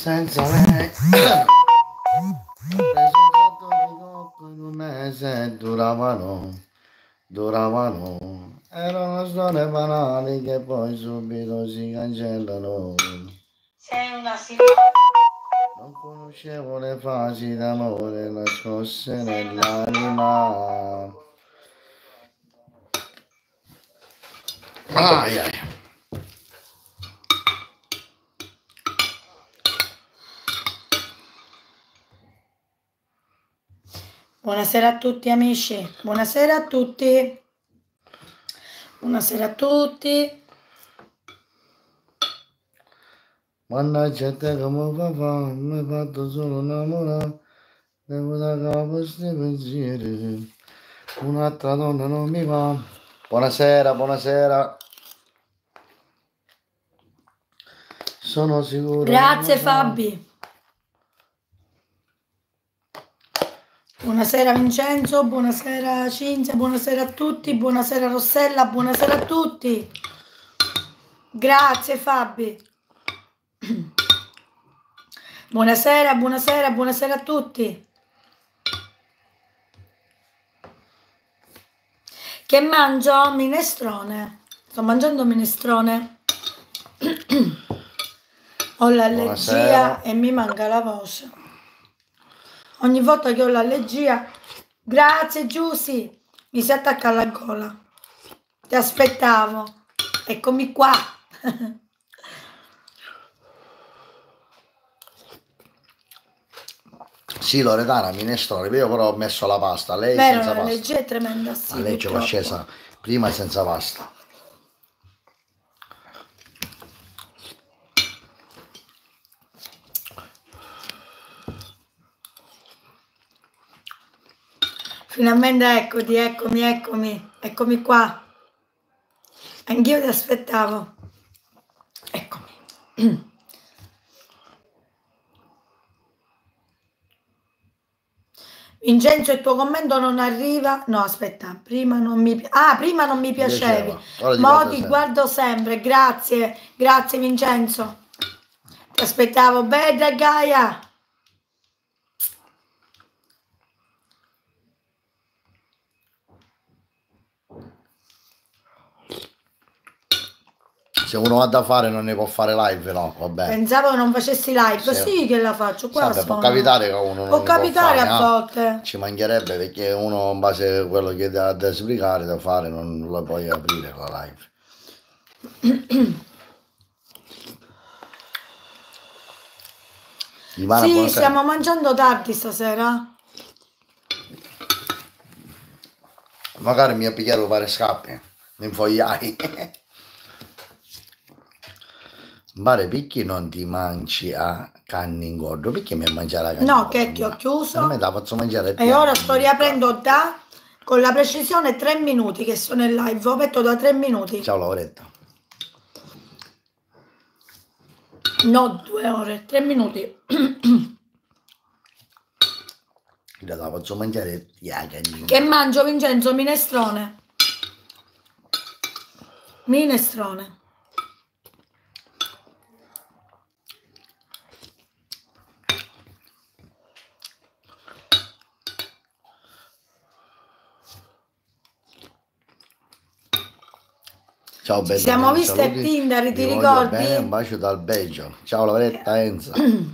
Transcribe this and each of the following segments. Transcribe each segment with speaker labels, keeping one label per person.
Speaker 1: senza me. Preso sotto di cocco in un mese duravano. Erano storie banali che poi subito si cancellano.
Speaker 2: Sei una signora.
Speaker 1: Non conoscevo le fasi d'amore nascoste nell'anima. Ai ai.
Speaker 2: Buonasera a tutti amici, buonasera a tutti. Buonasera a tutti.
Speaker 1: Mannaggia te come papà, mi hai fatto solo innamorare. Devo da capo sti pensieri. Un'altra donna non mi va. Buonasera, buonasera. Sono sicuro.
Speaker 2: Grazie Fabi. Buonasera Vincenzo, buonasera Cinzia, buonasera a tutti, buonasera Rossella, buonasera a tutti. Grazie Fabi. Buonasera, buonasera, buonasera a tutti. Che mangio? Minestrone. Sto mangiando minestrone. Ho l'allergia e mi manca la voce. Ogni volta che ho l'allergia, grazie Giusy, mi si attacca alla gola. Ti aspettavo. Eccomi qua.
Speaker 1: Sì, Loredana, minestrone, io però ho messo la pasta, lei
Speaker 2: vero,
Speaker 1: senza pasta.
Speaker 2: L'allergia è tremenda, sì.
Speaker 1: A lei ce l'ho scesa prima senza pasta.
Speaker 2: Finalmente eccomi qua. Anch'io ti aspettavo. Eccomi. Vincenzo, il tuo commento non arriva. No, aspetta, prima non mi piacevi. Mo ti guardo sempre. Grazie, grazie Vincenzo. Ti aspettavo. Bella Gaia.
Speaker 1: Se uno ha da fare non ne può fare live, no? Vabbè.
Speaker 2: Pensavo che non facessi live, sì che la faccio. Qua
Speaker 1: può capitare che uno non
Speaker 2: può capitare a volte.
Speaker 1: Ci mancherebbe, perché uno in base a quello che ha da esplicare, da fare, non lo puoi aprire la live.
Speaker 2: Ivana, sì, buonasera. Stiamo mangiando tardi stasera.
Speaker 1: Magari mi ha picchiato fare scappi, mi infogliai. Mare, perché non ti mangi a canne in gordo? Perché mi mangiare la canne?
Speaker 2: No, che ti ho chiuso.
Speaker 1: Non me la faccio mangiare
Speaker 2: e ora sto riaprendo con la precisione 3 minuti che sono in live. Ho aperto da 3 minuti.
Speaker 1: Ciao Lauretta.
Speaker 2: No, 2 ore, 3 minuti.
Speaker 1: La faccio mangiare.
Speaker 2: Che mangio Vincenzo? Minestrone. Minestrone.
Speaker 1: Ciao Bello.
Speaker 2: Siamo viste a Tinder, ti ricordi?
Speaker 1: Bene, un bacio dal Belgio. Ciao Lauretta Enza.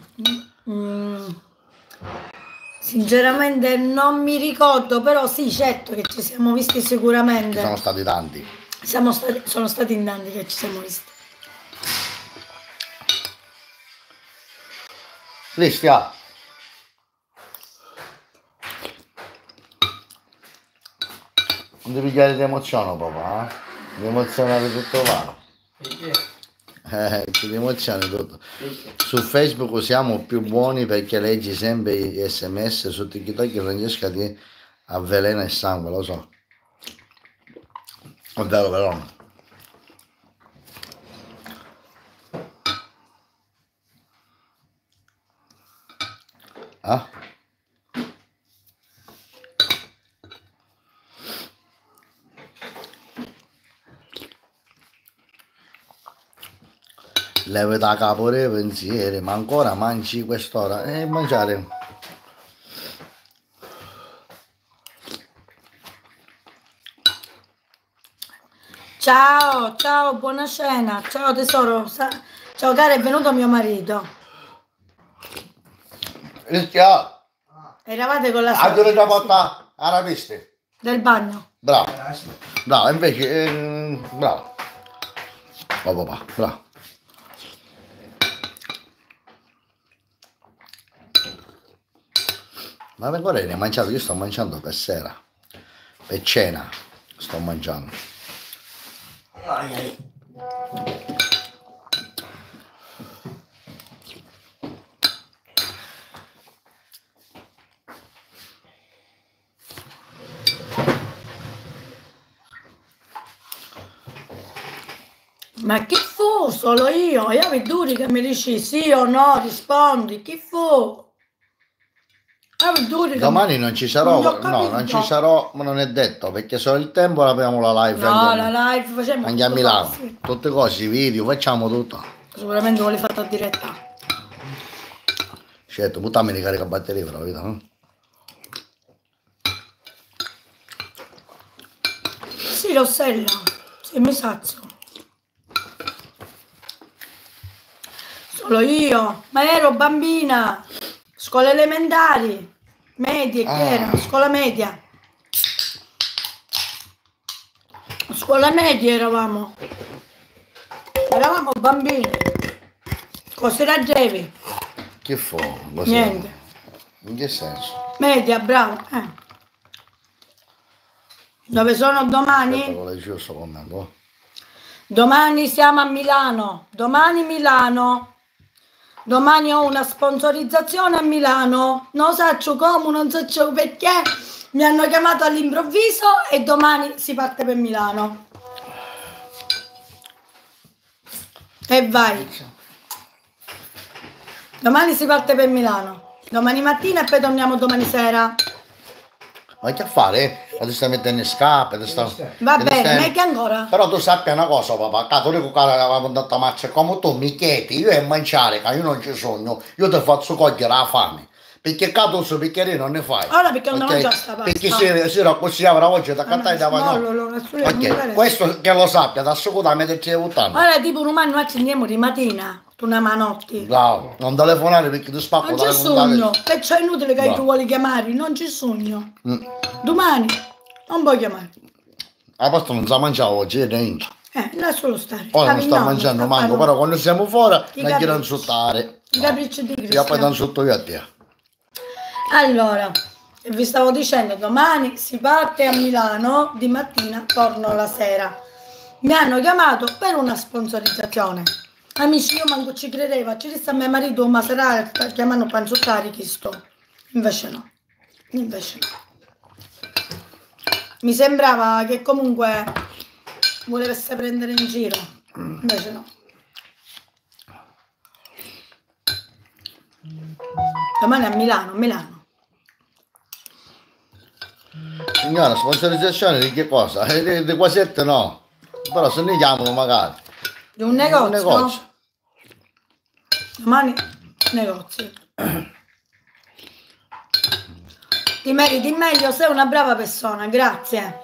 Speaker 2: Sinceramente non mi ricordo, però sì, certo che ci siamo visti sicuramente.
Speaker 1: Sono stati tanti.
Speaker 2: Sono stati in tanti che ci siamo visti.
Speaker 1: Cristian. Non devi pigliare di emozione, papà, eh? Di emozionare tutto va. Ti emozioni tutto. Su Facebook siamo più buoni perché leggi sempre gli SMS, su TikTok Francesca ti avvelena il sangue, lo so. È vero però. Ah? Levi da capo dei pensieri, ma ancora mangi quest'ora e mangiare.
Speaker 2: Ciao, ciao, buona cena. Ciao tesoro. Ciao cara, è venuto mio marito.
Speaker 1: Cristiano,
Speaker 2: Eravate con la
Speaker 1: aggiungi la porta alla pista.
Speaker 2: del bagno.
Speaker 1: Bravo, bravo, invece, bravo. Papà, bravo. Ma ancora ne hai mangiato? Io sto mangiando per sera, per cena, sto mangiando.
Speaker 2: Ma chi fu? Solo io? Io mi duri che mi dici sì o no, rispondi. Chi fu?
Speaker 1: Domani non ci sarò, no, non ci sarò, ma non è detto, perché se ho il tempo abbiamo la live.
Speaker 2: No,
Speaker 1: andiamo,
Speaker 2: la live facciamo
Speaker 1: andiamo a Milano, tutte cose, video, facciamo tutto.
Speaker 2: Sicuramente vuole fatto a diretta.
Speaker 1: Certo, buttami di carica batteria per la vita, no?
Speaker 2: Sì, Rossella, sì, mi sazzo. Solo io, ma ero bambina, scuola elementari, medie, che era? Scuola media. Scuola media eravamo bambini. Cosa raggevi?
Speaker 1: Che fu?
Speaker 2: Niente.
Speaker 1: In che senso?
Speaker 2: Media, bravo. Dove sono domani? Domani siamo a Milano. Domani Milano. Domani ho una sponsorizzazione a Milano. Non so come, non so perché. Mi hanno chiamato all'improvviso e domani si parte per Milano. E vai. Domani si parte per Milano. Domani mattina e poi torniamo domani sera.
Speaker 1: Ma che fare? Adesso stai mettendo in scarpe,
Speaker 2: va bene, ma che ancora?
Speaker 1: Però tu sappia una cosa, papà, cattolico che aveva detto marcia, come tu mi chiedi, io è mangiare, che io non ci sogno, io ti faccio cogliere la fame. Perché tu su bicchiere non ne fai.
Speaker 2: Ora perché non mangia sta pasta.
Speaker 1: Perché se era così avrà oggi da cantare davanti. Ok, questo che lo sappia, da sicuramente ci buttando.
Speaker 2: Ora tipo un umano ci andiamo di mattina. Una manotti.
Speaker 1: Bravo, non telefonare perché ti spacco.
Speaker 2: Non ci sogno, perciò è inutile che tu vuoi chiamare, non ci sogno. Domani non puoi chiamare.
Speaker 1: La pasta non si mangia oggi, è niente.
Speaker 2: Lascialo stare.
Speaker 1: Ora non sto mangiando manco, però quando siamo fuori non quiero insultare.
Speaker 2: I capricci di Cristo.
Speaker 1: Io poi ti insulto io a te.
Speaker 2: Allora, vi stavo dicendo, domani si parte a Milano, di mattina torno la sera. Mi hanno chiamato per una sponsorizzazione. Amici, io manco ci credevo, ci disse a mio marito, ma sarà chiamano panzottari chi sto? Invece no, invece no. Mi sembrava che comunque volesse prendere in giro, invece no. Domani a Milano.
Speaker 1: Signora, sponsorizzazione di che cosa? Di quasette no, però se ne chiamano magari.
Speaker 2: Di un negozio? No? Domani negozio. Ti meriti meglio, sei una brava persona, grazie.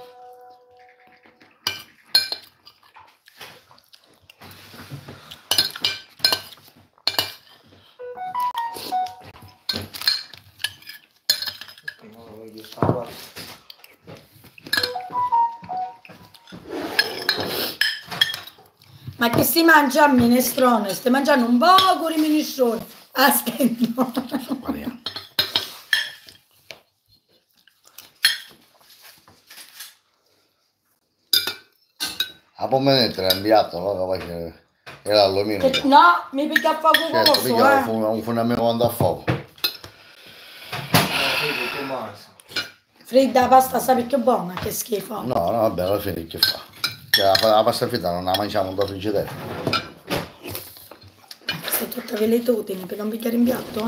Speaker 2: Ma che si mangia a minestrone? Stai mangiando un poco di minestrone. Aspetta.
Speaker 1: A pomeriggio l'ha inviato, no? Che era l'alluminio.
Speaker 2: No, mi picchia a fuoco
Speaker 1: certo,
Speaker 2: rosso,
Speaker 1: picchia un funamento quando a fuoco.
Speaker 2: Fredda pasta sa più buona, che schifo.
Speaker 1: No, vabbè, alla fine che fa? La pasta fritta non la mangiamo da friggidera.
Speaker 2: Questa è tutta veletudine per non picchiare in piatto,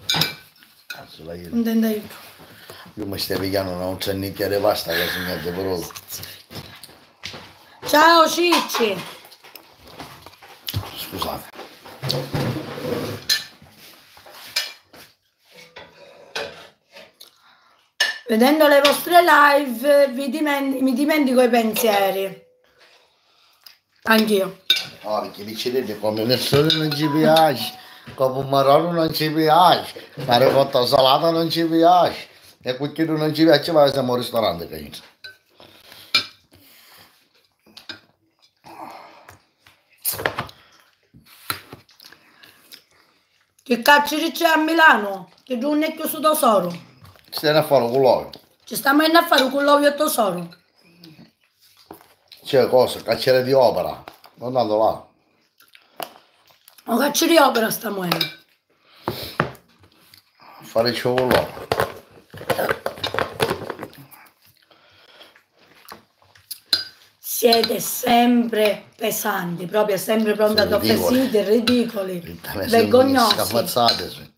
Speaker 2: non tenda io.
Speaker 1: Io mi stai pigliando un cennicchiere di pasta che si mette per
Speaker 2: Ciao Cicci.
Speaker 1: Scusate.
Speaker 2: Vedendo le vostre live mi dimentico i pensieri. Anch'io.
Speaker 1: No, perché dicerebbe come nessuno non ci piace, come un marrone non ci piace, la ricotta salata non ci piace, e perché non ci piace ma siamo al ristorante che
Speaker 2: Che cazzo c'è a Milano? Che non è chiuso tesoro.
Speaker 1: ci stiamo a fare con l'olio.
Speaker 2: Ci stiamo a fare con l'olio e tesoro.
Speaker 1: C'è cosa, carcere di opera, non andando là.
Speaker 2: Un caccio di opera stiamo in.
Speaker 1: Fare ciò con l'olio.
Speaker 2: Siete sempre pesanti, proprio sempre pronti ad offesire, ridicoli, vergognosi.
Speaker 1: Scafazzate, sì.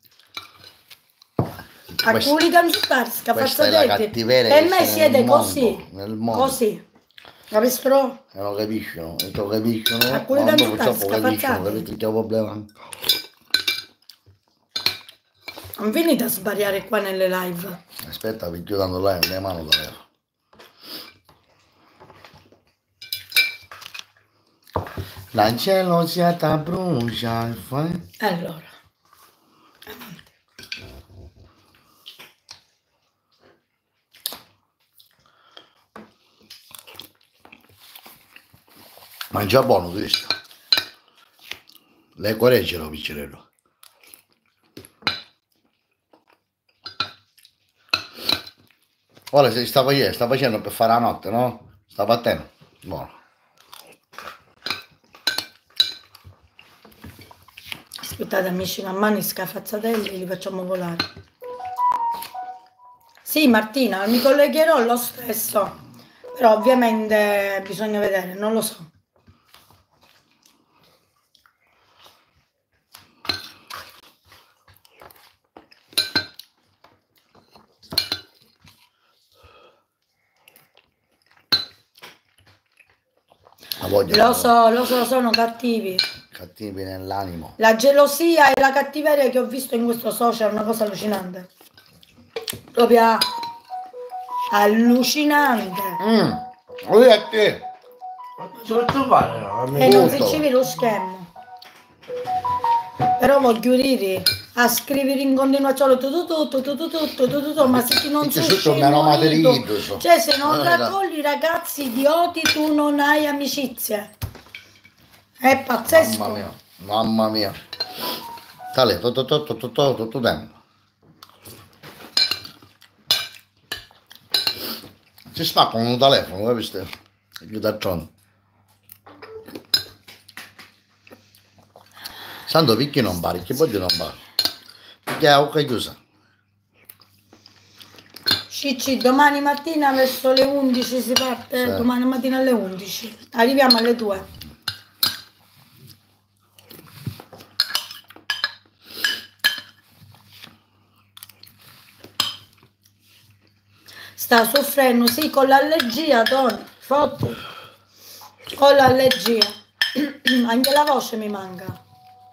Speaker 2: A cui canzutare, scafazzatetti. Per me siete così, così. Capisci?
Speaker 1: Non capiscono, non capiscono,
Speaker 2: a cui
Speaker 1: purtroppo capiscono, capito? C'è un problema.
Speaker 2: Non venite a sbagliare qua nelle live.
Speaker 1: Aspetta, vi sto dando là le mani davvero. L'angelo si brucia e fai.
Speaker 2: Allora.
Speaker 1: Mangia buono questo. Lei correggelo, piccerello. Ora se sta facendo per fare la notte, no? Sta battendo. Buono.
Speaker 2: Aspettate amici, man mano i scafazzatelli li facciamo volare. Sì Martina, mi collegherò lo stesso, però ovviamente bisogna vedere, non lo so. Lo so, sono cattivi.
Speaker 1: Cattivi nell'animo.
Speaker 2: La gelosia e la cattiveria che ho visto in questo social è una cosa allucinante. Proprio allucinante.
Speaker 1: Vedete?
Speaker 2: E non si ci vede lo schermo. Però voglio dire, a scrivere in continuazione tutto, ma se ti non sei scemo, cioè se non raccogli i ragazzi idioti tu non hai amicizie. È pazzesco.
Speaker 1: Mamma mia. Tale, tutto tempo. Ci sta con un telefono, capisci? Il taccione. Santo perché non pari? Che voglio non pari? Perché è ok chiusa.
Speaker 2: Cicci, domani mattina verso le 11 si parte, sì. Domani mattina alle 11. Arriviamo alle 2. Sta soffrendo, sì, con l'allergia, Tony. Fotti. Con l'allergia. Anche la voce mi manca.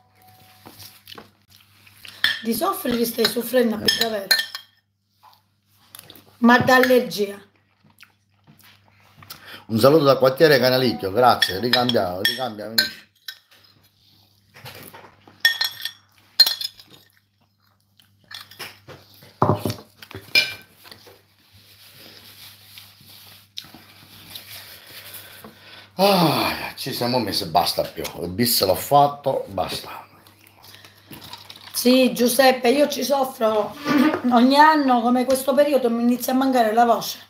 Speaker 2: Di soffrire stai soffrendo a davvero. Ma d'allergia.
Speaker 1: Un saluto dal quartiere Canalicchio, grazie, ricambia amici. Ci siamo messi, basta più. Il bis l'ho fatto, basta.
Speaker 2: Sì, Giuseppe, io ci soffro ogni anno, come questo periodo mi inizia a mancare la voce.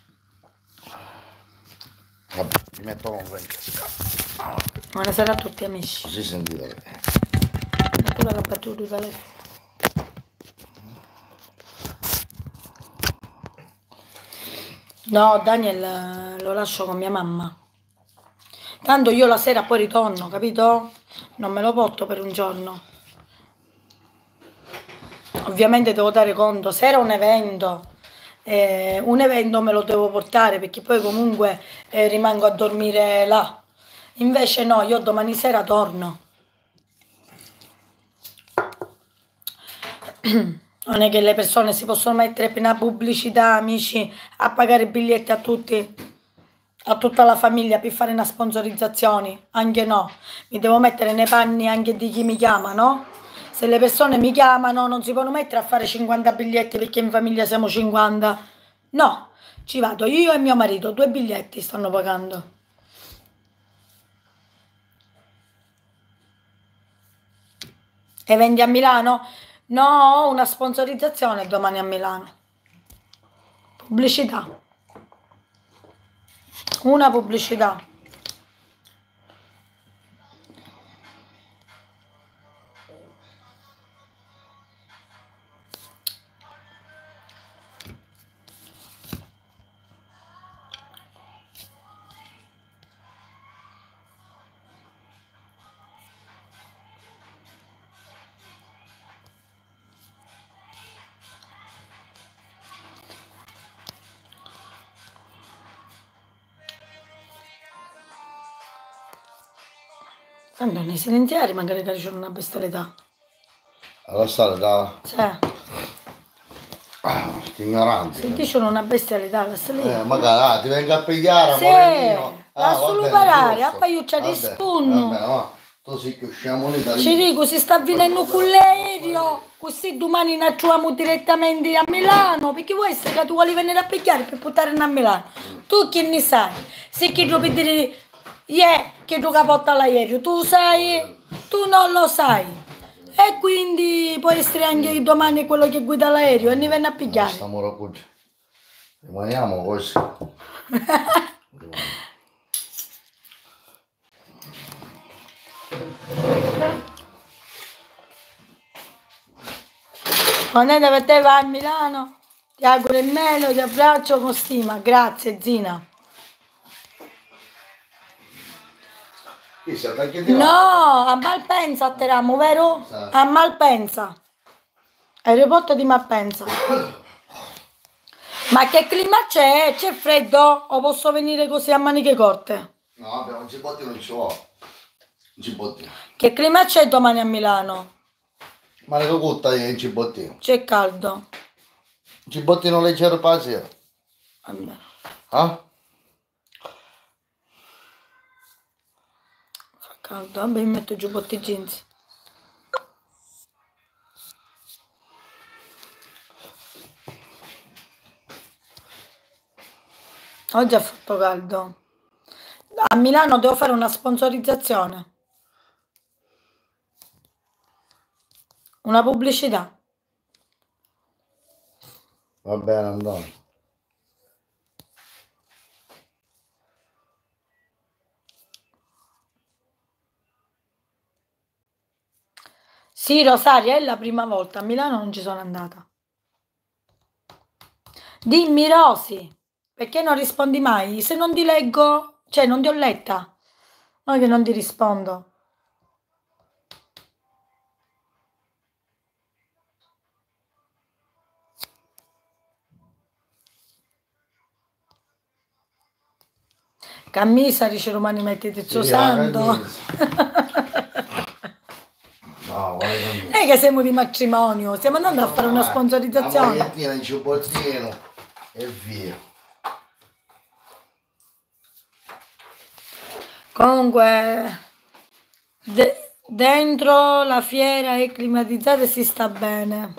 Speaker 1: Vabbè, mi metto con
Speaker 2: Buonasera a tutti amici.
Speaker 1: Si sentite.
Speaker 2: Pure la battuta di Valerio. No, Daniel lo lascio con mia mamma. Tanto io la sera poi ritorno, capito? Non me lo porto per un giorno. Ovviamente devo dare conto, se era un evento me lo devo portare perché poi comunque rimango a dormire là. Invece no, io domani sera torno. Non è che le persone si possono mettere per una pubblicità, amici, a pagare i biglietti a tutti, a tutta la famiglia per fare una sponsorizzazione. Anche no. Mi devo mettere nei panni anche di chi mi chiama, no? Se le persone mi chiamano non si possono mettere a fare 50 biglietti perché in famiglia siamo 50. No, ci vado io e mio marito, 2 biglietti stanno pagando. Eventi a Milano? No, ho una sponsorizzazione domani a Milano. Pubblicità. Una pubblicità. Tanto nei silenziari magari ti c'è una bestialità.
Speaker 1: Alla strada,
Speaker 2: Sì.
Speaker 1: che ignorante.
Speaker 2: Se dicono una bestialità, la lì.
Speaker 1: Magari ti venga a pigliare,
Speaker 2: Sì,
Speaker 1: morenino.
Speaker 2: a
Speaker 1: Va
Speaker 2: solo
Speaker 1: bene,
Speaker 2: parare, a
Speaker 1: giusto.
Speaker 2: poi io ci
Speaker 1: Va bene,
Speaker 2: rispondo.
Speaker 1: va bene, va. Tu sei che usciamo lì da lì.
Speaker 2: Ci dico, si sta venendo con l'aereo, così domani ne troviamo direttamente a Milano, perché vuoi essere che tu vuoi venire a pigliare per portare a Milano? Tu che ne sai? Se che tu per dire, che tu capotta l'aereo, tu sai? Tu non lo sai. E quindi può essere anche domani quello che guida l'aereo e ne viene a pigliare.
Speaker 1: Stiamo raccogliendo. Rimaniamo così.
Speaker 2: Quando per te vai a Milano, ti auguro il meglio, ti abbraccio con stima. Grazie, Zina. No, a Malpensa atterramo, vero? A Malpensa. Aeroporto di Malpensa. Ma che clima c'è? C'è freddo? O posso venire così a maniche corte?
Speaker 1: No, abbiamo un cipottino non ci vuole. Un cipottino.
Speaker 2: Che clima c'è domani a Milano?
Speaker 1: Ma ne cotta in cipottino.
Speaker 2: C'è caldo.
Speaker 1: Un cipottino leggero per la sera.
Speaker 2: Vabbè.
Speaker 1: Ah?
Speaker 2: Fa caldo, vabbè, mi metto giù botti jeans. Oggi ha fatto caldo. A Milano devo fare una sponsorizzazione. Una pubblicità.
Speaker 1: Va bene, andiamo.
Speaker 2: Sì, Rosaria, è la prima volta. A Milano non ci sono andata. Dimmi, Rosy, perché non rispondi mai? Se non ti leggo, cioè non ti ho letta. Non è che non ti rispondo. Cammisa, dice Romani, mettiti il suo santo.
Speaker 1: No,
Speaker 2: Non è che siamo di matrimonio, stiamo andando a fare una sponsorizzazione.
Speaker 1: Una magliettina in cipottino e via.
Speaker 2: Comunque, dentro la fiera è climatizzata e si sta bene.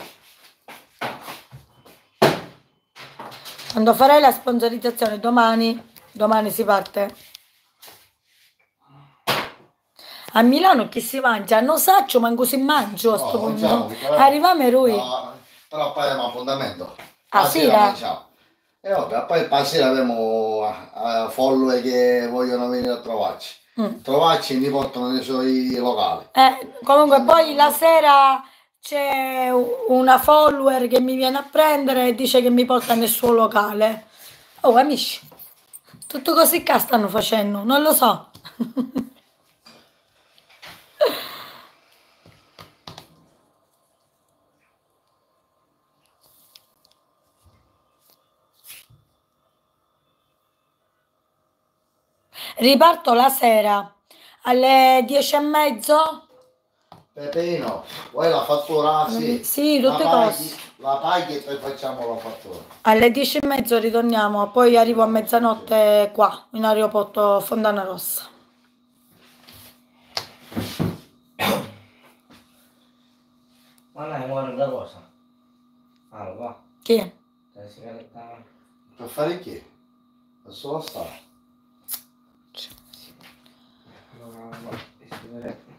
Speaker 2: Quando farai la sponsorizzazione domani si parte. A Milano che si mangia? Non saccio, manco si mangia a sto punto. Arriviamo lui.
Speaker 1: No, però poi abbiamo appuntamento.
Speaker 2: Ah, sera?
Speaker 1: E vabbè, poi per sera abbiamo follower che vogliono venire a trovarci. Trovarci e mi portano nei suoi locali.
Speaker 2: Comunque poi la sera c'è una follower che mi viene a prendere e dice che mi porta nel suo locale. Oh, amici, tutto così che stanno facendo? Non lo so. Riparto la sera alle 10:30.
Speaker 1: Pepeino, vuoi la fattura? Sì.
Speaker 2: Sì, tutte cose.
Speaker 1: La paghi e poi facciamo la fattura.
Speaker 2: Alle 10:30 ritorniamo, poi arrivo a mezzanotte qua, in aeroporto Fontana Rossa.
Speaker 3: Ma lei muore da cosa? Ah, lo va.
Speaker 2: Chi?
Speaker 3: La sigaretta.
Speaker 1: Per fare che? Per solo stare.
Speaker 3: No, le sigarette.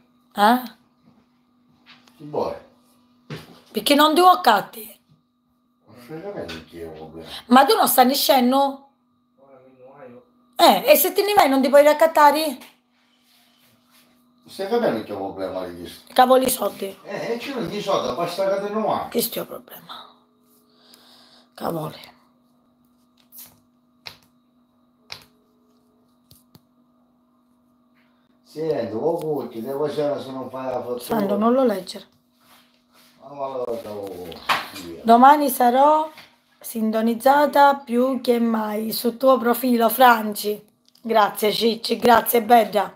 Speaker 1: Chi vuoi?
Speaker 2: Perché non devo accatti?
Speaker 1: Non frega bene che io vuoi.
Speaker 2: Ma tu non stai scendo?
Speaker 3: Ora mi muoio.
Speaker 2: E se te ne vai non ti puoi raccattare?
Speaker 1: Stai capendo che ho un problema di questo?
Speaker 2: Cavoli soldi.
Speaker 1: Ci non gli soldi, basta che te ne vai.
Speaker 2: Che sto problema? Cavoli.
Speaker 1: Senti, vuoi che devo c'era se non fai la fattura?
Speaker 2: Sando, non lo leggere.
Speaker 1: Ma allora devo...
Speaker 2: Domani sarò sintonizzata più che mai sul tuo profilo, Franci. Grazie Cicci, grazie Bedda.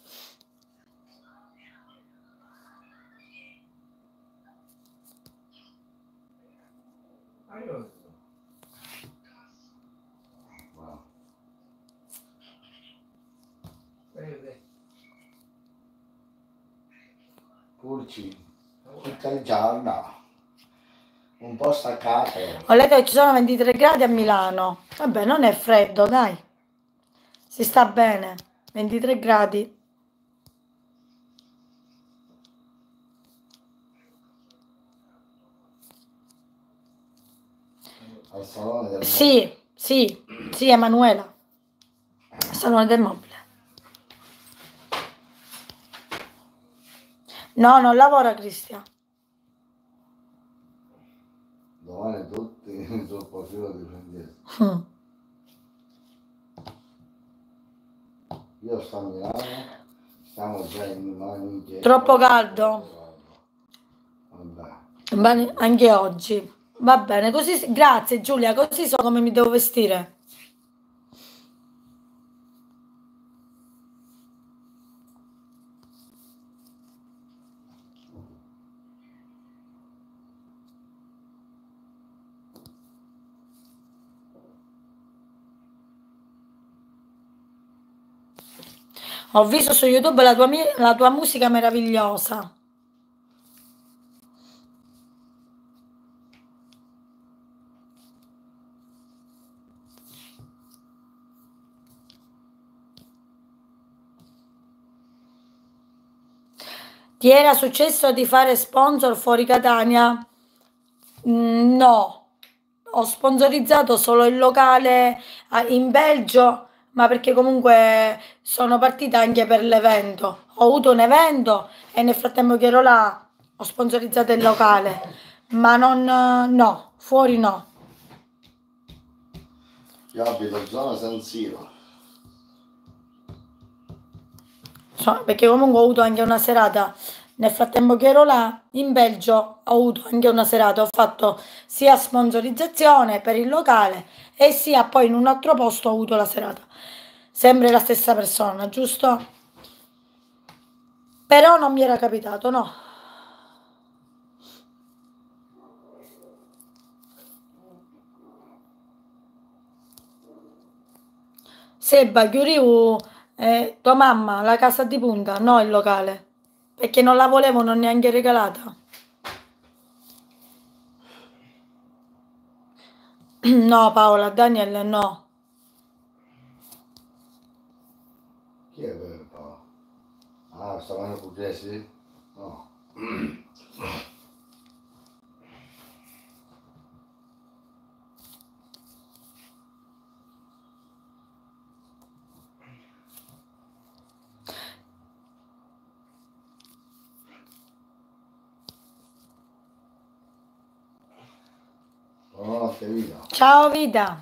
Speaker 1: Purci, tutta il giorno, un po' staccato.
Speaker 2: Ho letto che ci sono 23 gradi a Milano. Vabbè, non è freddo, dai. Si sta bene. 23 gradi.
Speaker 1: Al salone del
Speaker 2: Sì, Emanuela. Al salone del mobile. No, non lavora Cristian.
Speaker 1: Domani tutti sul profilo di Francesco. Io sto a Milano, stiamo già in mani.
Speaker 2: Troppo caldo.
Speaker 1: Vabbè.
Speaker 2: Anche oggi. Va bene, così. Grazie Giulia, così so come mi devo vestire. Ho visto su YouTube la tua musica meravigliosa. Ti era successo di fare sponsor fuori Catania? No, ho sponsorizzato solo il locale in Belgio, ma perché comunque sono partita anche per l'evento. Ho avuto un evento e nel frattempo che ero là ho sponsorizzato il locale, ma non, no, fuori no.
Speaker 1: Io abito zona San Siro.
Speaker 2: Perché comunque ho avuto anche una serata, nel frattempo che ero là, in Belgio ho avuto anche una serata, ho fatto sia sponsorizzazione per il locale e sia poi in un altro posto ho avuto la serata. Sempre la stessa persona, giusto? Però non mi era capitato, no. Seba, chiudivo tua mamma, la casa di punta, no il locale, perché non la volevano neanche regalata. No Paola, Daniel no.
Speaker 1: Chi è vero? Ah, stavano pugliesi? No. Buonanotte vita.
Speaker 2: Ciao vita.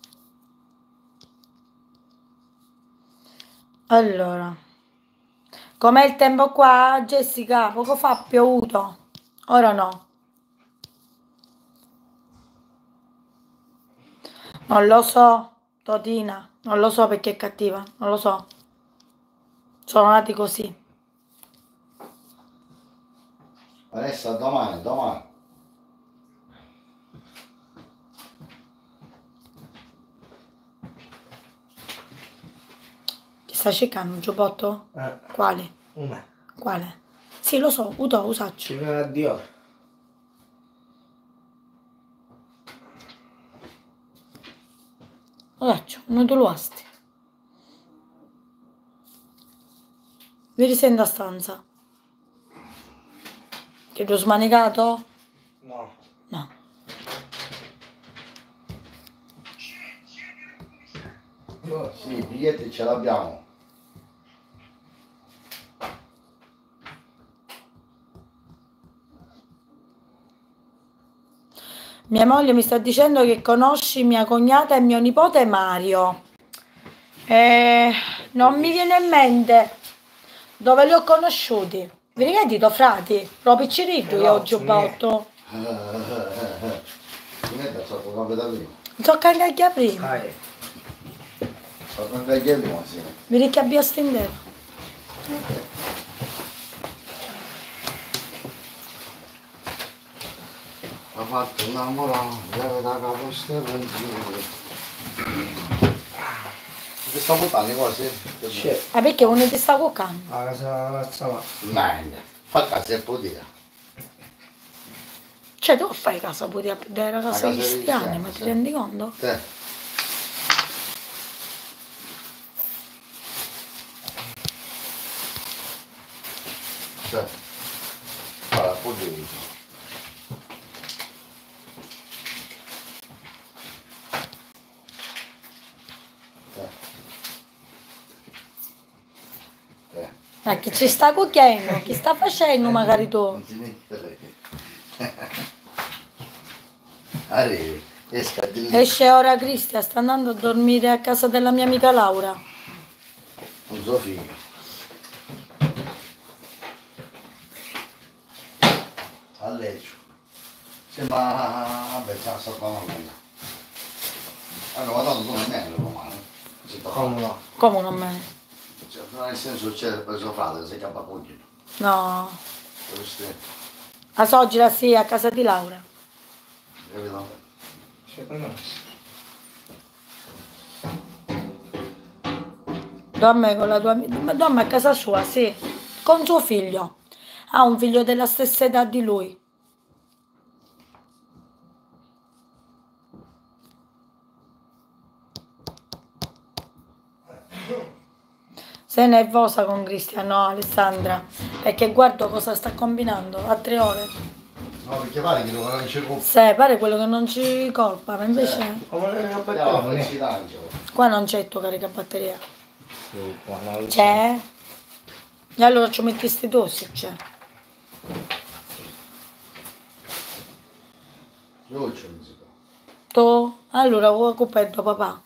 Speaker 2: Allora, Com'è il tempo qua, Jessica? Poco fa ha piovuto. Ora no. Non lo so, Totina. Non lo so perché è cattiva. Non lo so. Sono nati così.
Speaker 1: Vanessa, domani, domani.
Speaker 2: Ti stai cercando un giubbotto? Quale?
Speaker 3: Una.
Speaker 2: Quale? Sì, lo so, usaccio.
Speaker 3: Ci viene a Dior.
Speaker 2: Usaccio, non tu lo asti. Vi risento a stanza. Che ti ho smanicato?
Speaker 3: No.
Speaker 2: No.
Speaker 1: Oh, sì, i biglietti ce l'abbiamo.
Speaker 2: Mia moglie mi sta dicendo che conosci mia cognata e mio nipote Mario. Non mi viene in mente dove li ho conosciuti. Vi ricordi frati? Lo picciriddu io ho giubbotto.
Speaker 1: Non è da sotto come da prima.
Speaker 2: So cangaglia prima.
Speaker 3: Dai.
Speaker 1: Sotto come da prima, sì.
Speaker 2: Vi ricabbia stendere.
Speaker 1: Ha fatto innamorare, deve da capo ti sto buttando cose?
Speaker 3: C'è.
Speaker 2: Ah, perché uno ti sta cuccando?
Speaker 3: A casa la stava.
Speaker 1: Meglio. Fa casa e podia.
Speaker 2: Cioè, tu fai casa pure delle
Speaker 1: La
Speaker 2: ragazze
Speaker 1: casa dei
Speaker 2: cristiane,
Speaker 1: cristiani,
Speaker 2: ma ti
Speaker 1: sì.
Speaker 2: rendi conto?
Speaker 1: Te. Te. Guarda, podia.
Speaker 2: Ma chi ci sta cucchiando? Chi sta facendo magari tu?
Speaker 1: Non si mette arrivi, esca di lì.
Speaker 2: Esce ora Cristian, sta andando a dormire a casa della mia amica Laura.
Speaker 1: Con suo figlio. A Leccio. Sembra, vabbè, c'è la sopra la mia. Allora, ma tanto tu non è romano.
Speaker 3: Come no?
Speaker 2: Come non me?
Speaker 1: Cioè, nel senso c'è preso frate, sei capacugino.
Speaker 2: No.
Speaker 1: Queste,
Speaker 2: A Soggira sì, a casa di Laura.
Speaker 1: capito?
Speaker 3: Secondo me.
Speaker 2: Dorme con la tua amica. Ma dorme a casa sua, sì. Con suo figlio. Ha un figlio della stessa età di lui. Sei nervosa con Cristian? No, Alessandra. Perché guardo cosa sta combinando a 3 ore.
Speaker 1: No, perché pare che non c'è colpa.
Speaker 2: Se pare quello che non ci colpa, ma invece
Speaker 3: Come le
Speaker 1: Andiamo a
Speaker 3: batterie?
Speaker 1: farci l'angelo.
Speaker 2: qua non c'è il tuo caricabatteria.
Speaker 3: Sì, qua non
Speaker 2: C'è? E allora ci metti sti tu se c'è.
Speaker 1: Io c'è musica.
Speaker 2: Tu? Allora vuoi occupare il tuo papà?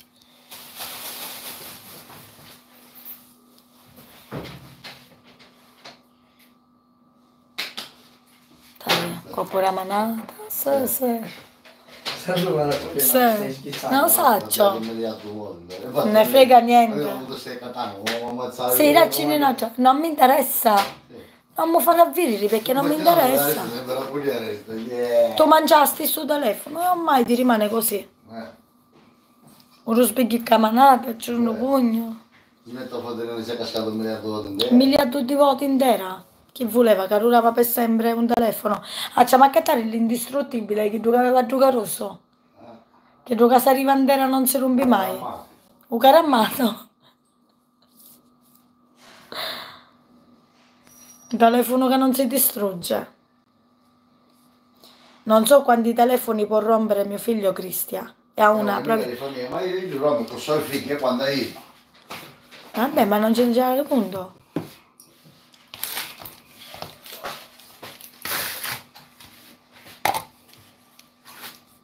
Speaker 2: Dai, coppa la manata. Sì, sì.
Speaker 3: Sai guarda,
Speaker 2: Sì.
Speaker 3: stai scherzando?
Speaker 2: Non saccio.
Speaker 1: Non
Speaker 2: Non ne frega niente. Sì, dacci
Speaker 1: no.
Speaker 2: un'altra. Non mi interessa. Non mi farà avvirire perché non mi interessa. Tu mangiasti sul telefono e ormai ti rimane così. Uno specchio camanata, c'è un pugno.
Speaker 1: Mi metto a fare che sia cascato 1 miliardo di
Speaker 2: Un miliardo di voti intera. Chi voleva che durava per sempre un telefono? Ah, c'è ma che l'indistruttibile che giocava a giocare rosso. Che gioca se arriva intera non si rompe mai. Un carammato. Un telefono che non si distrugge. Non so quanti telefoni può rompere mio figlio Cristian. E ha una proprio.
Speaker 1: Ma io rompo con i suoi figli quando io.
Speaker 2: Vabbè, ma non c'è già il punto.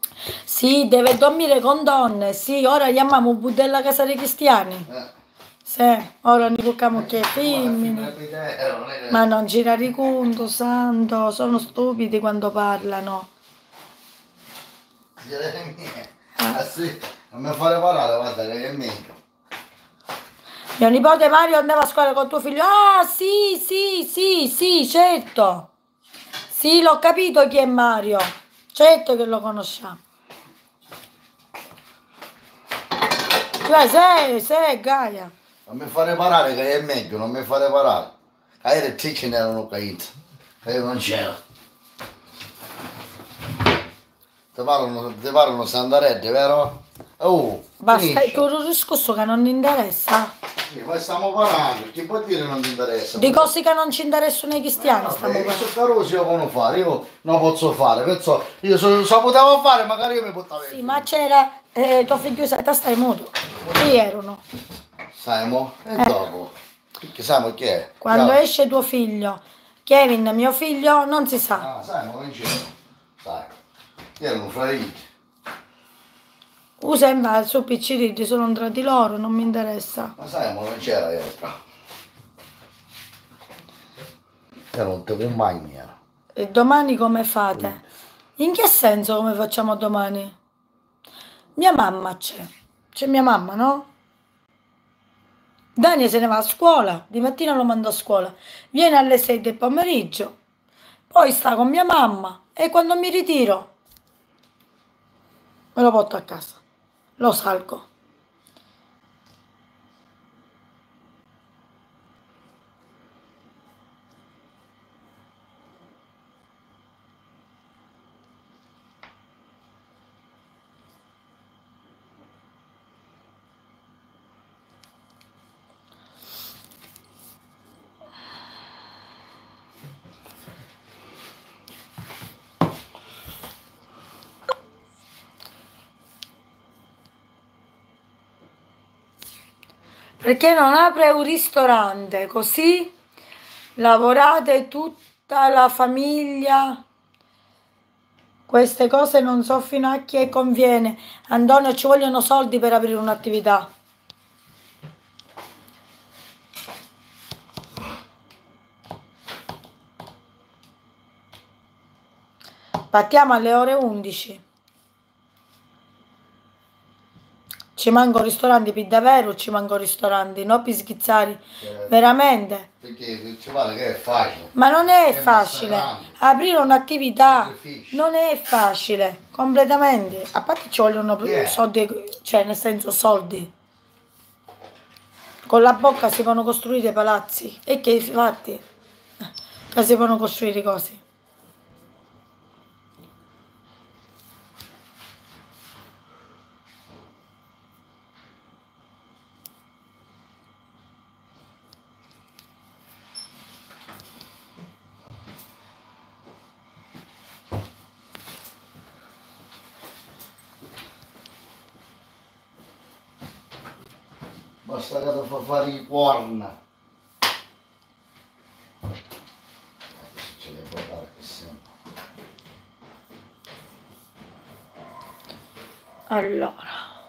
Speaker 2: Sì, deve dormire con donne. Sì, ora chiamiamo Budella Casa dei Cristiani. Sì, ora ne toccamo che femmine. Ma non girare conto, santo, sono stupidi quando parlano.
Speaker 1: Ah sì, non mi fare parlare, guarda che è meglio.
Speaker 2: Mio nipote Mario andava a scuola con tuo figlio. Ah, sì, sì, sì, sì, certo. Sì, l'ho capito chi è Mario. Certo che lo conosciamo. Cioè, sei, Gaia.
Speaker 1: Non mi fare parlare che è meglio, non mi fare parlare. Ieri sì ce n'erano caduti, io non c'ero. Ti parlano sandaredde, vero? Oh,
Speaker 2: Basta,
Speaker 1: finisce.
Speaker 2: tu un discorso che non ti interessa.
Speaker 1: Sì, poi stiamo parlando, chi può dire non ti interessa?
Speaker 2: Di cose che non ci interessano ai cristiani stiamo
Speaker 1: Io
Speaker 2: parlando.
Speaker 1: sono carosi io non fare, io non posso fare, perciò io se potevo fare magari io mi portavo
Speaker 2: Sì, ma c'era tuo figlio, te stai muto. Chi erano?
Speaker 1: Saimo, e dopo? Che Saimo chi è?
Speaker 2: Quando
Speaker 1: Ciao.
Speaker 2: esce tuo figlio, Kevin, mio figlio, non si sa.
Speaker 1: Ah, Saimo non c'era, sai, erano fratelli.
Speaker 2: Sembra il suo picciriti, sono tra di loro, non mi interessa.
Speaker 1: Ma Saimo non c'era io. Era un tuo compagno, era.
Speaker 2: E domani come fate? In che senso come facciamo domani? Mia mamma c'è mia mamma, no? Dani se ne va a scuola, di mattina lo mando a scuola, viene alle 6 del pomeriggio, poi sta con mia mamma e quando mi ritiro me lo porto a casa, lo salgo. Perché non apre un ristorante così lavorate tutta la famiglia? Queste cose non so fino a chi conviene. Antonio, ci vogliono soldi per aprire un'attività. Partiamo alle ore 11. Ci manco ristoranti per davvero, ci manco ristoranti, no per schizzare, veramente.
Speaker 1: Perché ci pare che è facile.
Speaker 2: Ma non è
Speaker 1: È
Speaker 2: facile,
Speaker 1: massacrante.
Speaker 2: aprire un'attività
Speaker 1: È difficile.
Speaker 2: non è facile, completamente. A parte ci vogliono soldi, cioè nel senso soldi. Con la bocca si possono costruire palazzi e che infatti che si possono costruire cose.
Speaker 1: Basta che ti fa fare i corna. Ce le può dare che sempre.
Speaker 2: Allora.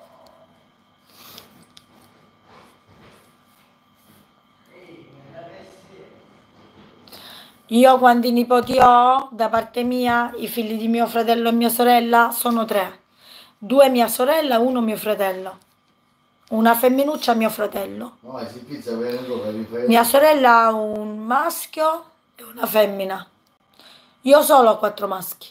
Speaker 2: Io quanti nipoti ho da parte mia, i figli di mio fratello e mia sorella sono 3. 2 mia sorella e 1 mio fratello. Una femminuccia mio fratello.
Speaker 1: No, si pizza per il
Speaker 2: Mia sorella ha un maschio e una femmina. Io solo ho 4 maschi.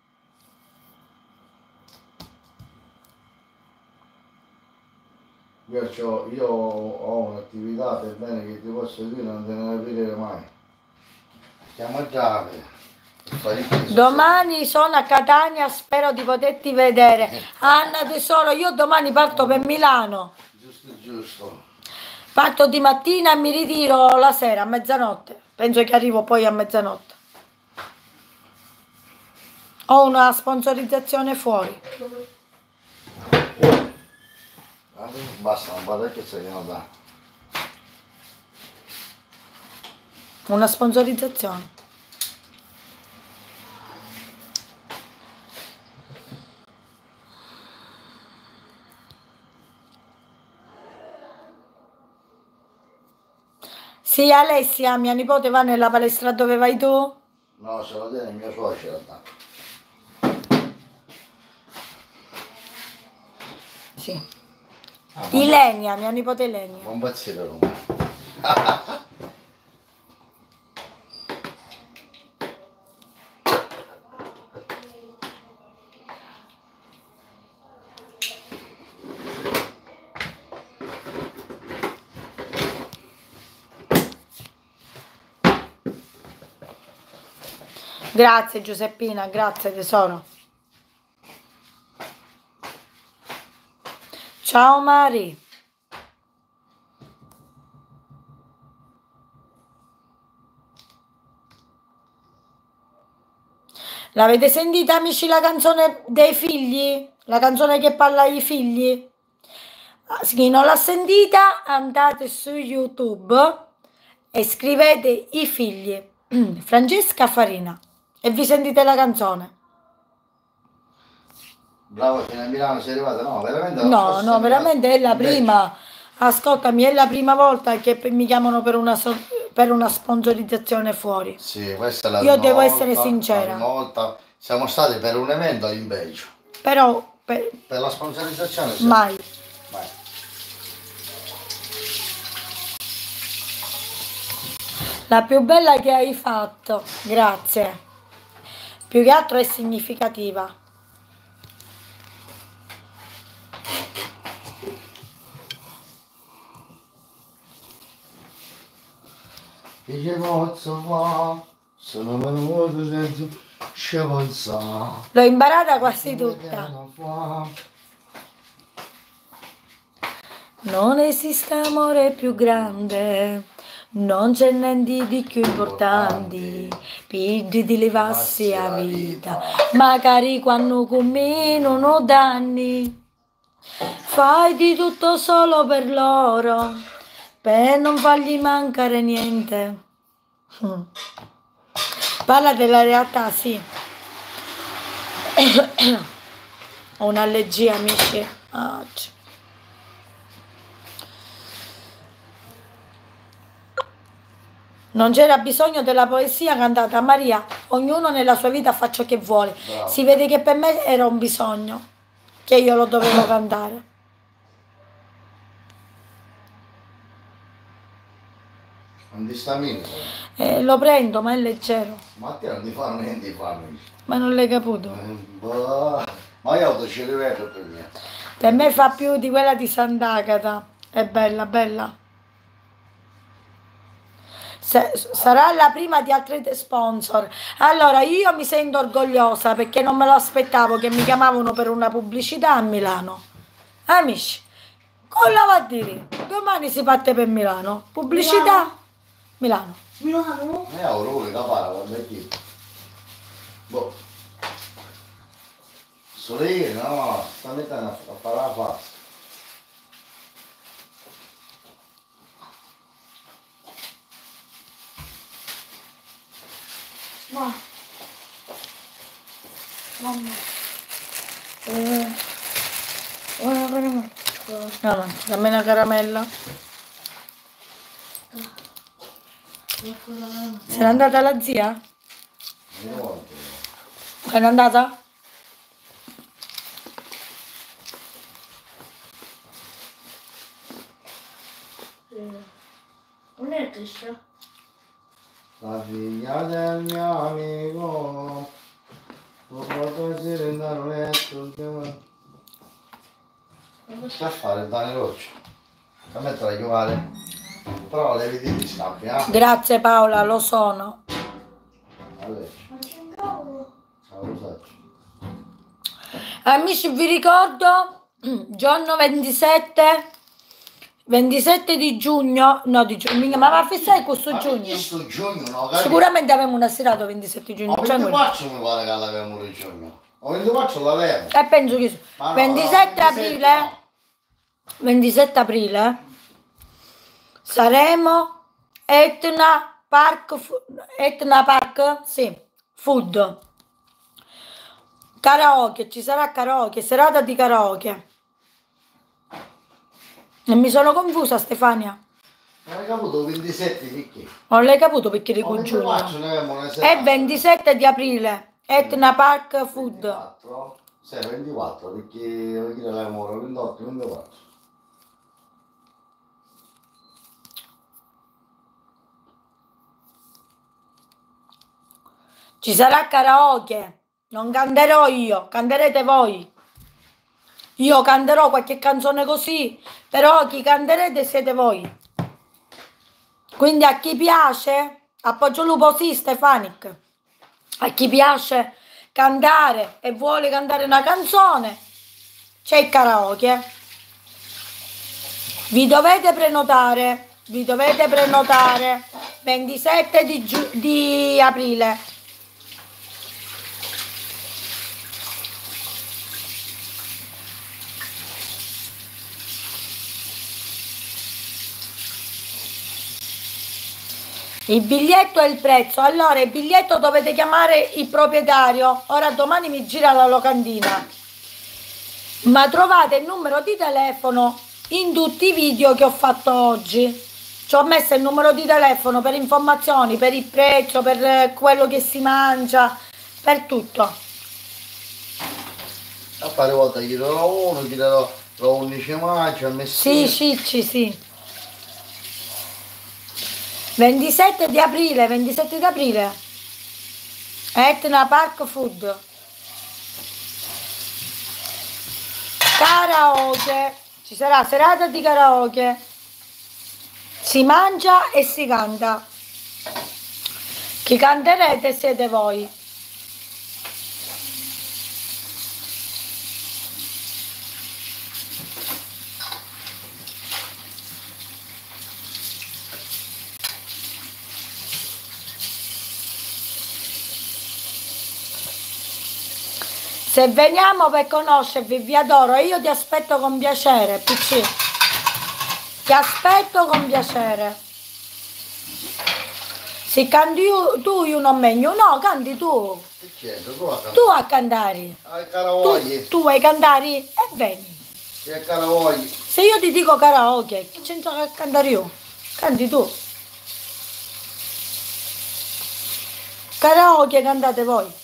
Speaker 1: Io ho un'attività per bene che ti posso dire non te ne vedere mai. Siamo già
Speaker 2: Domani sono a Catania, spero di poterti vedere. Anna tesoro, io domani parto per Milano.
Speaker 1: Giusto.
Speaker 2: Parto di mattina e mi ritiro la sera a mezzanotte. Penso che arrivo poi a mezzanotte. Ho una sponsorizzazione fuori.
Speaker 1: Basta, non vado che sei da.
Speaker 2: Una sponsorizzazione. Sì, Alessia, mia nipote va nella palestra dove vai tu?
Speaker 1: No, se lo tiene il mio suocero.
Speaker 2: Sì. Ilenia, mia nipote Ilenia.
Speaker 1: Non impazzire Roma.
Speaker 2: Grazie Giuseppina, grazie tesoro. Ciao Mari. L'avete sentita amici la canzone dei figli? La canzone che parla ai figli? Chi non l'ha sentita andate su YouTube e scrivete i figli Francesca Farina e vi sentite la canzone.
Speaker 1: Bravo, fino a Milano sei arrivata? No, veramente
Speaker 2: No, no, veramente è la prima. Ascoltami, è la prima volta che mi chiamano per una sponsorizzazione fuori.
Speaker 1: Sì, questa è la
Speaker 2: Io
Speaker 1: prima
Speaker 2: devo
Speaker 1: volta,
Speaker 2: essere sincera.
Speaker 1: La prima volta siamo stati per un evento in Belgio.
Speaker 2: Però
Speaker 1: Per la sponsorizzazione sì.
Speaker 2: mai.
Speaker 1: Vai.
Speaker 2: La più bella che hai fatto, grazie. Più che altro è significativa.
Speaker 1: Che posso fare? Sono venuto senza scevanza.
Speaker 2: L'ho imparata quasi tutta. Non esiste amore più grande, non c'è niente di più importante, per di levassi a vita, magari quando con me non ho danni, fai di tutto solo per loro, per non fargli mancare niente. Parla della realtà, sì. Ho un'allergia, amici. Non c'era bisogno della poesia cantata a Maria, ognuno nella sua vita fa ciò che vuole.
Speaker 1: Bravo.
Speaker 2: Si vede che per me era un bisogno, che io lo dovevo cantare.
Speaker 1: Antistaminico.
Speaker 2: Lo prendo, ma è leggero.
Speaker 1: Ma te non ti fanno niente i famigli.
Speaker 2: Ma non l'hai capito?
Speaker 1: Ma io ho ci rivedo per me.
Speaker 2: Per me fa più di quella di Sant'Agata. È bella, bella. Sarà la prima di altri sponsor. Allora io mi sento orgogliosa perché non me lo aspettavo che mi chiamavano per una pubblicità a Milano. Amici, cosa va a dire? Domani si parte per Milano. Pubblicità? Milano.
Speaker 4: Milano?
Speaker 1: Aurora, la para, guarda qui. Boh. Solino, no, sta mettendo a fare la faccia.
Speaker 4: No. Mamma. Ora veramente.
Speaker 2: No, dammi una caramella. Se n'è andata la zia? Se n'è andata?
Speaker 4: Non è triste?
Speaker 1: La figlia del mio amico, lo porto a andare a letto. Sta a fare Dani Roccia? A mettere a chiamare. Però le vedi di scappi, eh?
Speaker 2: Grazie Paola, lo sono.
Speaker 1: Allora,
Speaker 4: Non c'è un cavolo.
Speaker 1: ciao, lo faccio.
Speaker 2: Amici, vi ricordo, giorno 27 di giugno, no di giugno, ma va a fissare questo
Speaker 1: Ma
Speaker 2: giugno.
Speaker 1: questo giugno no, capito?
Speaker 2: Sicuramente avevamo una serata 27 giugno.
Speaker 1: Ma
Speaker 2: cioè
Speaker 1: 24 mi pare che l'avevamo il giugno. O 24 l'avevamo.
Speaker 2: E penso che
Speaker 1: Ma no,
Speaker 2: 27
Speaker 1: no,
Speaker 2: aprile,
Speaker 1: no.
Speaker 2: 27 aprile saremo Etna Park, sì, Food. Karaoke, ci sarà karaoke, serata di karaoke. E mi sono confusa Stefania.
Speaker 1: Non hai caputo 27 perché?
Speaker 2: Non l'hai capito perché dico
Speaker 1: 24
Speaker 2: Giulio?
Speaker 1: ne abbiamo una
Speaker 2: È
Speaker 1: serata.
Speaker 2: 27 di aprile, Etna Park Food.
Speaker 1: 24? Sì, 24 perché io dire la mora 28, 24.
Speaker 2: Ci sarà karaoke, non canterò io, canterete voi. Io canterò qualche canzone così, però chi canterete siete voi. Quindi a chi piace, appoggio lupo sì, Stefanic. A chi piace cantare e vuole cantare una canzone, c'è il karaoke. Vi dovete prenotare 27 di aprile. Il biglietto è il prezzo. Allora, il biglietto dovete chiamare il proprietario. Ora domani mi gira la locandina. Ma trovate il numero di telefono in tutti i video che ho fatto oggi. Ci ho messo il numero di telefono per informazioni, per il prezzo, per quello che si mangia, per tutto.
Speaker 1: A fare volta chiederò uno, chiederò l'11 maggio, a Messina.
Speaker 2: Sì. 27 di aprile, Etna Park Food. Karaoke, ci sarà serata di karaoke. Si mangia e si canta. Chi canterete siete voi. Se veniamo per conoscervi, vi adoro e io ti aspetto con piacere, PC. Ti aspetto con piacere. Se canti tu, io non meglio. No, canti tu.
Speaker 1: Che c'è? Tu a cantare?
Speaker 2: Tu a cantare.
Speaker 1: Ai karaoke.
Speaker 2: Tu vuoi cantare? E vieni.
Speaker 1: Che karaoke.
Speaker 2: Se io ti dico karaoke, che c'entra che cantare io? Canti tu. Karaoke cantate voi.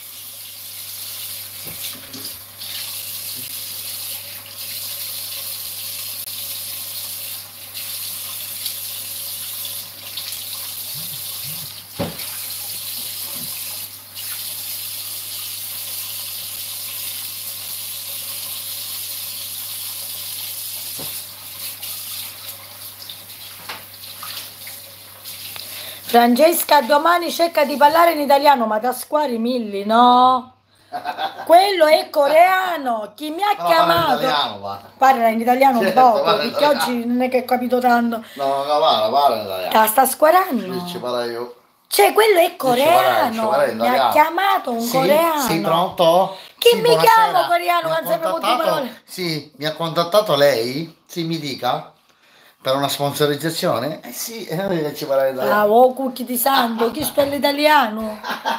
Speaker 2: Francesca, domani cerca di parlare in italiano, ma da squari milli, no? Quello è coreano. Chi mi ha chiamato?
Speaker 1: Italiano, va.
Speaker 2: Parla in italiano un
Speaker 1: Certo,
Speaker 2: poco,
Speaker 1: parla in
Speaker 2: perché
Speaker 1: italiano.
Speaker 2: oggi non è che ho capito tanto.
Speaker 1: No, parla in italiano.
Speaker 2: Ah, sta squarando?
Speaker 1: Ci parla io.
Speaker 2: Cioè, quello è
Speaker 1: Ci
Speaker 2: coreano.
Speaker 1: parla in
Speaker 2: Mi ha
Speaker 1: italiano.
Speaker 2: chiamato un coreano.
Speaker 1: Sì, pronto?
Speaker 2: Chi
Speaker 1: Sì,
Speaker 2: mi
Speaker 1: buonasera.
Speaker 2: chiama coreano?
Speaker 1: Mi ha
Speaker 2: Non sapevo di
Speaker 1: contattato-
Speaker 2: parole.
Speaker 1: Sì, mi ha contattato lei? Sì, mi dica. Per una sponsorizzazione? Eh sì, che ci parla in
Speaker 2: Ah,
Speaker 1: italiano.
Speaker 2: oh, cucchi di santo, chi sta l'italiano?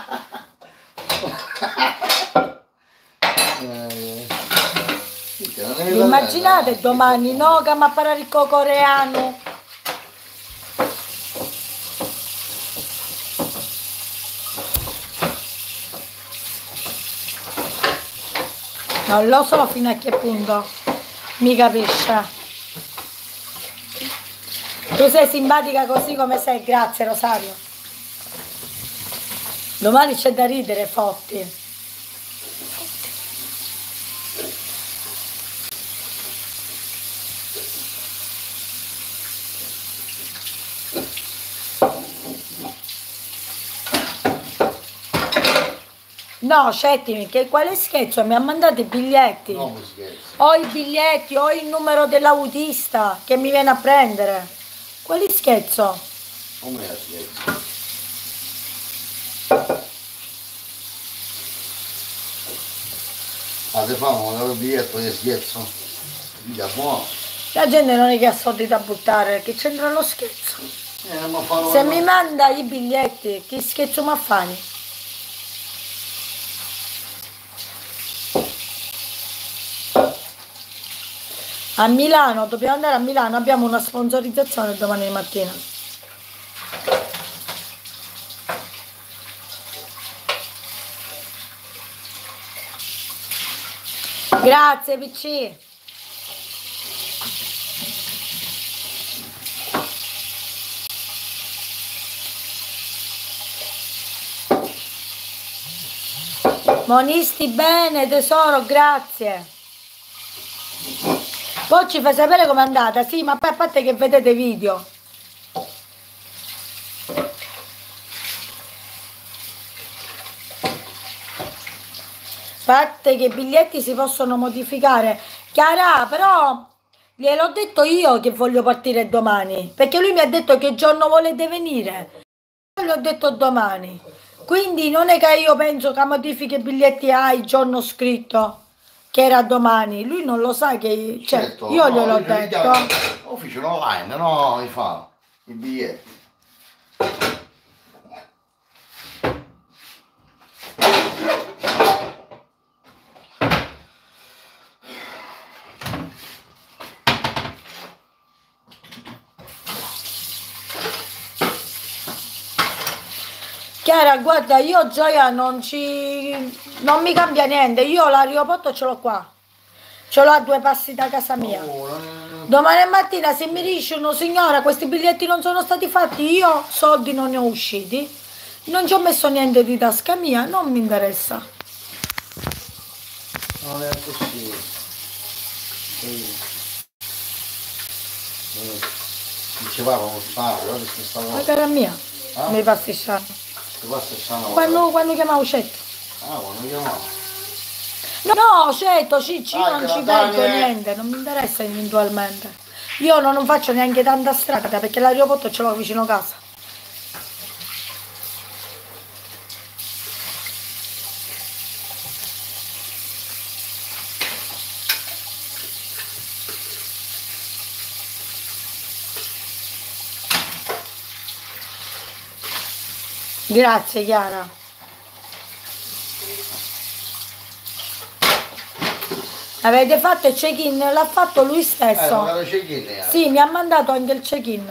Speaker 2: Immaginate domani, no, che mi appare il coreano. Non lo so fino a che punto mi capisce. Tu sei simpatica così come sei, grazie Rosario. Domani c'è da ridere, Fotti. No, scettimi, che quale scherzo? Mi ha mandato i biglietti.
Speaker 1: No, mi scherzo.
Speaker 2: Ho i biglietti, ho il numero dell'autista che mi viene a prendere. Quali scherzo?
Speaker 1: Come è scherzo? Ah, te fanno un biglietto di scherzo? Mica buono.
Speaker 2: La gente non è che ha soldi da buttare, che c'entra lo scherzo.
Speaker 1: Ma fanno
Speaker 2: Se mi manda i biglietti, che scherzo mi fai? A Milano, dobbiamo andare a Milano, abbiamo una sponsorizzazione domani mattina. Grazie PC. Monisti bene tesoro, grazie. Poi ci fai sapere com'è andata, sì, ma poi a parte che vedete video. A parte che i biglietti si possono modificare. Chiara, però gliel'ho detto io che voglio partire domani, perché lui mi ha detto che giorno volete venire. Io gli ho detto domani. Quindi non è che io penso che modifiche i biglietti il giorno scritto che era domani. Lui non lo sa che... Cioè,
Speaker 1: Certo,
Speaker 2: io
Speaker 1: no,
Speaker 2: gliel'ho detto.
Speaker 1: Ufficio online, no, mi fa i biglietti.
Speaker 2: Chiara, guarda, io Gioia non mi cambia niente. Io l'aeroporto ce l'ho qua. Ce l'ho a 2 passi da casa mia. Domani mattina se mi dicono, signora, questi biglietti non sono stati fatti, io soldi non ne ho usciti, non ci ho messo niente di tasca mia, non mi interessa.
Speaker 1: Non è possibile. Diceva con lo
Speaker 2: Ma cara mia, mi pasticciano. Quando chiamavo Cetto?
Speaker 1: Ah, quando chiamavo?
Speaker 2: No, Cetto, Cicci, non ci perdo niente, non mi interessa eventualmente. Io non faccio neanche tanta strada perché l'aeroporto ce l'ho vicino casa. Grazie Chiara. Avete fatto il check-in? L'ha fatto lui stesso. Sì, mi ha mandato anche il check-in.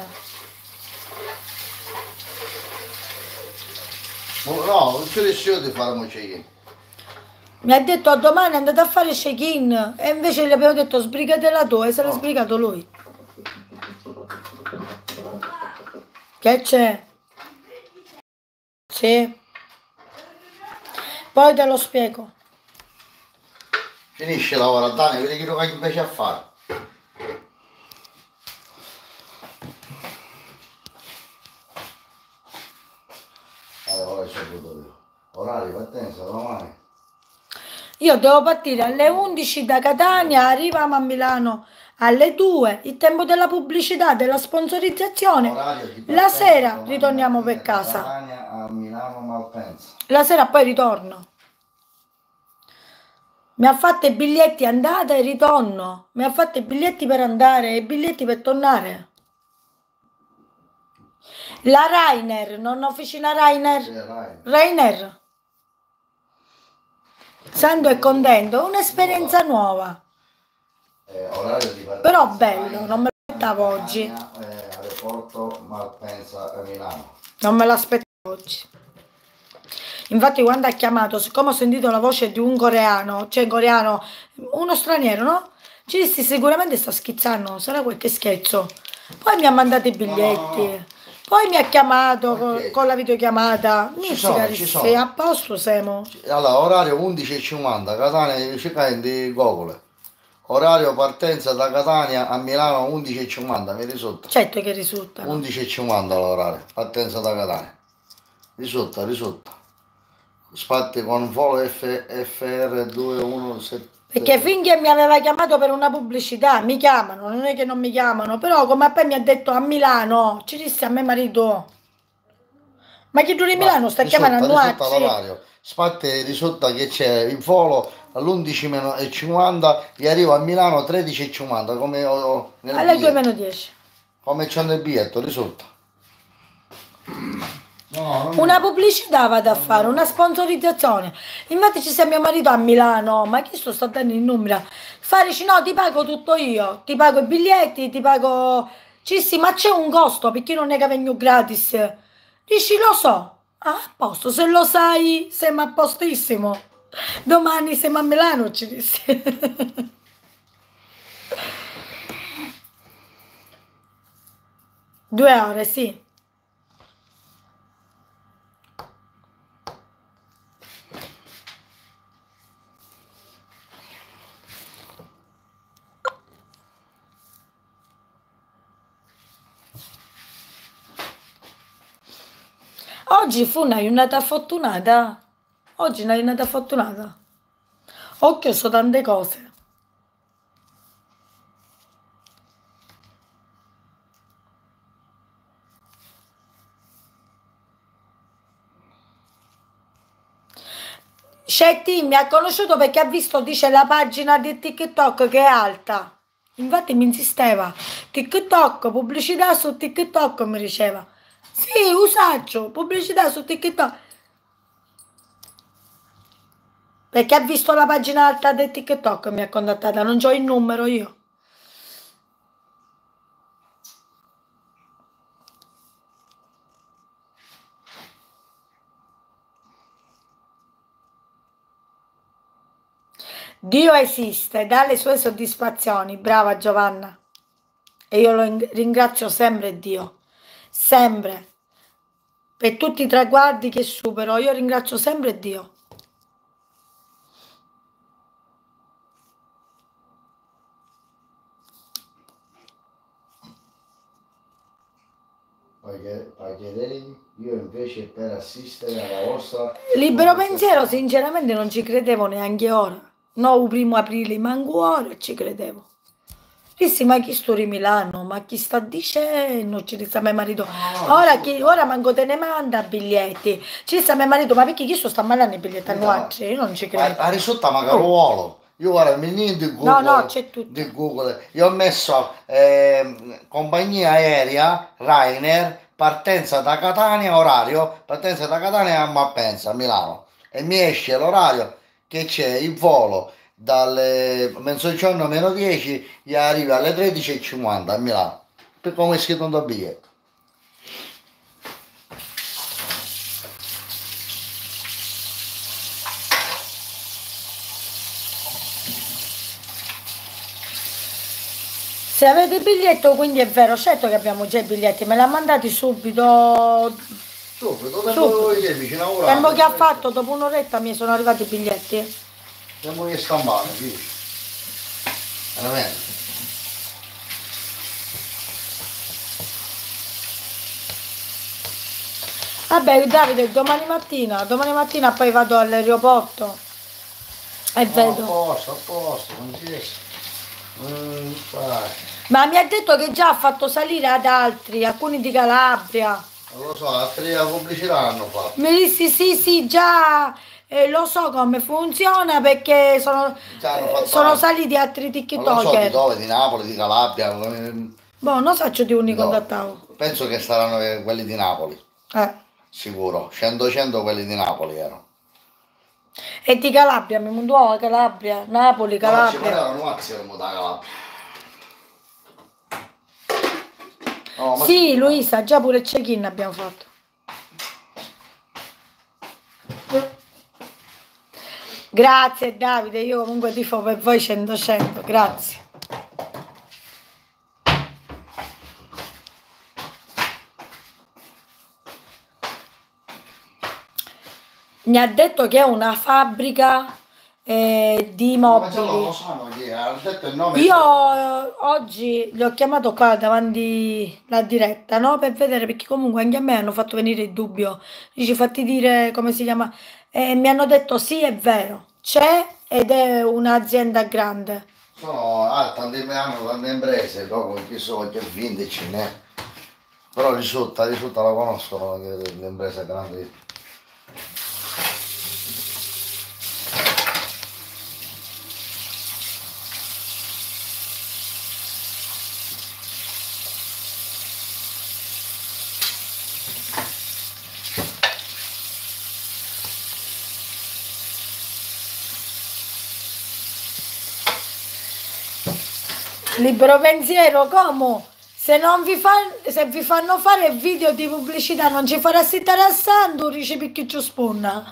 Speaker 1: No, non c'è nessuno di fare un check-in.
Speaker 2: Mi ha detto domani andate a fare check-in e invece gli abbiamo detto sbrigatela tu e se l'ha sbrigato lui. Che c'è? Sì. Poi te lo spiego.
Speaker 1: Finisce lavoro, Dani, vedi che lo invece a fare. Allora c'è tutto. Orario, partenza, domani.
Speaker 2: Io devo partire alle 11 da Catania, arriviamo a Milano alle 2, il tempo della pubblicità, della sponsorizzazione. La sera ritorniamo per casa.
Speaker 1: Catania a Milano Malpensa.
Speaker 2: La sera poi ritorno. Mi ha fatto i biglietti andata e ritorno. Mi ha fatto i biglietti per andare e i biglietti per tornare. La Rainer, non officina Rainer?
Speaker 1: Sì,
Speaker 2: Rainer. Santo è contento, un'esperienza nuova.
Speaker 1: Orario di
Speaker 2: Però bello, non me l'aspettavo oggi.
Speaker 1: Aeroporto Malpensa a Milano.
Speaker 2: Non me l'aspettavo oggi. Infatti quando ha chiamato, siccome ho sentito la voce di un coreano, cioè coreano, uno straniero, no? Ci dissi sicuramente sta scherzando, sarà qualche scherzo. Poi mi ha mandato i biglietti. No. Poi mi ha chiamato con la videochiamata.
Speaker 1: Ci sono.
Speaker 2: Sei a posto, siamo?
Speaker 1: Allora, orario 11:50, Catania, cerca di Google. Orario partenza da Catania a Milano 11:50, mi risulta.
Speaker 2: Certo che risulta.
Speaker 1: 11:50 l'orario, partenza da Catania. Risulta. Spatti con volo FR217.
Speaker 2: Perché finché mi aveva chiamato per una pubblicità, mi chiamano, non è che non mi chiamano, però come poi mi ha detto a Milano, ci disse a me marito, ma chi tu di Milano sta chiamando a Nuazzi?
Speaker 1: Spatti risulta che c'è in volo all'11:50 e arrivo a Milano 13:50 come
Speaker 2: alle 2:10.
Speaker 1: Come c'è nel biglietto, risulta. No, No, non
Speaker 2: Una pubblicità vado a fare, una sponsorizzazione. Infatti ci sta mio marito a Milano, ma chi sto dando il numero? Fareci no, ti pago tutto io, ti pago i biglietti, ti pago... Sì, ma c'è un costo, perché non è che vengo gratis. Dici, lo so. Ah, a posto, se lo sai, siamo a postissimo. Domani siamo a Milano, ci dici. 2 ore, sì. Oggi fu una giornata fortunata. Oggi è una giornata fortunata. Occhio, so tante cose. Scetti mi ha conosciuto perché ha visto, dice, la pagina di TikTok che è alta. Infatti mi insisteva. TikTok, pubblicità su TikTok mi diceva. Sì, usaccio, pubblicità su TikTok. Perché ha visto la pagina alta di TikTok mi ha contattata, non c'ho il numero io. Dio esiste, dà le sue soddisfazioni, brava Giovanna. E io lo ringrazio sempre Dio, sempre. Per tutti i traguardi che supero, io ringrazio sempre Dio.
Speaker 1: Pagherei io invece per assistere alla vostra
Speaker 2: Libero pensiero, sinceramente non ci credevo neanche ora. No, il 1° aprile, manco ora ci credevo. Dissi, ma chi sto di Milano? Ma chi sta dicendo? Ci sta mio marito. Ora manco te ne manda biglietti. Ci sta mio marito, ma perché chi sto sta mandando i biglietti a noi? Io non ci credo.
Speaker 1: a risulta Magaruolo. Io guarda, mi niente di Google,
Speaker 2: No, c'è tutto.
Speaker 1: di Google. Io ho messo compagnia aerea, Ryanair, partenza da Catania, orario, partenza da Catania a Malpensa, a Milano. E mi esce l'orario che c'è il volo dalle mezzogiorno meno 10 e arriva alle 13:50 a Milano. Per come è scritto un biglietto.
Speaker 2: Se avete il biglietto, quindi è vero, certo che abbiamo già i biglietti, me l'ha mandati subito.
Speaker 1: Subito,
Speaker 2: Subito.
Speaker 1: vicino a ora.
Speaker 2: Tempo che ha fatto, dopo un'oretta mi sono arrivati i biglietti.
Speaker 1: Tempo che stampare, sì. Veramente.
Speaker 2: Vabbè, Davide, domani mattina poi vado all'aeroporto e vedo.
Speaker 1: A posto, non si riesce.
Speaker 2: Ma mi ha detto che già ha fatto salire ad altri, alcuni di Calabria.
Speaker 1: Non lo so, altri pubblicità hanno fatto.
Speaker 2: Mi dissi sì, già lo so come funziona perché sono saliti altri
Speaker 1: Non lo so di
Speaker 2: TikToker.
Speaker 1: dove, di Napoli, di Calabria.
Speaker 2: Boh, non so di uno
Speaker 1: No,
Speaker 2: contattavo.
Speaker 1: penso che saranno quelli di Napoli, sicuro. 100 quelli di Napoli erano.
Speaker 2: E di Calabria, mi mandò Calabria, Napoli,
Speaker 1: No, ci
Speaker 2: Calabria.
Speaker 1: parevano massimo da Calabria. No, ma
Speaker 2: Sì, Luisa, già pure il check-in abbiamo fatto. Grazie Davide, io comunque tifo per voi 100, grazie. Mi ha detto che è una fabbrica di
Speaker 1: ma già lo
Speaker 2: mobili.
Speaker 1: sanno chi è, ha detto il nome.
Speaker 2: Io oggi li ho chiamato qua davanti la diretta, no? Per vedere, perché comunque anche a me hanno fatto venire il dubbio. Dici, fatti dire come si chiama. E mi hanno detto sì, è vero, c'è ed è un'azienda grande.
Speaker 1: Sono hanno tante imprese, dopo chi so che vindici, ne. Però risulta la conoscono che le imprese grandi.
Speaker 2: Libero pensiero, come? Se vi fanno fare video di pubblicità non ci faresti stare a santo, dici perché ci spunna.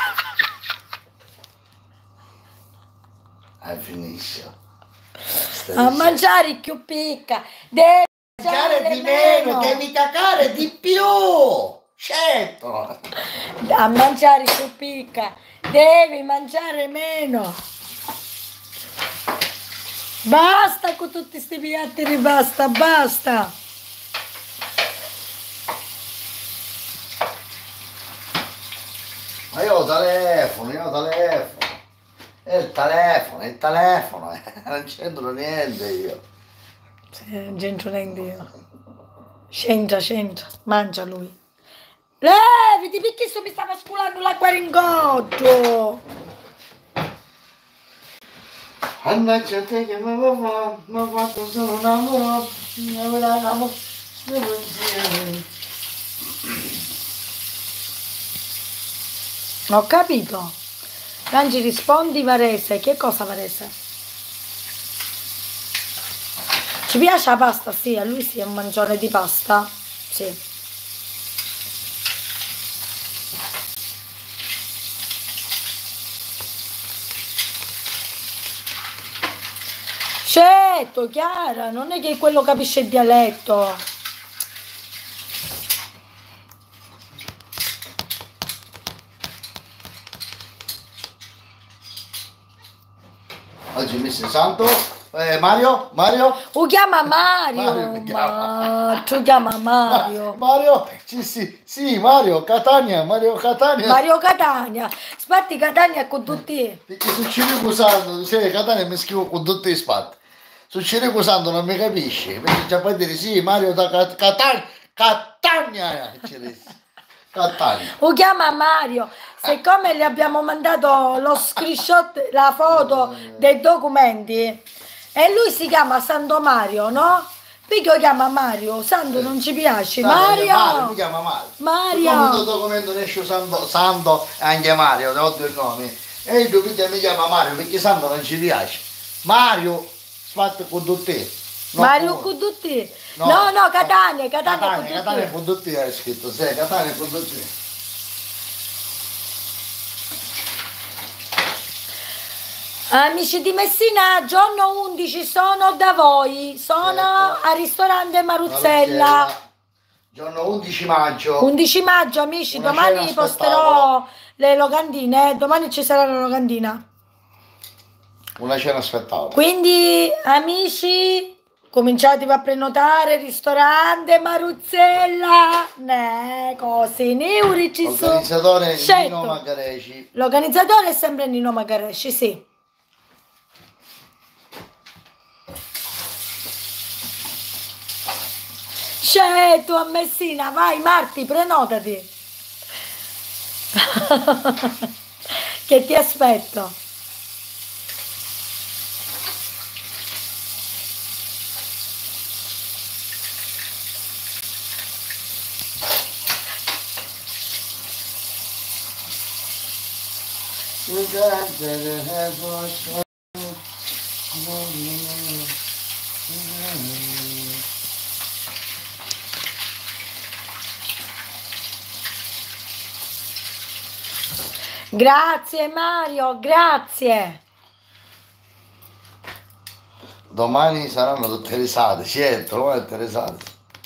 Speaker 1: Finisce.
Speaker 2: A mangiare più picca, devi
Speaker 1: Cacare di meno, devi cacare di più. Certo.
Speaker 2: A mangiare più picca, devi mangiare meno. Basta con tutti questi piatti, basta, basta.
Speaker 1: Ma io ho telefono. È il telefono. Non c'entro niente io.
Speaker 2: Non c'entro niente io. C'entra, mangia lui. Leviti, perché sto mi stava sculando l'acqua in goccio?
Speaker 1: Mannaggia te che mi ha fatto solo un amore, mi avevamo pensieri.
Speaker 2: Ho capito. Angi, rispondi Varese. Che cosa Varese? Ci piace la pasta? Sì, a lui sì, è un mangione di pasta. Sì. Certo, Chiara, non è che quello capisce il dialetto.
Speaker 1: Oggi mi sei santo. Mario?
Speaker 2: Tu chiama Mario. Tu chiama Mario.
Speaker 1: Mario? Sì, Mario Catania.
Speaker 2: Mario Catania. Spatti Catania con tutti.
Speaker 1: Perché su Cirico Santo, Catania mi scrivo con tutti i spatti. Su Cirico Santo non mi capisci. Perché già puoi dire sì, Mario da Catania. Catania.
Speaker 2: O chiama Mario, siccome gli abbiamo mandato lo screenshot, la foto dei documenti, e lui si chiama Santo Mario, no? Perché lo chiama Mario? Santo non ci piace. Mario!
Speaker 1: Mi chiama
Speaker 2: Mario!
Speaker 1: Come il documento ne esce Santo e anche Mario, ho due nomi. E io mi chiama Mario perché Santo non ci piace. Mario, fatto con tutti.
Speaker 2: Mario con tutti? No, Catania con tutti.
Speaker 1: Catania con tutti hai scritto, sì, Catania con tutti.
Speaker 2: Amici di Messina, giorno 11 sono da voi, sono al ristorante Maruzzella.
Speaker 1: Giorno 11 maggio.
Speaker 2: 11 maggio, amici, domani posterò le locandine, domani ci sarà la locandina.
Speaker 1: Una cena spettacolo.
Speaker 2: Quindi, amici, cominciatevi a prenotare ristorante Maruzzella, cose neuri ci sono.
Speaker 1: L'organizzatore Nino Magareci.
Speaker 2: L'organizzatore è sempre Nino Magareci, sì. Certo, a Messina, vai Marti, prenotati. Che ti aspetto. Grazie Mario, grazie.
Speaker 1: Domani saranno tutte risate, certo, domani tutte risate.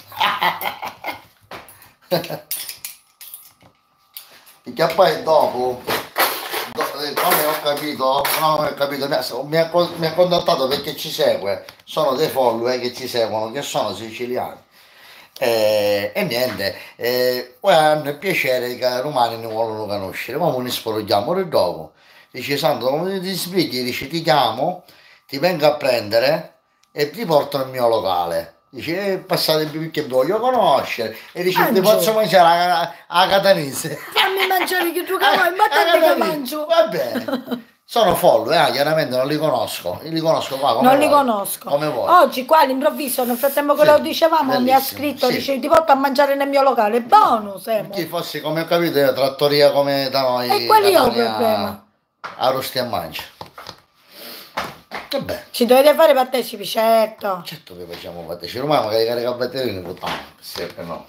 Speaker 1: Perché poi dopo, come ho capito, mi ha contattato perché ci segue, sono dei follower che ci seguono, che sono siciliani. E niente, poi hanno il piacere che i romani ne vogliono conoscere, come ne spogliamo e dopo. Dice Santo, come ti spieghi? Dice ti chiamo, ti vengo a prendere e ti porto nel mio locale. Dice passate perché voglio conoscere e dice ti posso mangiare a catanese.
Speaker 2: Fammi mangiare che tu vuoi, ma tanto che mangio.
Speaker 1: Va bene. Sono follower, chiaramente non li conosco, qua come
Speaker 2: non
Speaker 1: voi.
Speaker 2: Li conosco.
Speaker 1: Come voi.
Speaker 2: Oggi qua all'improvviso, nel frattempo che lo dicevamo,
Speaker 1: bellissimo,
Speaker 2: mi ha scritto,
Speaker 1: sì.
Speaker 2: dice ti porto a mangiare nel mio locale, buono Semo.
Speaker 1: Che fosse come ho capito, è trattoria come da noi.
Speaker 2: E quelli ho il problema.
Speaker 1: Arrosti a mangia. Vabbè,
Speaker 2: Ci dovete fare partecipi, certo.
Speaker 1: certo che facciamo partecipi, ormai magari carica la batteria ne votiamo, se no.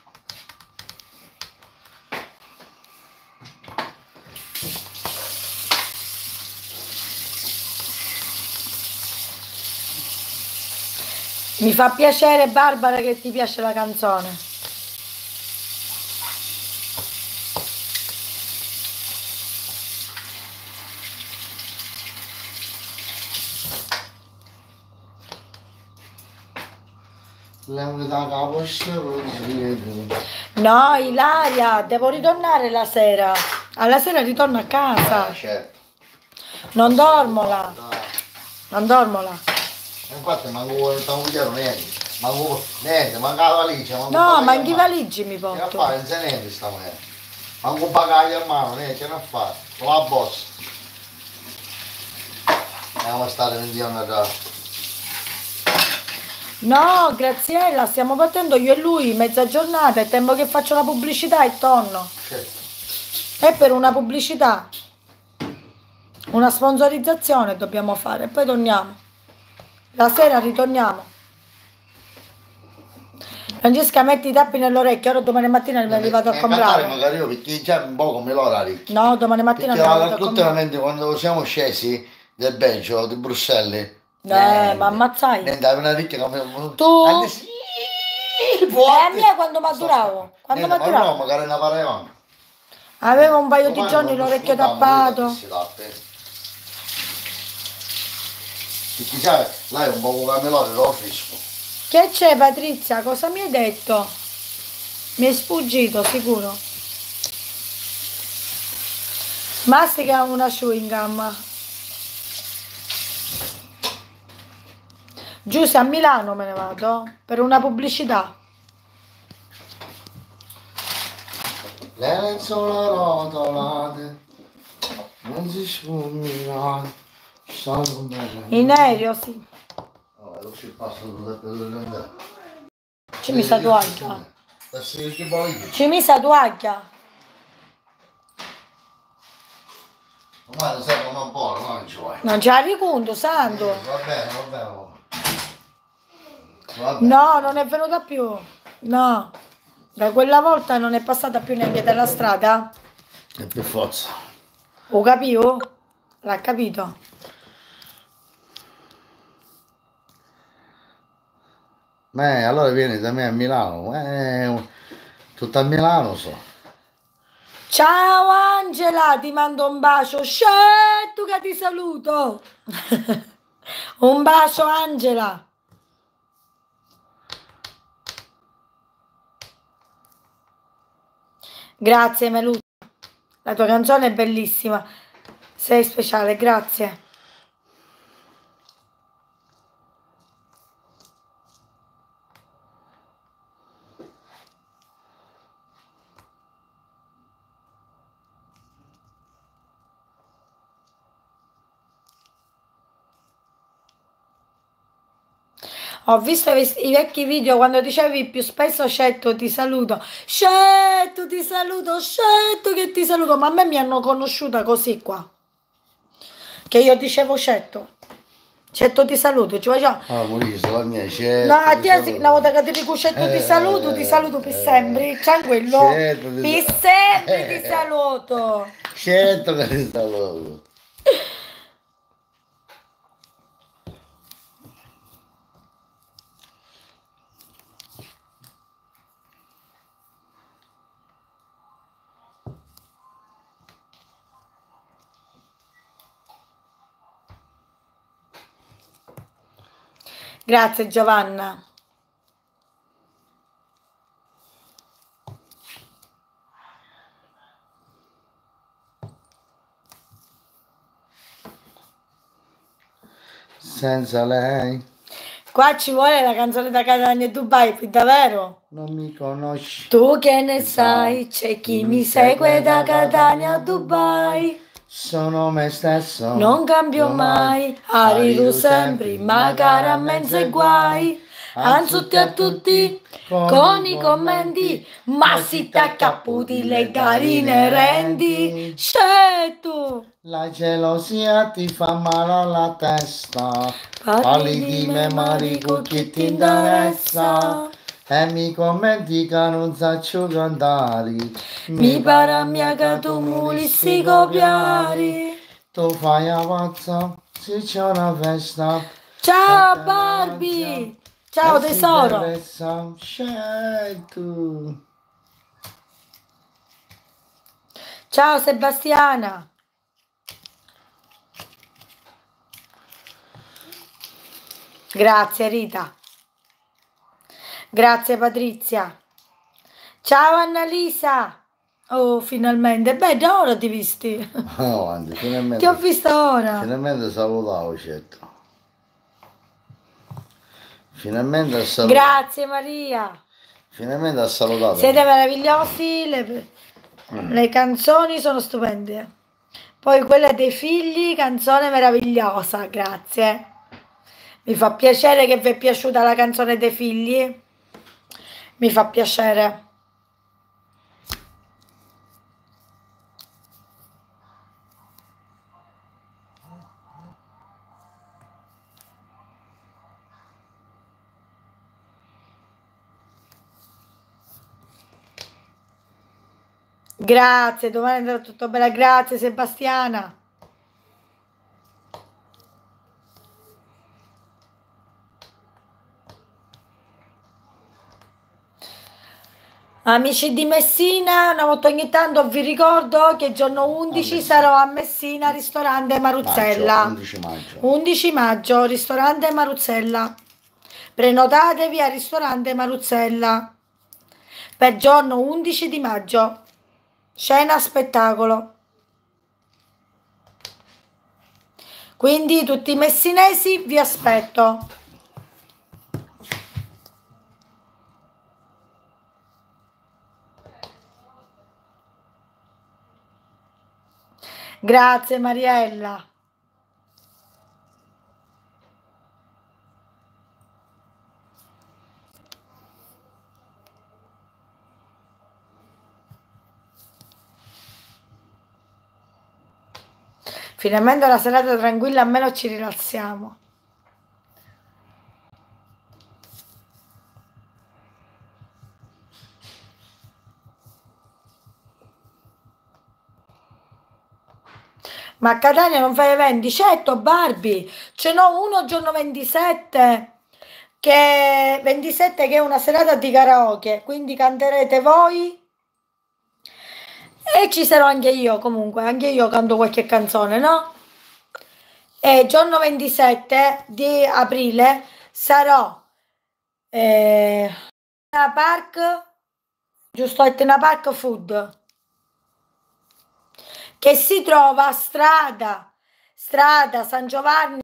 Speaker 2: Mi fa piacere, Barbara, che ti piace la canzone. No, Ilaria, devo ritornare la sera. Alla sera ritorno a casa.
Speaker 1: Certo.
Speaker 2: Non dormo là. Non dormo là.
Speaker 1: Infatti manco non niente, manca la valigia.
Speaker 2: No, ma anche i valigi mi
Speaker 1: Che a
Speaker 2: porto.
Speaker 1: fare, non c'è niente stamane. Manco un bagaglio a mano, niente, che ne a fare. Con la bossa. Andiamo a stare un giorno da...
Speaker 2: No, Graziella, stiamo partendo io e lui, mezza giornata, è tempo che faccio la pubblicità e torno.
Speaker 1: Certo.
Speaker 2: È per una pubblicità. Una sponsorizzazione dobbiamo fare e poi torniamo. La sera ritorniamo. Francesca, metti i tappi nell'orecchio, ora domani mattina me li vado a comprare.
Speaker 1: Magari io, perché già un po' come l'orari.
Speaker 2: No, domani mattina me
Speaker 1: Perché
Speaker 2: li vado a comprare.
Speaker 1: ultimamente quando siamo scesi del Belgio, di Bruxelles.
Speaker 2: Ma ammazzai.
Speaker 1: Niente, una ricca come...
Speaker 2: Tu?
Speaker 1: Il
Speaker 2: a me quando maturavo? Quando
Speaker 1: ma
Speaker 2: maturavo?
Speaker 1: no, magari ne parevamo.
Speaker 2: Avevo un paio di giorni l'orecchio tappato.
Speaker 1: Perché sai, là è un po' come melone, lo fisco.
Speaker 2: Che c'è, Patrizia? Cosa mi hai detto? Mi è sfuggito, sicuro. Mastica una chewing gum. Giusto, a Milano me ne vado per una pubblicità.
Speaker 1: Le lenzuola rotolate non si sfuminano, sono belle.
Speaker 2: In aereo, sì.
Speaker 1: Lo si passa per le
Speaker 2: Ci mi sa tuaglia. Ci mi sa tuaglia.
Speaker 1: Ormai lo sai come un po', non ci vuoi.
Speaker 2: Non c'è riconto, santo.
Speaker 1: Va bene, va bene.
Speaker 2: No, non è venuta più. No. Da quella volta non è passata più neanche dalla strada.
Speaker 1: È per forza.
Speaker 2: Lo capivo? L'ha capito?
Speaker 1: Allora vieni da me a Milano. Tutto a Milano so.
Speaker 2: Ciao Angela, ti mando un bacio. Scetto che ti saluto. Un bacio Angela. Grazie Meluta. La tua canzone è bellissima. Sei speciale, grazie. Ho visto i vecchi video quando dicevi più spesso Scetto ti saluto, Scetto ti saluto, Scetto che ti saluto, ma a me mi hanno conosciuta così qua, che io dicevo Scetto ti saluto, ci facciamo.
Speaker 1: Ah, Maurizio, la mia Scetto.
Speaker 2: No, a te una volta che ti dico Scetto ti saluto per sempre, tranquillo, per sempre ti saluto.
Speaker 1: Scetto che ti saluto.
Speaker 2: Grazie Giovanna.
Speaker 1: Senza lei
Speaker 2: Qua ci vuole la canzone da Catania e Dubai, davvero?
Speaker 1: non mi conosci.
Speaker 2: Tu che ne sai, c'è chi mi segue da Catania a Dubai.
Speaker 1: Sono me stesso.
Speaker 2: Non cambio mai, arrivo sempre, magari a mezzo e guai. anzutti a tutti con i commenti, ma si t'accapputi le carine rendi, scelto.
Speaker 1: La gelosia ti fa male alla testa, parli di me marico che ti interessa, e mi commenti che non saccio cantare,
Speaker 2: Mi pare mia che tu volissi copiare.
Speaker 1: tu fai la pazza, se c'è una festa.
Speaker 2: Ciao Barbie, ciao tesoro.
Speaker 1: Scelto.
Speaker 2: Ciao Sebastiana. Grazie Rita. Grazie Patrizia. Ciao Annalisa. Oh, finalmente. Beh, da ora ti visti.
Speaker 1: No, anzi, finalmente.
Speaker 2: Ti ho vista ora.
Speaker 1: Finalmente salutavo, certo. Finalmente ha salutato.
Speaker 2: Grazie Maria.
Speaker 1: Finalmente ha salutato.
Speaker 2: Siete meravigliosi, le canzoni sono stupende. Poi quella dei figli, canzone meravigliosa, grazie. Mi fa piacere che vi è piaciuta la canzone dei figli. Mi fa piacere. Grazie, domani andrà tutto bene. Grazie Sebastiana. Amici di Messina, una volta ogni tanto vi ricordo che il giorno 11 sarò a Messina, ristorante Maruzzella.
Speaker 1: 11 maggio.
Speaker 2: 11 maggio, ristorante Maruzzella. Prenotatevi al ristorante Maruzzella per giorno 11 di maggio. Cena spettacolo. Quindi tutti i messinesi vi aspetto. Grazie Mariella. Finalmente una serata tranquilla, almeno ci rilassiamo. Ma a Catania non fai eventi? Certo, Barbie, ce n'ho uno giorno 27 che è una serata di karaoke, quindi canterete voi e ci sarò anche io, comunque, anche io canto qualche canzone, no? E giorno 27 di aprile sarò a Park, giusto, Etna Park Food, che si trova a strada San Giovanni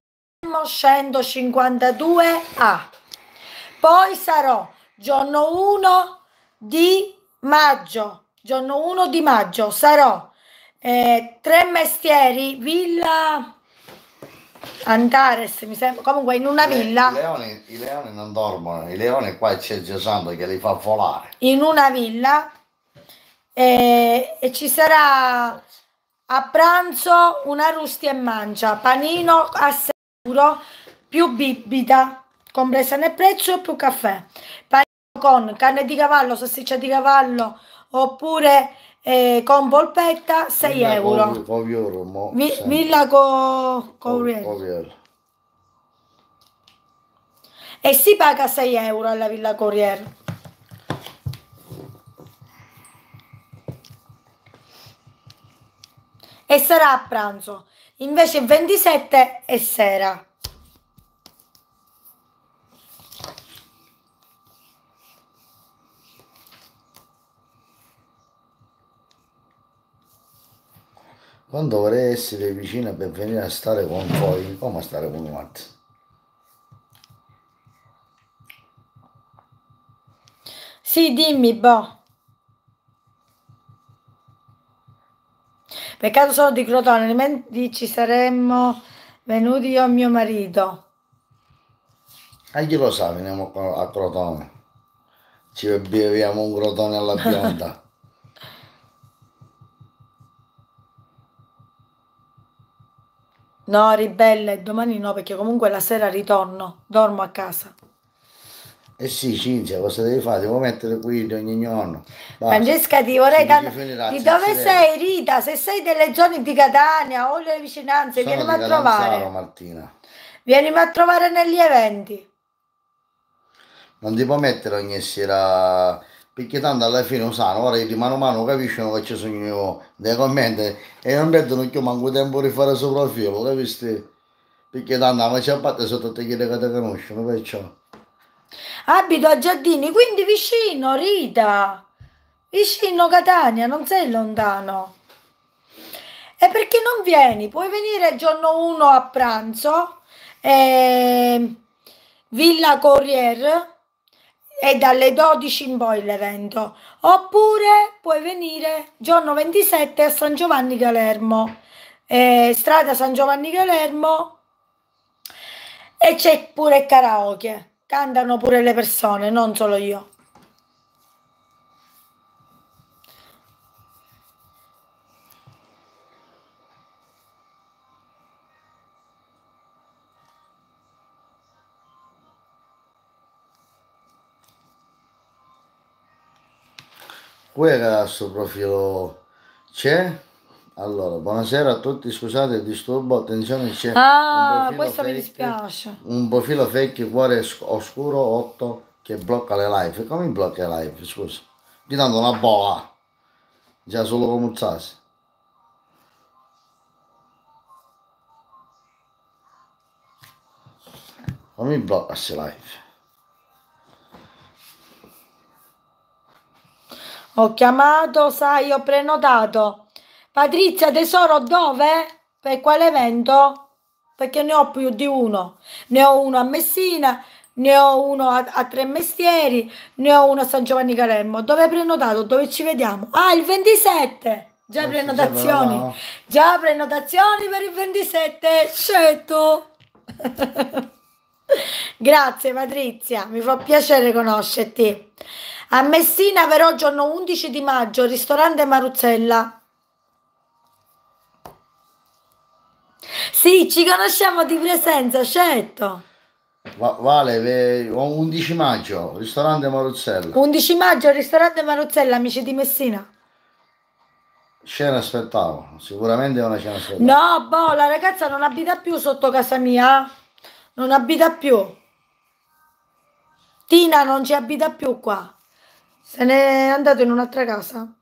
Speaker 2: 152A. Poi sarò giorno 1 di maggio, sarò Tre Mestieri, Villa Antares, mi sembra, comunque in una villa.
Speaker 1: I leoni non dormono, i leoni qua c'è Gesù Santo che li fa volare.
Speaker 2: In una villa e ci sarà a pranzo una rusti e mancia, panino a 6 euro più bibita, compresa nel prezzo, più caffè. Panino con carne di cavallo, salsiccia di cavallo oppure con polpetta, 6 euro. Villa Corriere. E si paga 6 euro alla Villa Corriere. E sarà a pranzo, invece il 27 è sera.
Speaker 1: Quando vorrei essere vicina per venire a stare con voi, come a stare con un altro?
Speaker 2: Sì, dimmi, boh. Peccato solo di Crotone, altrimenti ci saremmo venuti io e mio marito.
Speaker 1: A chi lo sa, veniamo a Crotone. Ci beviamo un Crotone alla bionda.
Speaker 2: No, ribelle, domani no, perché comunque la sera ritorno, dormo a casa.
Speaker 1: Eh sì, Cinzia, cosa devi fare? Devo mettere qui ogni giorno. Basta.
Speaker 2: Francesca, ti vorrei
Speaker 1: Si dice
Speaker 2: tanto.
Speaker 1: finirà,
Speaker 2: Di dove
Speaker 1: zizzirelli.
Speaker 2: sei, Rita? Se sei delle zone di Catania o le vicinanze,
Speaker 1: Sono
Speaker 2: vienimi
Speaker 1: di
Speaker 2: a
Speaker 1: Catanzaro,
Speaker 2: trovare.
Speaker 1: Martina.
Speaker 2: Vienimi a trovare negli eventi.
Speaker 1: Non ti puoi mettere ogni sera, perché tanto alla fine usano, ora di mano a mano capiscono che ci sono io nei commenti e non vedono più manco tempo di fare sul profilo, capisci? Perché tanto ma c'è parte sotto te che ti conoscono, perciò.
Speaker 2: Abito a Giardini, quindi vicino, Rita. Vicino Catania, non sei lontano. E perché non vieni? Puoi venire il giorno 1 a pranzo, Villa Corriere, è dalle 12 in poi l'evento. Oppure puoi venire giorno 27 a San Giovanni Calermo, strada San Giovanni Calermo, e c'è pure il karaoke. Cantano pure le persone, non solo io.
Speaker 1: Guarda il suo profilo c'è? Allora, buonasera a tutti, scusate il disturbo, attenzione c'è
Speaker 2: Ah, questo mi dispiace.
Speaker 1: un profilo fake cuore oscuro 8 che blocca le live. Come blocca le live? Scusa. Ti dando una boa, già solo come uzzassi. Come blocca queste live?
Speaker 2: Ho chiamato, sai, ho prenotato. Patrizia, tesoro, dove? Per quale evento? Perché ne ho più di uno. Ne ho uno a Messina, ne ho uno a Tre Mestieri, ne ho uno a San Giovanni Calermo. Dove hai prenotato? Dove ci vediamo? Ah, il 27! Già prenotazioni.
Speaker 1: No?
Speaker 2: Già prenotazioni per il 27. Scelto. Grazie Patrizia, mi fa piacere conoscerti. A Messina però giorno 11 di maggio, ristorante Maruzzella. Sì, ci conosciamo di presenza, certo.
Speaker 1: Vale, 11 maggio, ristorante Maruzzella.
Speaker 2: 11 maggio, ristorante Maruzzella, amici di Messina.
Speaker 1: Scena aspettavo, sicuramente è una scena aspettavo.
Speaker 2: No, boh, la ragazza non abita più sotto casa mia. Non abita più. Tina non ci abita più qua. Se n'è andato in un'altra casa.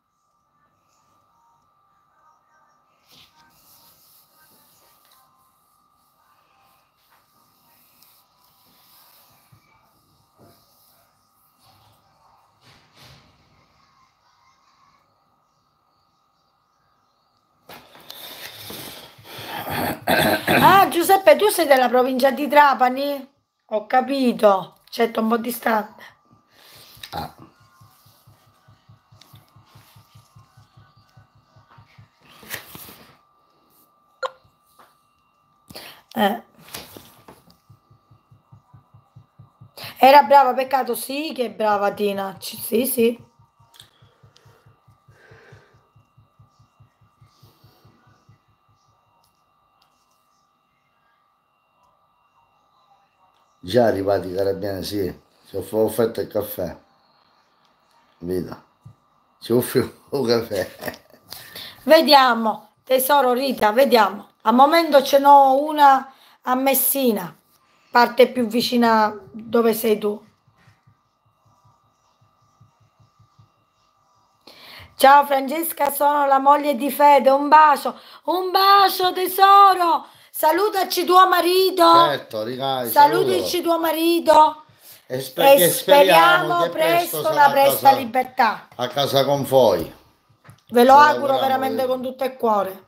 Speaker 2: Ah, Giuseppe, tu sei della provincia di Trapani? Ho capito, certo, un po' distante.
Speaker 1: Ah.
Speaker 2: Era brava, peccato, sì, che brava Tina. Sì, sì.
Speaker 1: Già arrivati i carabinieri, sì, ci ho offerto il caffè, vedo, ci offro un caffè.
Speaker 2: Vediamo, tesoro Rita, vediamo. Al momento ce n'ho una a Messina, parte più vicina dove sei tu. Ciao Francesca, sono la moglie di Fede, un bacio tesoro, salutaci tuo marito,
Speaker 1: Certo, ragazzi,
Speaker 2: salutaci tuo marito
Speaker 1: e
Speaker 2: e
Speaker 1: speriamo
Speaker 2: speriamo
Speaker 1: che
Speaker 2: presto
Speaker 1: sarà
Speaker 2: la presta libertà.
Speaker 1: a casa con voi.
Speaker 2: Ve lo
Speaker 1: Ve
Speaker 2: auguro
Speaker 1: l'auguriamo
Speaker 2: veramente
Speaker 1: di-
Speaker 2: con tutto il cuore.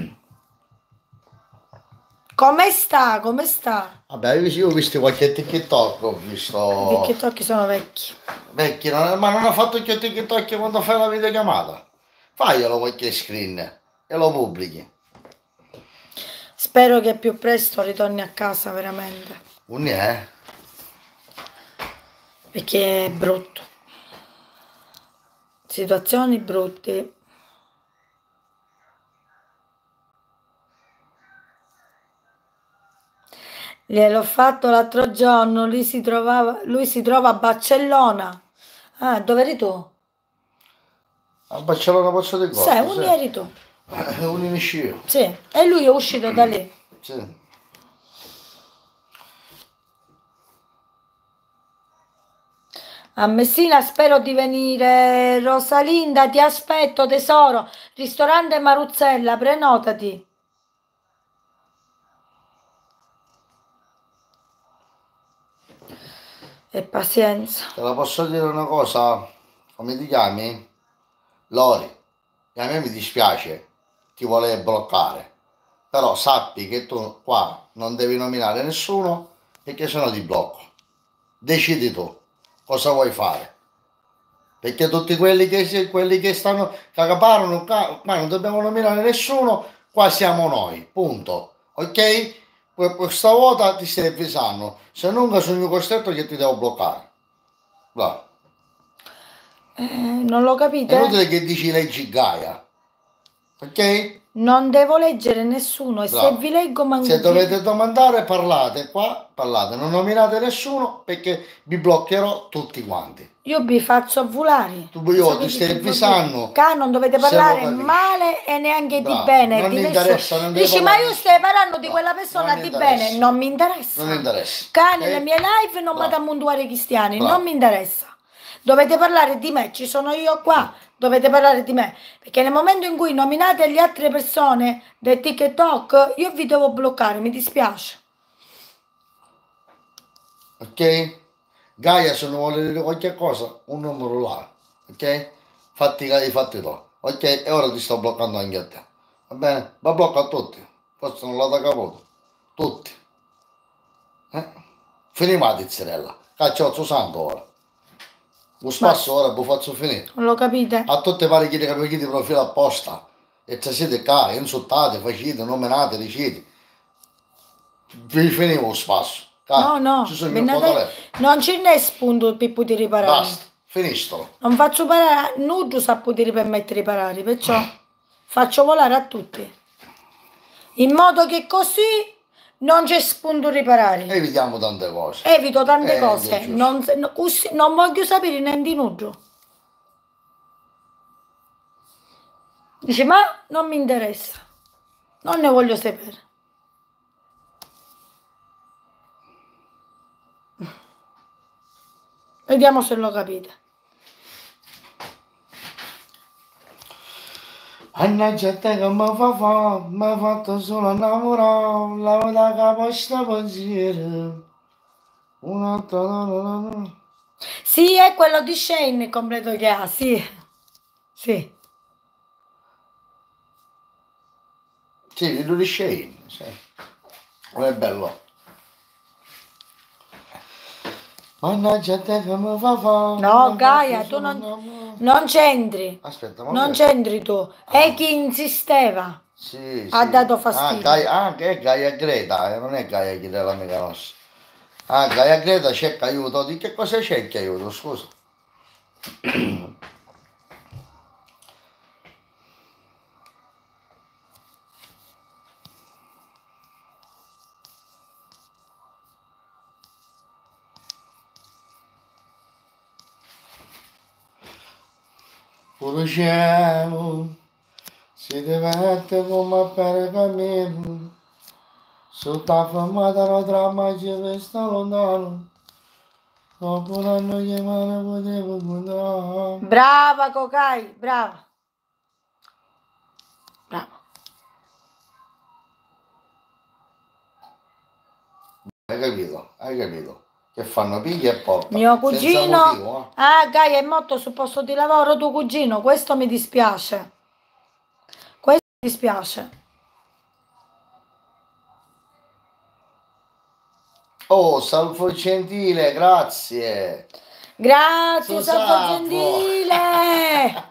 Speaker 2: Come sta? Come sta?
Speaker 1: Vabbè, io ho visto qualche TikTok, ho
Speaker 2: I
Speaker 1: visto
Speaker 2: TikTok sono vecchi.
Speaker 1: vecchi, ma non ho fatto che TikTok quando fai la videochiamata. Faglielo qualche screen e lo pubblichi.
Speaker 2: Spero che più presto ritorni a casa, veramente.
Speaker 1: Un
Speaker 2: perché è brutto. Situazioni brutte. Gliel'ho fatto l'altro giorno, lui si trova a Barcellona. Ah, dove eri tu?
Speaker 1: A Barcellona Pozzo di
Speaker 2: Sai,
Speaker 1: Gotto,
Speaker 2: un
Speaker 1: sì.
Speaker 2: eri tu.
Speaker 1: Un io.
Speaker 2: Sì, e lui è uscito da lì.
Speaker 1: Sì.
Speaker 2: A Messina spero di venire. Rosalinda, ti aspetto tesoro. Ristorante Maruzzella, prenotati. E pazienza.
Speaker 1: Te la posso dire una cosa? Come ti chiami? Lori. E a me mi dispiace, ti volevo bloccare. Però sappi che tu qua non devi nominare nessuno perché sennò ti blocco. Decidi tu cosa vuoi fare. Perché tutti quelli che stanno cagaparano qua non dobbiamo nominare nessuno, qua siamo noi, punto. Ok? Questa volta ti stai avvisando, se non sono costretto che ti devo bloccare. Va.
Speaker 2: Non lo
Speaker 1: È
Speaker 2: capite?
Speaker 1: inutile che dici leggi Gaia. Ok?
Speaker 2: Non devo leggere nessuno e se
Speaker 1: Bravo.
Speaker 2: vi leggo
Speaker 1: Se dovete domandare parlate qua, parlate, non nominate nessuno perché vi bloccherò tutti quanti.
Speaker 2: io vi faccio avvolare.
Speaker 1: Io ti stai avvisando.
Speaker 2: Qua non dovete
Speaker 1: se lo
Speaker 2: parlare
Speaker 1: capisci.
Speaker 2: male e neanche di
Speaker 1: Bravo,
Speaker 2: bene.
Speaker 1: non
Speaker 2: di
Speaker 1: mi
Speaker 2: nessuno.
Speaker 1: interessa, non devi
Speaker 2: Dici, ma
Speaker 1: parlare
Speaker 2: io
Speaker 1: di
Speaker 2: stai
Speaker 1: nessuno.
Speaker 2: parlando di
Speaker 1: No,
Speaker 2: quella persona
Speaker 1: non mi
Speaker 2: di
Speaker 1: interessa.
Speaker 2: bene. Non mi interessa.
Speaker 1: Non mi interessa.
Speaker 2: Qua
Speaker 1: Ok?
Speaker 2: nelle mie live non mi
Speaker 1: Bravo.
Speaker 2: ammontuare cristiani.
Speaker 1: Bravo.
Speaker 2: Non mi interessa. Dovete parlare di me, ci sono io qua. Dovete parlare di me. Perché nel momento in cui nominate le altre persone del TikTok, io vi devo bloccare, mi dispiace.
Speaker 1: Ok? Gaia, se non vuole dire qualche cosa, un numero là. Ok? Fatti i fatti tu. Ok? E ora ti sto bloccando anche a te. Va bene? Ma blocca a tutti. Forse non l'ha da capo. Tutti. Finiamo la tizzerella. Cacciozzo santo ora. Lo spasso ora vi faccio finire.
Speaker 2: Non lo capite?
Speaker 1: A tutte pare che di profilo apposta. E se siete qua, insultate, facete, nominate, dicete. Vi finiamo lo spasso.
Speaker 2: No,
Speaker 1: Ci sono il telefono.
Speaker 2: non ce n'è spunto per poter riparare.
Speaker 1: Basta, finiscilo.
Speaker 2: Non faccio parare, nudo sa poter permettere di parare, perciò faccio volare a tutti. In modo che così non c'è spunto riparare.
Speaker 1: Evitiamo tante cose.
Speaker 2: Evito tante cose.
Speaker 1: Giusto.
Speaker 2: Non voglio sapere niente di nudo. Dice, ma non mi interessa. Non ne voglio sapere. Vediamo se lo capite.
Speaker 1: Mannaggia te che mi ha fatto solo innamorare, la vita capo sta pensiero.
Speaker 2: Sì, è quello di Shane il completo che ha, sì. Sì.
Speaker 1: Sì, lui di Shane, sì. Non è bello. Mannaggia te che mi fa fare.
Speaker 2: No, Gaia, tu non c'entri.
Speaker 1: Aspetta, ma
Speaker 2: non c'entri tu. È chi insisteva.
Speaker 1: Sì,
Speaker 2: Ha
Speaker 1: sì.
Speaker 2: dato fastidio.
Speaker 1: Che è Gaia Greta, non è Gaia chi della Lega Nostra. Ah, Gaia Greta cerca aiuto. Di che cosa cerchi aiuto, scusa? Pure cielo, si diverte come per cammino, sotto fermata la trama ci resta lontano, dopo un anno che me ne potevo guardare.
Speaker 2: Brava Cocai, brava. Brava.
Speaker 1: Hai capito? Hai capito? Che fanno piglia e porta.
Speaker 2: Mio cugino,
Speaker 1: motivo,
Speaker 2: Gaia è morto sul posto di lavoro tuo cugino, questo mi dispiace. Questo mi dispiace.
Speaker 1: Oh, Salvo Gentile, grazie.
Speaker 2: Grazie, Salvo Gentile.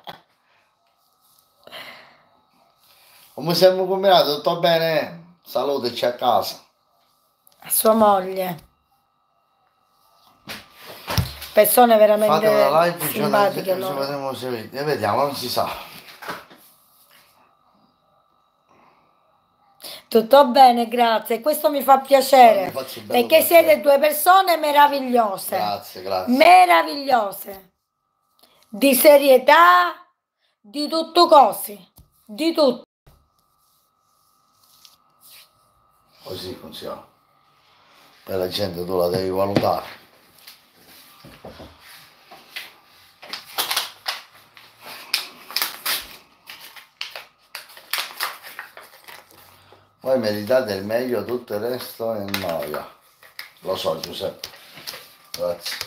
Speaker 1: Come siamo combinati? Tutto bene? Saluteci a casa.
Speaker 2: A sua moglie. persone
Speaker 1: Fate una
Speaker 2: veramente
Speaker 1: live,
Speaker 2: simpatiche
Speaker 1: ci
Speaker 2: loro.
Speaker 1: vedremo se vediamo, non si sa.
Speaker 2: Tutto bene, grazie. Questo mi fa
Speaker 1: Mi
Speaker 2: piacere
Speaker 1: faccio bello
Speaker 2: perché
Speaker 1: piacere.
Speaker 2: siete due persone meravigliose.
Speaker 1: Grazie.
Speaker 2: Meravigliose. Di serietà, di tutto cosi, di tutto.
Speaker 1: Così funziona. Per la gente tu la devi valutare. Voi meritate il meglio, tutto il resto è noia. Lo so, Giuseppe. Grazie.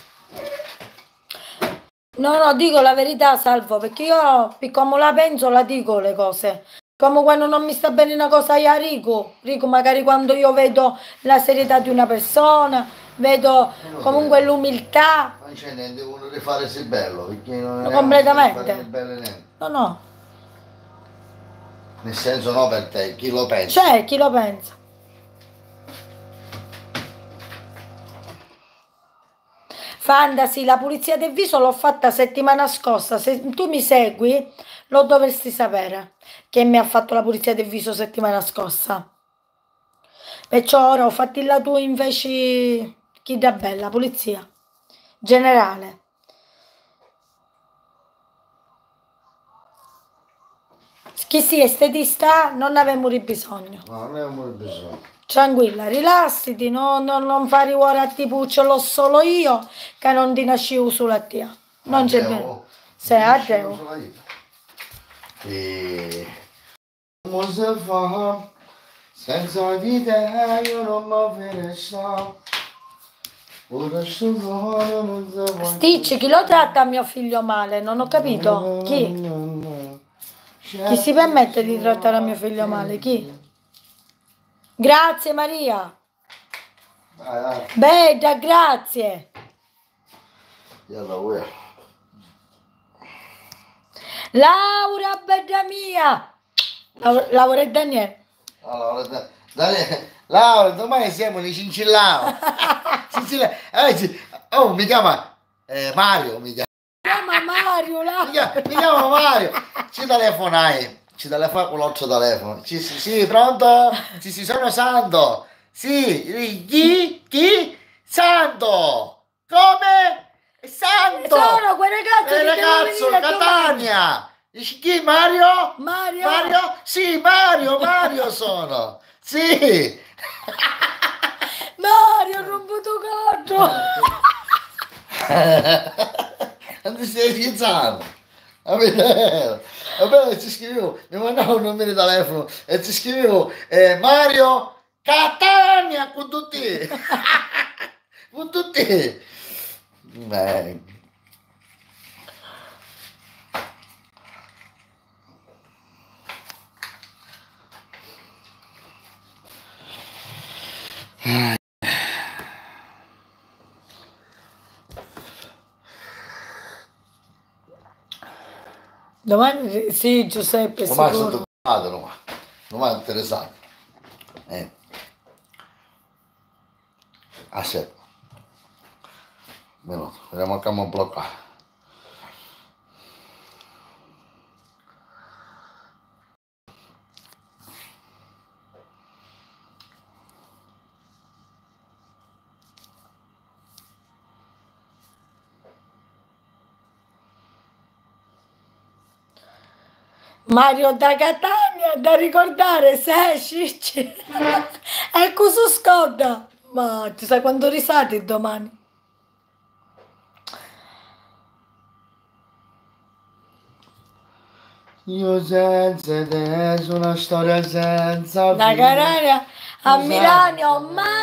Speaker 2: No, dico la verità, Salvo, perché io come la penso la dico le cose. Come quando non mi sta bene una cosa io Rico magari quando io vedo la serietà di una persona, vedo comunque l'umiltà.
Speaker 1: Non c'è niente, uno deve fare si bello, perché non è
Speaker 2: Completamente.
Speaker 1: fare bello niente.
Speaker 2: No.
Speaker 1: Nel senso no per te, chi lo pensa.
Speaker 2: C'è chi lo pensa. Fantasy, la pulizia del viso l'ho fatta settimana scorsa. Se tu mi segui, lo dovresti sapere che mi ha fatto la pulizia del viso settimana scorsa. Perciò ora ho fatto la tua invece chi da bella, pulizia generale. Chi sia estetista non ne avevamo bisogno.
Speaker 1: No, non abbiamo bisogno.
Speaker 2: Tranquilla, rilassati, non fare ora tipo ce l'ho solo io, che non ti nascevo solo a te. Non c'è bene. Sei a te.
Speaker 1: E come si fa? Senza di te io non mi finisco. Ora sono non so.
Speaker 2: Stitch, chi lo tratta mio figlio male? Non ho capito. Chi? Chi si permette di trattare mio figlio male? Chi? Grazie Maria.
Speaker 1: Dai.
Speaker 2: Bella, grazie.
Speaker 1: Yalla,
Speaker 2: Laura, bella mia. Laura e Daniele.
Speaker 1: allora, Laura, domani siamo nei Cincillato. Oh, mi chiama Mario, mi chiama.
Speaker 2: Chiama Mario, Laura.
Speaker 1: Mi chiama Mario. Ci telefonai. Ci telefona con l'altro telefono. Sì, pronto? Sì, sono Santo. Sì, chi? Santo. Come? Santo.
Speaker 2: Sono quel ragazzo che
Speaker 1: ragazzo,
Speaker 2: deve venire a
Speaker 1: Catania. Dici chi? Mario?
Speaker 2: Mario?
Speaker 1: Mario? Sì, Mario sono. Sì.
Speaker 2: Mario, ho romputo contro.
Speaker 1: Non ti stai scherzando? Vabbè, ci scrivevo, mi mandavo un numero di telefono e ci scrivevo Mario Catania con tutti. Con tutti. Beh.
Speaker 2: Domani sì, Giuseppe,
Speaker 1: Domani
Speaker 2: sicuro.
Speaker 1: sono toccato, domani è interessante. Aspetta. Un minuto, vediamo che mi bloccare.
Speaker 2: Mario da Catania, da ricordare, se Cicci. E cosa scorda? Ma tu sai quando risate domani?
Speaker 1: Io senza te, su una storia senza
Speaker 2: Da
Speaker 1: fine.
Speaker 2: Catania a
Speaker 1: Esatto.
Speaker 2: Milano,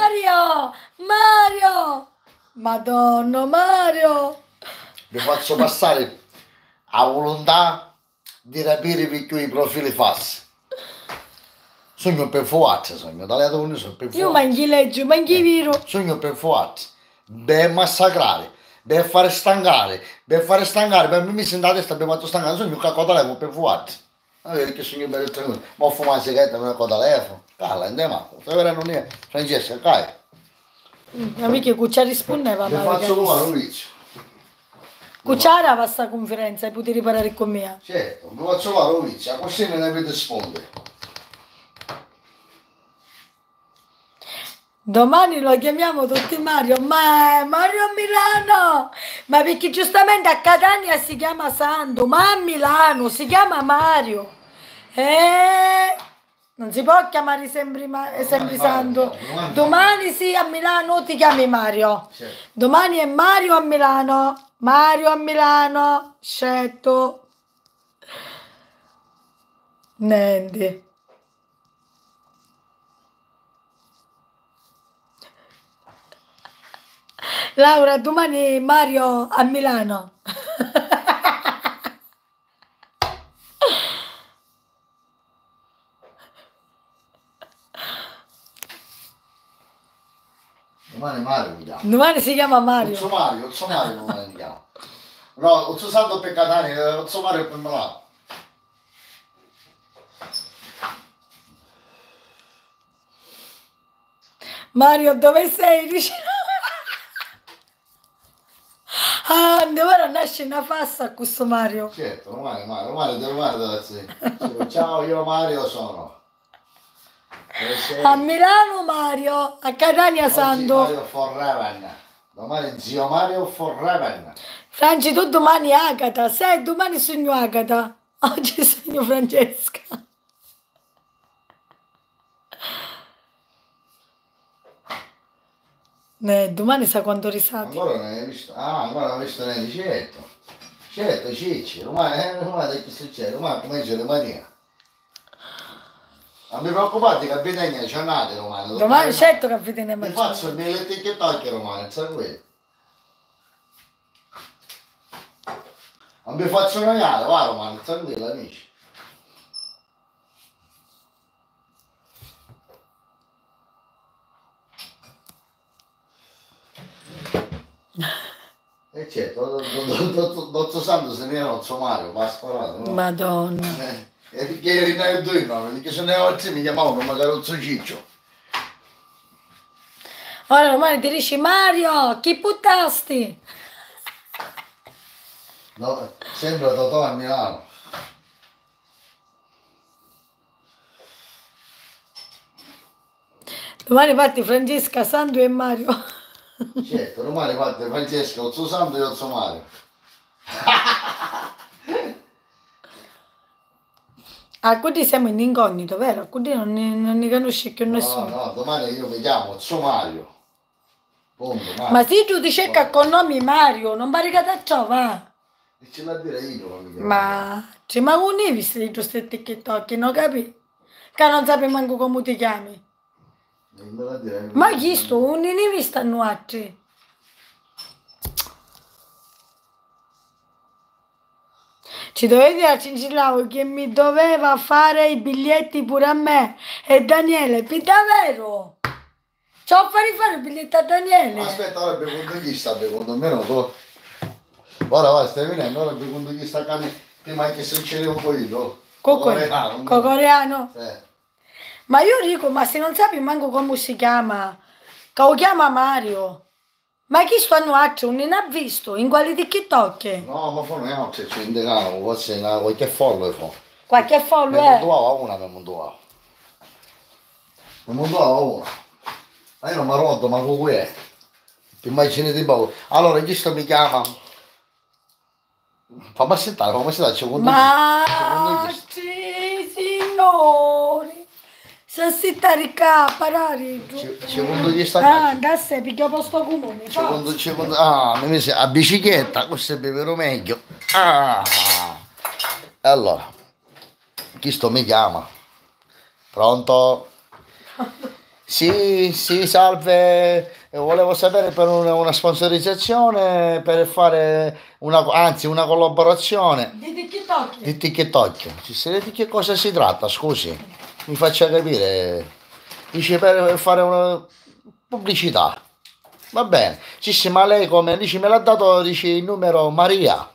Speaker 2: Mario! Madonna, Mario!
Speaker 1: Vi faccio passare a volontà di rapire perché i profili falsi. Sogno per forte, sogno, dalle donne sono per
Speaker 2: Io
Speaker 1: forte.
Speaker 2: manchi leggi, manchi viro.
Speaker 1: Sogno per forte, per massacrare, per fare stancare, per me mi sento a testa, per fatto stancare, sogno che a telefono per forte. Ma vedi che sogno per il tranquillo, ma ho fumato una sigaretta per il telefono. Cala, andiamo, stai vedendo niente, Francesca, cai.
Speaker 2: Amiche, cuccia rispondeva
Speaker 1: Vi
Speaker 2: male.
Speaker 1: faccio nuovo, Luigi.
Speaker 2: Cucciara va a sta conferenza e puoi riparare con me.
Speaker 1: Certo, mi faccio fare un vizio, così me ne avete risponde.
Speaker 2: Domani lo chiamiamo tutti Mario, ma Mario a Milano! Ma perché giustamente a Catania si chiama Sando, ma a Milano si chiama Mario. Non si può chiamare sempre, sempre Sando. Domani sì, a Milano ti chiami Mario.
Speaker 1: Certo.
Speaker 2: Domani è Mario a Milano. Mario a Milano. Scelto. Niente. Laura, domani Mario a Milano.
Speaker 1: Domani Mario mi chiama.
Speaker 2: Domani si chiama Mario.
Speaker 1: Ozzo Mario domani mi chiama. No, Ozzo Santo per Catania, Ozzo Mario per Milano.
Speaker 2: Mario, dove sei? Dice... Ah, ora nasce una fassa a questo Mario.
Speaker 1: Certo, domani deve essere. Ciao, io Mario sono.
Speaker 2: A Milano Mario, a Catania Sando.
Speaker 1: Mario Forreven. Domani zio Mario Forreven.
Speaker 2: Franci, tu domani Agata, sai, domani sogno Agata. Oggi sogno Francesca. Domani sa quanto risate.
Speaker 1: Ancora non hai visto? Ah, ancora non hai visto niente, certo. Certo, Cicci, domani che succede? Domani comincia domattina. Non mi preoccupate, capitani, c'è nate domani.
Speaker 2: Domani certo capitani
Speaker 1: mi faccio nelle TikTok romane, sai quello? Non mi faccio noiare, va romano, sai quello, amici. E certo, Dottor Santo se ne era Ozzo Mario, va sparato, no?
Speaker 2: Madonna.
Speaker 1: E perché eri nel due nome, perché se ne oggi mi chiamavano magari Ozzo Ciccio.
Speaker 2: Ora domani ti dici Mario, chi puttasti?
Speaker 1: No, sembra Totò a Milano.
Speaker 2: Domani parti Francesca, Sandro e Mario.
Speaker 1: Certo, domani parte Francesca, Ozzo Santo e Ozzo Mario.
Speaker 2: Ah, quindi siamo in incognito, vero? Quindi non ne conosci più nessuno.
Speaker 1: No, domani io mi chiamo Ozzo Mario. Punto, Mario.
Speaker 2: Ma se tu ti cerca con nomi Mario, non pare che te ciò, va?
Speaker 1: E ce l'ha dire io, non mi chiamo.
Speaker 2: Ma non hai visto di questi TikTok, non capi? Che non sapi manco come ti chiami. Ma chi sto? Non ne hai visto altri? Ci dovevi dire a Cincillau che mi doveva fare i biglietti pure a me. E Daniele, davvero? Ci ho fatto fare il biglietto a Daniele.
Speaker 1: Aspetta, ora bevuto chi sta bevuto? Meno tu. Ora stai venendo, ora bevuto chi sta cane. Prima che succede un po' io.
Speaker 2: Coreano. Ma io dico, ma se non sapi manco come si chiama, che lo chiama Mario. Ma chi stanno altro? Non ne ha visto? In quali TikTok?
Speaker 1: No, ma fa non c'è indicano, forse qualche follow fa.
Speaker 2: Qualche follow è?
Speaker 1: Mi montuava una. Ma io non mi ha rotto, ma con è. Ti immagini di poco. Allora, chi sto mi chiama? Fammi sentare, secondo
Speaker 2: ma sì, signori. Se si sta ricca, parare.
Speaker 1: Secondo chi sta?
Speaker 2: Da sé, perché posto comune.
Speaker 1: Mi sa, a bicicletta, questo è vero meglio. Allora, chi sto mi chiama? Pronto? Sì, salve. Volevo sapere per una sponsorizzazione, per fare una collaborazione. Di TikTok. Di che cosa si tratta, scusi? Mi faccia capire. Dice per fare una pubblicità. Va bene. Sì, ma lei come? Dice me l'ha dato, dice il numero Maria.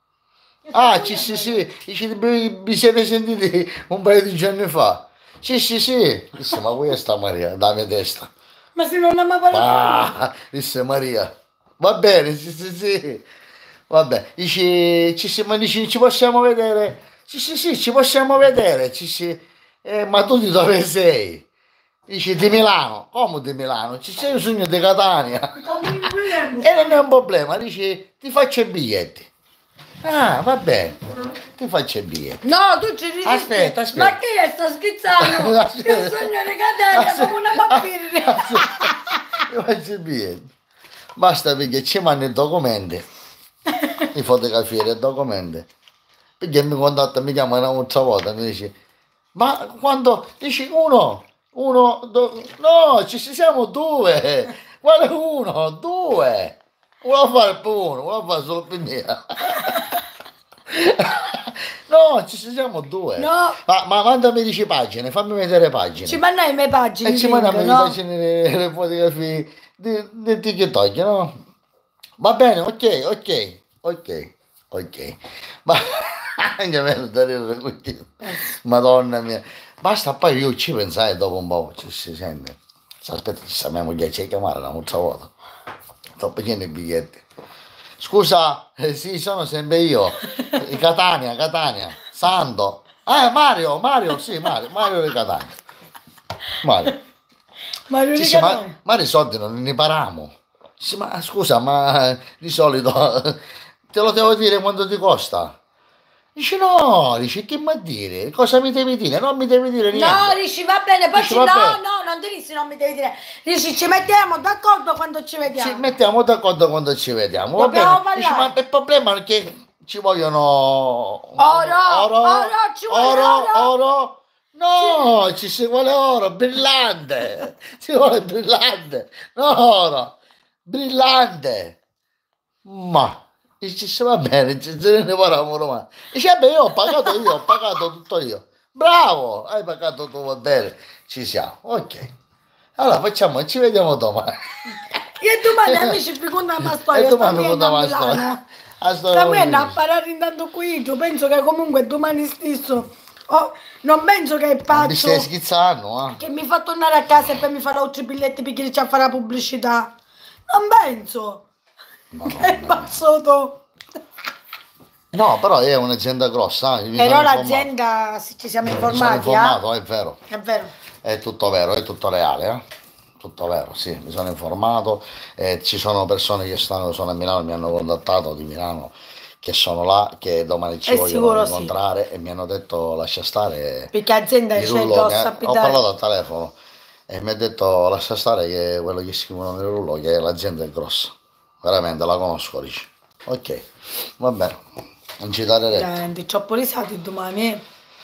Speaker 1: Sì. Dice vi siete sentiti un paio di giorni fa. Sì. Disse, ma questa Maria, da mia testa.
Speaker 2: Ma se non ha mai parlato.
Speaker 1: Disse Maria. Va bene, sì. Vabbè, dici, ci possiamo vedere? Sì, ci possiamo vedere. Ma tu di dove sei? Dici di Milano. Come di Milano? Ci sei un sogno di Catania. E non è un problema, dici ti faccio i biglietti. Ah, va bene, ti faccio i biglietti.
Speaker 2: No, tu ci ridi.
Speaker 1: Aspetta.
Speaker 2: Ma chi è? Sta schizzando?
Speaker 1: Aspetta.
Speaker 2: Io sogno di Catania come una mappirria.
Speaker 1: Ti faccio i biglietti. Basta perché ci mandano i documenti, le fotografie dei documenti. Perché mi contatta, mi chiama un'altra volta, mi dice, ma quando dici uno, no, ci siamo due, quale uno? Due. Vuole fare per uno, vuole fare solo per me. No, ci siamo due.
Speaker 2: No.
Speaker 1: Ma mandami 10 pagine, fammi vedere pagine.
Speaker 2: Ci mandai le mie pagine.
Speaker 1: E ci
Speaker 2: link,
Speaker 1: mandiamo le
Speaker 2: no?
Speaker 1: pagine, le fotografie di TikTok, no? Va bene, ok. Ma anche me da ridere così. Madonna mia. Basta, poi io ci pensai dopo un po', ci si sente. Aspetta, se mia moglie ci chiamare un'altra volta. Sto facendo i biglietti. Scusa, sì, sono sempre io. Catania, Sando. Mario, sì, Mario di Catania. Mario.
Speaker 2: Mario
Speaker 1: Sì,
Speaker 2: di
Speaker 1: sì,
Speaker 2: Catania.
Speaker 1: ma i soldi non ne paramo. Sì, ma scusa, ma di solito te lo devo dire quanto ti costa? Dici no, dici che mi dire? Cosa mi devi dire? Non mi devi dire niente.
Speaker 2: No, dici va bene, poi
Speaker 1: Dici,
Speaker 2: ci...
Speaker 1: va
Speaker 2: No,
Speaker 1: bene.
Speaker 2: no, non ti dici, non mi devi dire. Dici ci mettiamo d'accordo quando ci vediamo.
Speaker 1: Ci mettiamo d'accordo quando ci vediamo. Va
Speaker 2: Dobbiamo
Speaker 1: bene? Dici,
Speaker 2: parlare.
Speaker 1: ma il problema è che ci vogliono
Speaker 2: Oro, ci vuole
Speaker 1: oro. No, ci si vuole oro, brillante. Ci vuole brillante. No, oro, brillante. Ma dice, va bene, ce ne parliamo domani. Dice, beh, io ho pagato tutto io. Bravo, hai pagato tu, va bene. Ci siamo, ok. Allora facciamo, ci vediamo domani.
Speaker 2: E domani amici vi contiamo una storia.
Speaker 1: E domani
Speaker 2: sta
Speaker 1: contiamo la
Speaker 2: venendo a
Speaker 1: storia.
Speaker 2: Milano.
Speaker 1: La storia
Speaker 2: Sta venendo a
Speaker 1: con
Speaker 2: parlare intanto qui. Io penso che comunque domani stesso. Non penso che
Speaker 1: mi stai
Speaker 2: faccio.
Speaker 1: schizzando,
Speaker 2: Che mi fa tornare a casa e poi mi farà altri biglietti per chi ci fare la pubblicità. Non penso. Che è passato.
Speaker 1: No, però è un'azienda grossa. Mi
Speaker 2: Però
Speaker 1: sono informato.
Speaker 2: l'azienda, se ci siamo
Speaker 1: Mi sono
Speaker 2: informati,
Speaker 1: informato, è vero.
Speaker 2: è vero.
Speaker 1: È tutto vero, è tutto reale, Tutto vero, sì, mi sono informato. Ci sono persone che sono a Milano, mi hanno contattato di Milano, che sono là, che domani ci
Speaker 2: È
Speaker 1: vogliono
Speaker 2: sicuro, sì.
Speaker 1: incontrare e mi hanno detto lascia stare.
Speaker 2: Perché azienda
Speaker 1: Mi
Speaker 2: c'è
Speaker 1: rullo,
Speaker 2: grossa
Speaker 1: ho parlato al telefono e mi ha detto lascia stare che quello che scrivono nel rullo, che l'azienda è grossa. Veramente, la conosco, dice. Ok, va bene, non ci dare retta.
Speaker 2: Veramente, troppo risati domani.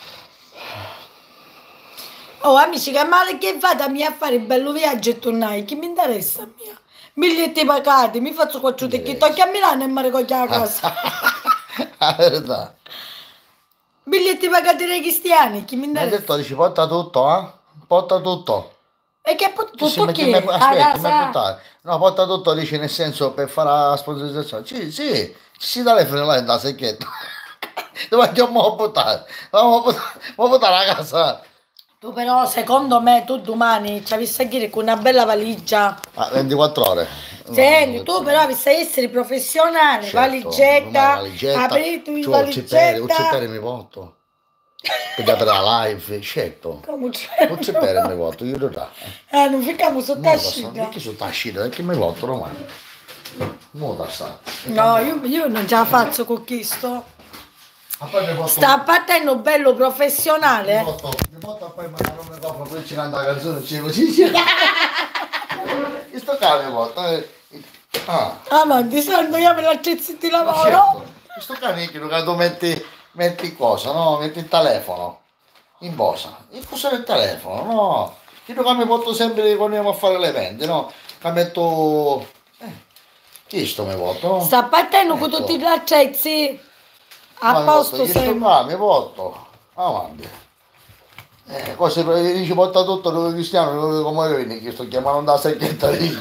Speaker 2: Oh amici, che male che fate a me a fare il bello viaggio e tornare? Chi mi interessa a me? Biglietti pagati, mi faccio 4 TikTok a Milano e mi ricoglio a casa.
Speaker 1: La verità.
Speaker 2: Biglietti pagati dai cristiani, chi mi
Speaker 1: Mi ha
Speaker 2: interessa?
Speaker 1: detto, dici, porta tutto, Porta tutto.
Speaker 2: E che
Speaker 1: Sì,
Speaker 2: tutto
Speaker 1: ma
Speaker 2: che?
Speaker 1: mi-
Speaker 2: A
Speaker 1: aspetta, mi
Speaker 2: casa?
Speaker 1: portare. No, porta tutto, dici, nel senso, per fare la sponsorizzazione. Sì, ci si dà le frene là in da secchietta. Dove andiamo a portare? Vamo a portare a casa.
Speaker 2: Tu però, secondo me, tu domani ci avessi a dire con una bella valigia.
Speaker 1: 24 ore.
Speaker 2: Senti, tu però avessi a essere professionale,
Speaker 1: Certo,
Speaker 2: valigetta,
Speaker 1: valigetta.
Speaker 2: apriti tu
Speaker 1: Ci
Speaker 2: in
Speaker 1: vuole
Speaker 2: valigetta.
Speaker 1: uccippere mi porto. Per aprire la live, certo.
Speaker 2: Come c'è?
Speaker 1: Uccippere mi porto, io lo da.
Speaker 2: Non ficchiamo sotto la scia.
Speaker 1: Perché sono tascito? Perché mi porto domani? Molto sta.
Speaker 2: No, io non ce la faccio con questo.
Speaker 1: Ma poi mi porto.
Speaker 2: Sta partendo bello professionale.
Speaker 1: Mi porto poi ma non mi copro, poi ci canta la canzone, ci così. Questo cane mi porto.
Speaker 2: Ah, ma di solito io me l'attrezzi di lavoro.
Speaker 1: Certo. Questo cane che quando metti cosa, no? Metti il telefono in borsa. Il coso del telefono, no? Io che mi porto sempre quando andiamo a fare le vendite, no? Che metto. Questo mi porto, no?
Speaker 2: Sta partendo con
Speaker 1: Ecco.
Speaker 2: tutti gli attrezzi. A
Speaker 1: Ma mi
Speaker 2: posto
Speaker 1: porto, questo
Speaker 2: sempre.
Speaker 1: qua mi porto. Avanti. Cose dici porta tutto dove Cristiano, dove come vieni, che sto chiamando da secchietta lì.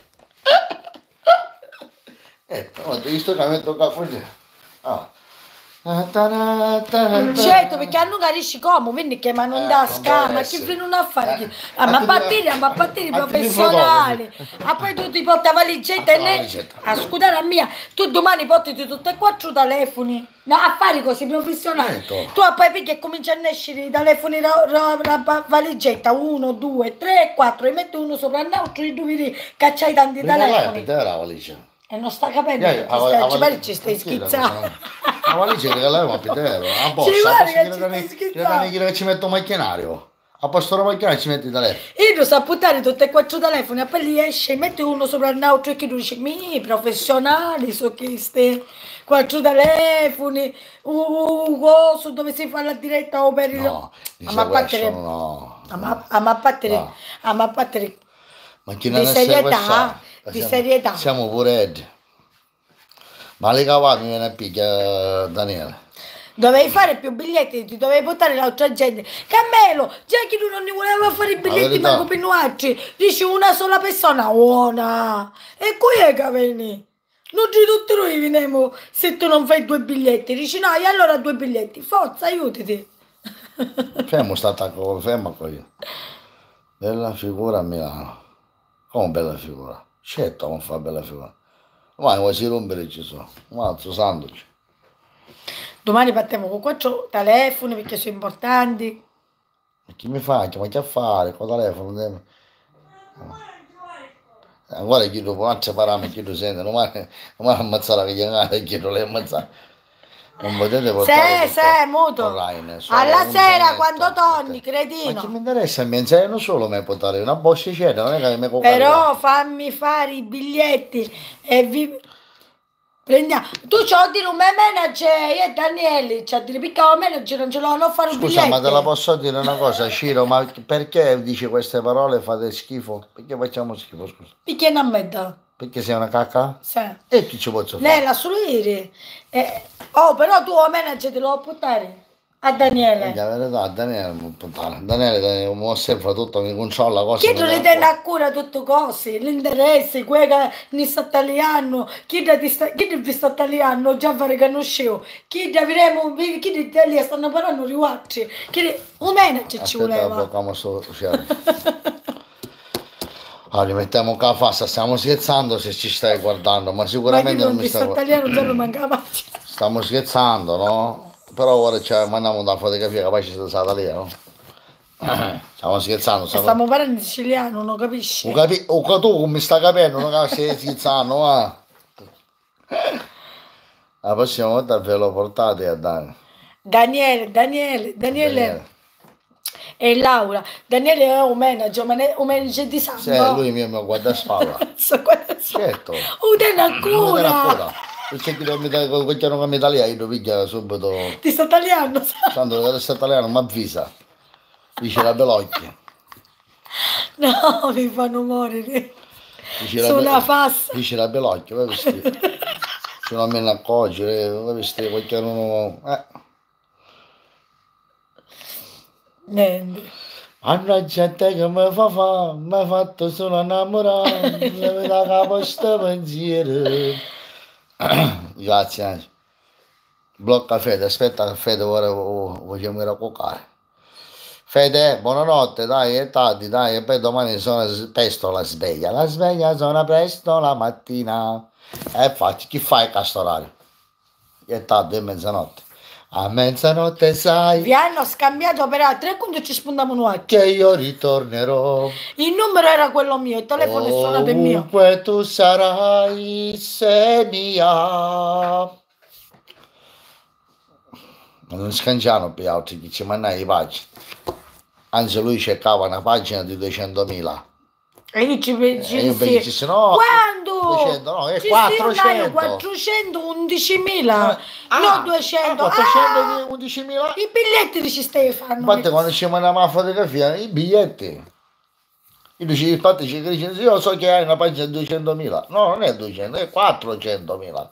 Speaker 1: Ecco, visto che mi metto qua così.
Speaker 2: Certo, perché non capisci come, quindi chiamano un da scama, che fino a fare, ma batteri professionali, ma poi tu ti porti la valigetta e ne... A scudare a mia, tu domani porti tutti e quattro telefoni, no, affari così professionali, tu poi picchi e cominci a nascere i telefoni, la valigetta, 1, 2, 3, 4, e metti uno sopra l'altro e devi cacciare tanti telefoni.
Speaker 1: La valigia.
Speaker 2: E non sta capendo, ci stai schizzando.
Speaker 1: La valigia che lei ma Pitero, a posto, che ci metto un macchinario. A posto la macchina ci metti i telefoni.
Speaker 2: Io devo sapere tutti e quattro telefoni, e poi li esce, metti uno sopra l'altro e chi tu dice, mi professionali sono questi, quattro telefoni, coso dove si fa la diretta o per il...
Speaker 1: No,
Speaker 2: a battere,
Speaker 1: no.
Speaker 2: a battere
Speaker 1: Macchina
Speaker 2: di serietà, di serietà.
Speaker 1: Siamo pure Ed. Ma le cavate mi viene a picchia Daniele.
Speaker 2: Dovevi fare più biglietti, ti dovevi portare l'altra gente. Cammelo, già che tu non ne voleva fare i biglietti manco per noi, dici una sola persona, buona. E qui è che vieni. Non ci tutti noi veniamo se tu non fai 2 biglietti. Dici no, e allora 2 biglietti. Forza, aiutati.
Speaker 1: Fermo sta attacco, fermo qui. Bella figura a Milano. Come bella figura? Certo, non fa bella figura. Ma vuoi si rompere ci sono. Mazzo sandoci.
Speaker 2: Domani partiamo con 4 telefoni perché sono importanti.
Speaker 1: E chi mi fa? Ma che a fare? Con il telefono? Guarda chi dopo non ci parliamo, chi lo sente. Non mi ammazzare che gli angare, chi lo le ammazzare. Non potete portare
Speaker 2: muto.
Speaker 1: Online,
Speaker 2: alla sera quando torni, cretino.
Speaker 1: Ma che mi interessa? Mi insegnano solo me portare una boscicetta, non è che mi può
Speaker 2: però fammi fare i biglietti e vi prendiamo. Tu c'ho a dire un manager e Daniele, c'ha a dire piccolo manager non ce l'ho a fare un biglietto.
Speaker 1: Scusa, ma te la posso dire una cosa, Ciro, ma perché dici queste parole fate schifo? Perché facciamo schifo, scusa?
Speaker 2: Perché non mi dà?
Speaker 1: Perché sei una cacca?
Speaker 2: Sì.
Speaker 1: E chi ci posso fare?
Speaker 2: Nella solire. Però tu a manager te lo puoi portare a Daniele.
Speaker 1: La verità, Daniele mi osserva tutto, mi controlla cose.
Speaker 2: Chi tu ne tiene a cura tutte cose, l'interesse, quello che ne sta italiano, chi ti sta italiano, già fare che non scevo, chi avremo, chi di Italia stanno parlando riguardi, un manager ci voleva.
Speaker 1: Allora, li mettiamo qua fassa, stiamo scherzando se ci stai guardando, ma sicuramente non mi stai guardando.
Speaker 2: Italiano già non mancava.
Speaker 1: Stiamo scherzando, no? Però ora mandiamo una fotografia capace di stare lì, no? Stiamo scherzando.
Speaker 2: Stiamo parlando in siciliano, non capisci?
Speaker 1: Tu mi stai capendo, non stai scherzando, ma... La prossima volta ve lo portate a Daniele.
Speaker 2: E Laura, Daniele è un manager di sangue.
Speaker 1: Sì, lui mi guarda a spalla. Certo.
Speaker 2: Udena ancora.
Speaker 1: Perché non mi italiano, io piglia subito.
Speaker 2: Ti sta tagliando,
Speaker 1: Quando sta italiano mi avvisa. Dice la Belocchia.
Speaker 2: No, mi fanno morire. Sono una fassa.
Speaker 1: Dice la Belocchia, vai vestire. Se non me ne accorgi, vai vestire perché non...
Speaker 2: Niente.
Speaker 1: Mannaggia te che mi ha fatto solo innamorare, mi da capo sto pensiero. Grazie. Blocca Fede, aspetta che Fede ora vogliamo raccogliere. Fede, buonanotte, dai, è tardi, dai, e poi domani sono presto la sveglia sono presto la mattina. E infatti, chi fa il castorario? È tardi, è mezzanotte. A mezzanotte sai.
Speaker 2: Vi hanno scambiato per altri e quando ci spuntavano noi.
Speaker 1: Che io ritornerò.
Speaker 2: Il numero era quello mio, il telefono è suonato il mio.
Speaker 1: Ovunque tu sarai, se mia. Non scanciano per altri che ci mandano i pagine. Anzi, lui cercava una pagina di 200.000.
Speaker 2: E io ci
Speaker 1: pensi, no,
Speaker 2: quando?
Speaker 1: 200, no, è 400.
Speaker 2: 411.000, no 200.
Speaker 1: 411.000.
Speaker 2: I biglietti di Stefano.
Speaker 1: Infatti quando ci mandiamo la fotografia, i biglietti. Io dicevo, infatti ci dice, io so che hai una pagina di 200.000. No, non è 200, è 400.000.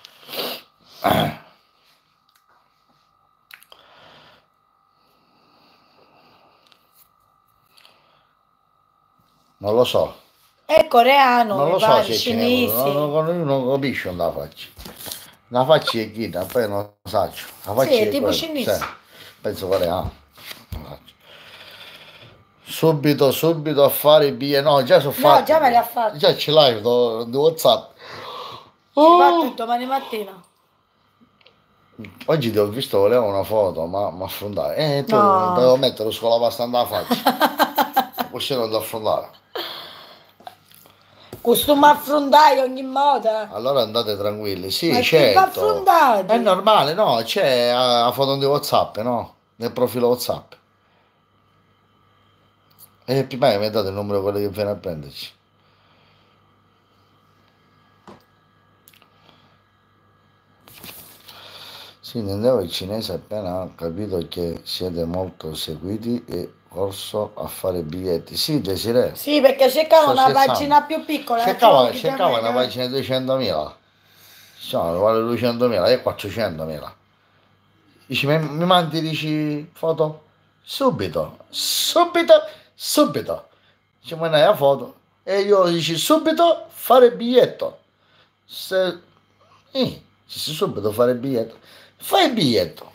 Speaker 1: Non lo so.
Speaker 2: È coreano,
Speaker 1: non lo so se
Speaker 2: cinese.
Speaker 1: non capisco, non la faccio. La faccia è china, poi non lo so. La faccia
Speaker 2: Sì, è
Speaker 1: è
Speaker 2: tipo
Speaker 1: quella,
Speaker 2: cinese.
Speaker 1: sì. Penso coreano. Non lo so. Subito, subito a fare i biglietti. No, già sono
Speaker 2: No,
Speaker 1: fatti.
Speaker 2: già me li ha fatti.
Speaker 1: Già ce l'hai di WhatsApp.
Speaker 2: Si fa
Speaker 1: Oh!
Speaker 2: tutto domani mattina.
Speaker 1: Oggi ti ho visto, volevo una foto, ma affrontare. Tu
Speaker 2: No.
Speaker 1: devo mettere con la pasta andare alla faccia. Così non devo affrontare.
Speaker 2: Costume affrontare ogni modo.
Speaker 1: Allora andate tranquilli. Sì,
Speaker 2: Ma che va
Speaker 1: certo. È
Speaker 2: affrontati?
Speaker 1: normale, no? C'è la foto di WhatsApp, no? Nel profilo WhatsApp. E prima mi hai dato il numero quello che viene a prenderci. Sì, intendevo il cinese appena ho capito che siete molto seguiti e corso a fare biglietti. Sì, Desiree,
Speaker 2: Sì, perché cercavo
Speaker 1: sto
Speaker 2: una
Speaker 1: scherzando.
Speaker 2: pagina più piccola,
Speaker 1: Cercava una
Speaker 2: praticamente.
Speaker 1: pagina di 200.000. No, vale 200.000 e 400.000. Dici, mi mandi, dici, foto? Subito, subito, subito. Ci mandai la foto e io dici, subito fare il biglietto. Se, dici, subito fare il biglietto. Fai il biglietto.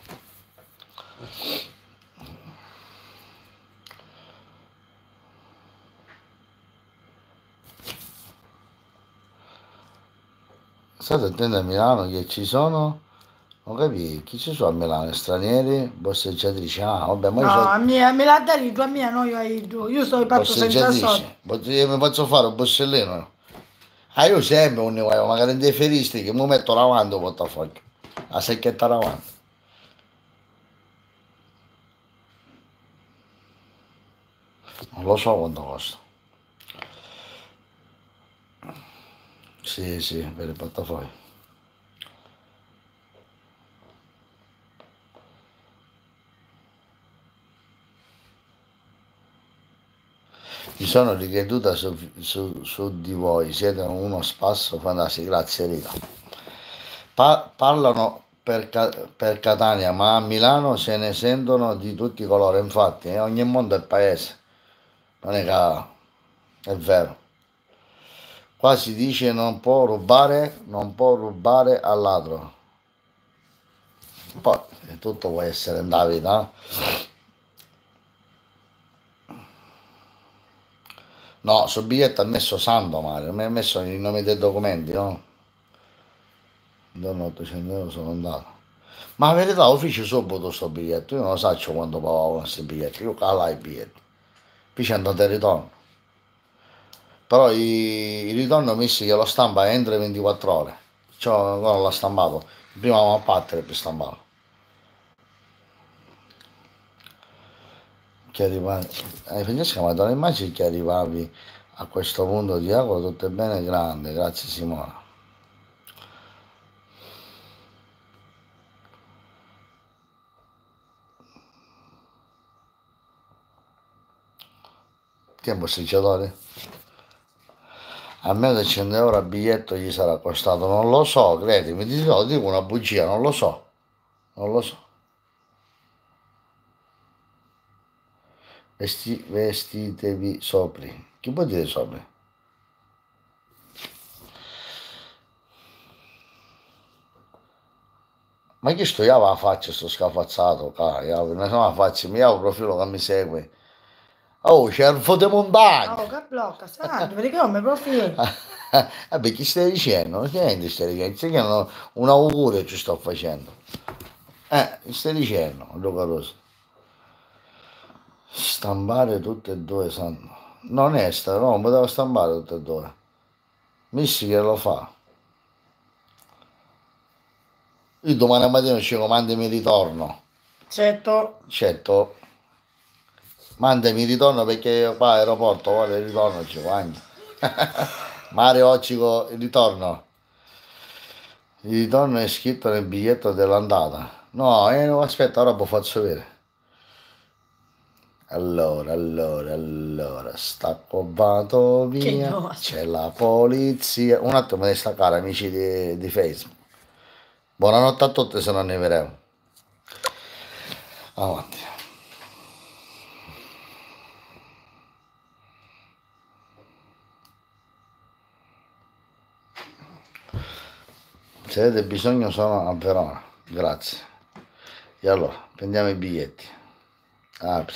Speaker 1: State attenti a Milano che ci sono, non capisco, chi ci sono a Milano? Stranieri, borseggiatrici, ah vabbè, ma io
Speaker 2: No,
Speaker 1: sono
Speaker 2: me l'ha dato tu, a mia no, io ai tu. Io sto fatto senza soldi.
Speaker 1: borseggiatrici, io mi faccio fare un borsellino. Ah, io sempre un magari in dei feristi che mi metto davanti il portafoglio, la secchietta davanti. Non lo so quanto costa. Sì, sì, per il portafoglio. Mi sono ricreduta su di voi, siete uno spasso fantastico, grazie Rita. Parlano per Catania, ma a Milano se ne sentono di tutti i colori, infatti, ogni mondo è paese, non è che è vero. Qua si dice non può rubare al ladro. Poi tutto può essere nella vita. No, sul biglietto ha messo Santo Mario, mi ha messo i nomi dei documenti, no? Intorno a 800 euro sono andato. Ma la verità, lo feci subito sto biglietto, io non lo so quando pagavo questi biglietti, io calai i biglietti, poi c'è andato il ritorno. Però il ritorno messi che lo stampa entro le 24 ore, cioè ancora non l'ha stampato, prima a battere per stamparlo. Che arrivavi, Francesca, ma te lo immagini che arrivavi a questo punto di acqua tutto è bene grande, grazie Simona. Che è un borseggiatore? A me da 100 euro a biglietto gli sarà costato, non lo so, credimi, dico una bugia, non lo so, non lo so. Vestitevi sopri. Chi può dire sopri? Ma chi sto io la faccia, sto scafazzato, non so la faccia, mi ha un profilo che mi segue. Oh, c'è un fotomontaggio.
Speaker 2: Oh, che blocca, santo, perché come profilo?
Speaker 1: Vabbè, chi stai dicendo? Che stai dicendo? Stai dicendo un augurio ci sto facendo. Chi stai dicendo, Luca Rosa? Stampare tutte e due, sanno. Non è non poteva stampare tutte e due. Missi che lo fa. Io domani mattina ci mandami ritorno.
Speaker 2: Certo.
Speaker 1: Certo, mandami ritorno perché qua all'aeroporto vuole il ritorno ci guagni. Mario Occico, il ritorno. Il ritorno è scritto nel biglietto dell'andata. No, aspetta, ora lo faccio vedere. Allora, vado
Speaker 2: Che
Speaker 1: via,
Speaker 2: no,
Speaker 1: c'è la polizia. Un attimo di staccare, amici di Facebook. Buonanotte a tutti se non ne vedremo. Avanti. Se avete bisogno sono a Verona, grazie. E allora, prendiamo i biglietti. Apri.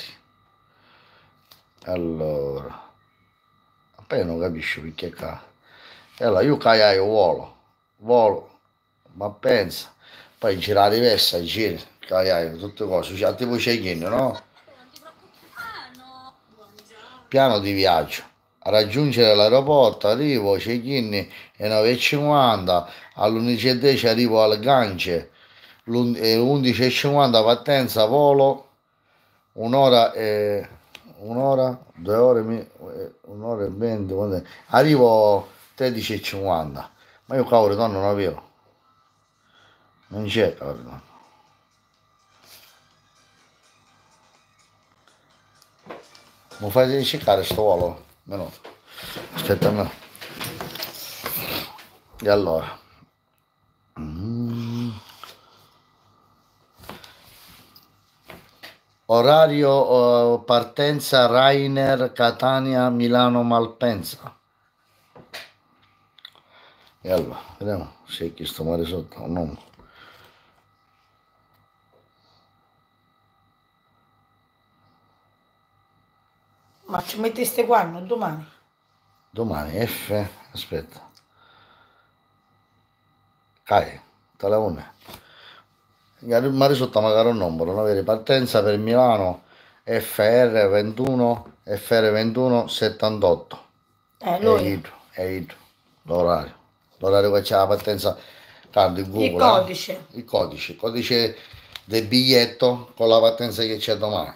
Speaker 1: Allora. Poi non capisco perché qua. E allora io caio volo, ma pensa. Poi gira la riversa, giri, caio, tutte cose. Cioè, tipo check-in, no? Piano di viaggio. A raggiungere l'aeroporto, arrivo, check-in è 9:50, all'11:10 arrivo al Gange, 11:50 partenza, volo, un'ora, 2 ore, un'ora e 20, arrivo 13:50, ma io cavolo ritorno non avevo, non c'è cavolo ritorno. Mi fai cercare sto volo? No. Aspetta no. E allora orario partenza Rainer Catania Milano Malpensa. E allora vediamo se chi sto mare sotto o no.
Speaker 2: Ma ci metteste quando? Domani?
Speaker 1: Domani F, aspetta. Cai, te la une. Ma risulta magari un numero, non avere partenza per Milano FR21 FR21 78.
Speaker 2: Lui.
Speaker 1: È idro, l'orario. L'orario che c'è la partenza, tanto in Google. Il codice del biglietto con la partenza che c'è domani.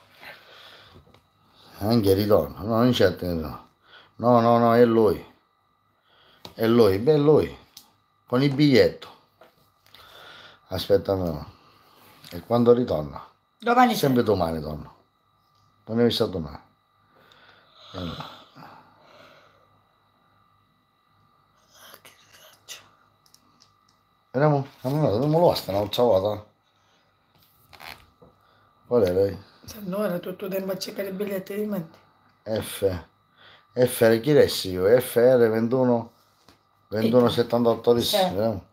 Speaker 1: Anche il ritorno, no, non c'è il ritorno. No, è lui. È lui, beh, lui. Con il biglietto. Aspetta, no. E quando ritorna?
Speaker 2: Domani
Speaker 1: sempre domani torno. Non è visto domani. Allora. Vediamo, non lo basta un'altra volta. Qual è lei?
Speaker 2: No, era tutto tempo a cercare i biglietti di mente.
Speaker 1: FR, chi ressi io? FR 21 78 lì. Vediamo.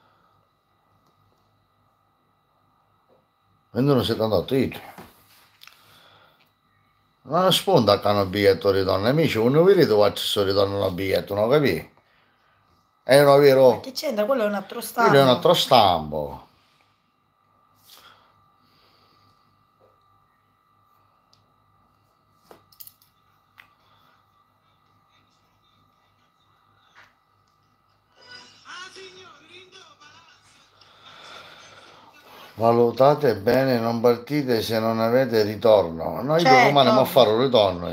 Speaker 1: 21,78 litri. Non sponda che hanno il biglietto ritorno, amici, uno vi vedo faccio ritorno al biglietto, non capi? È uno vero.
Speaker 2: Ma che c'entra? Quello è un altro stampo.
Speaker 1: Quello è un altro stampo. Valutate bene, non partite se non avete ritorno. No, io domani mi farò un ritorno.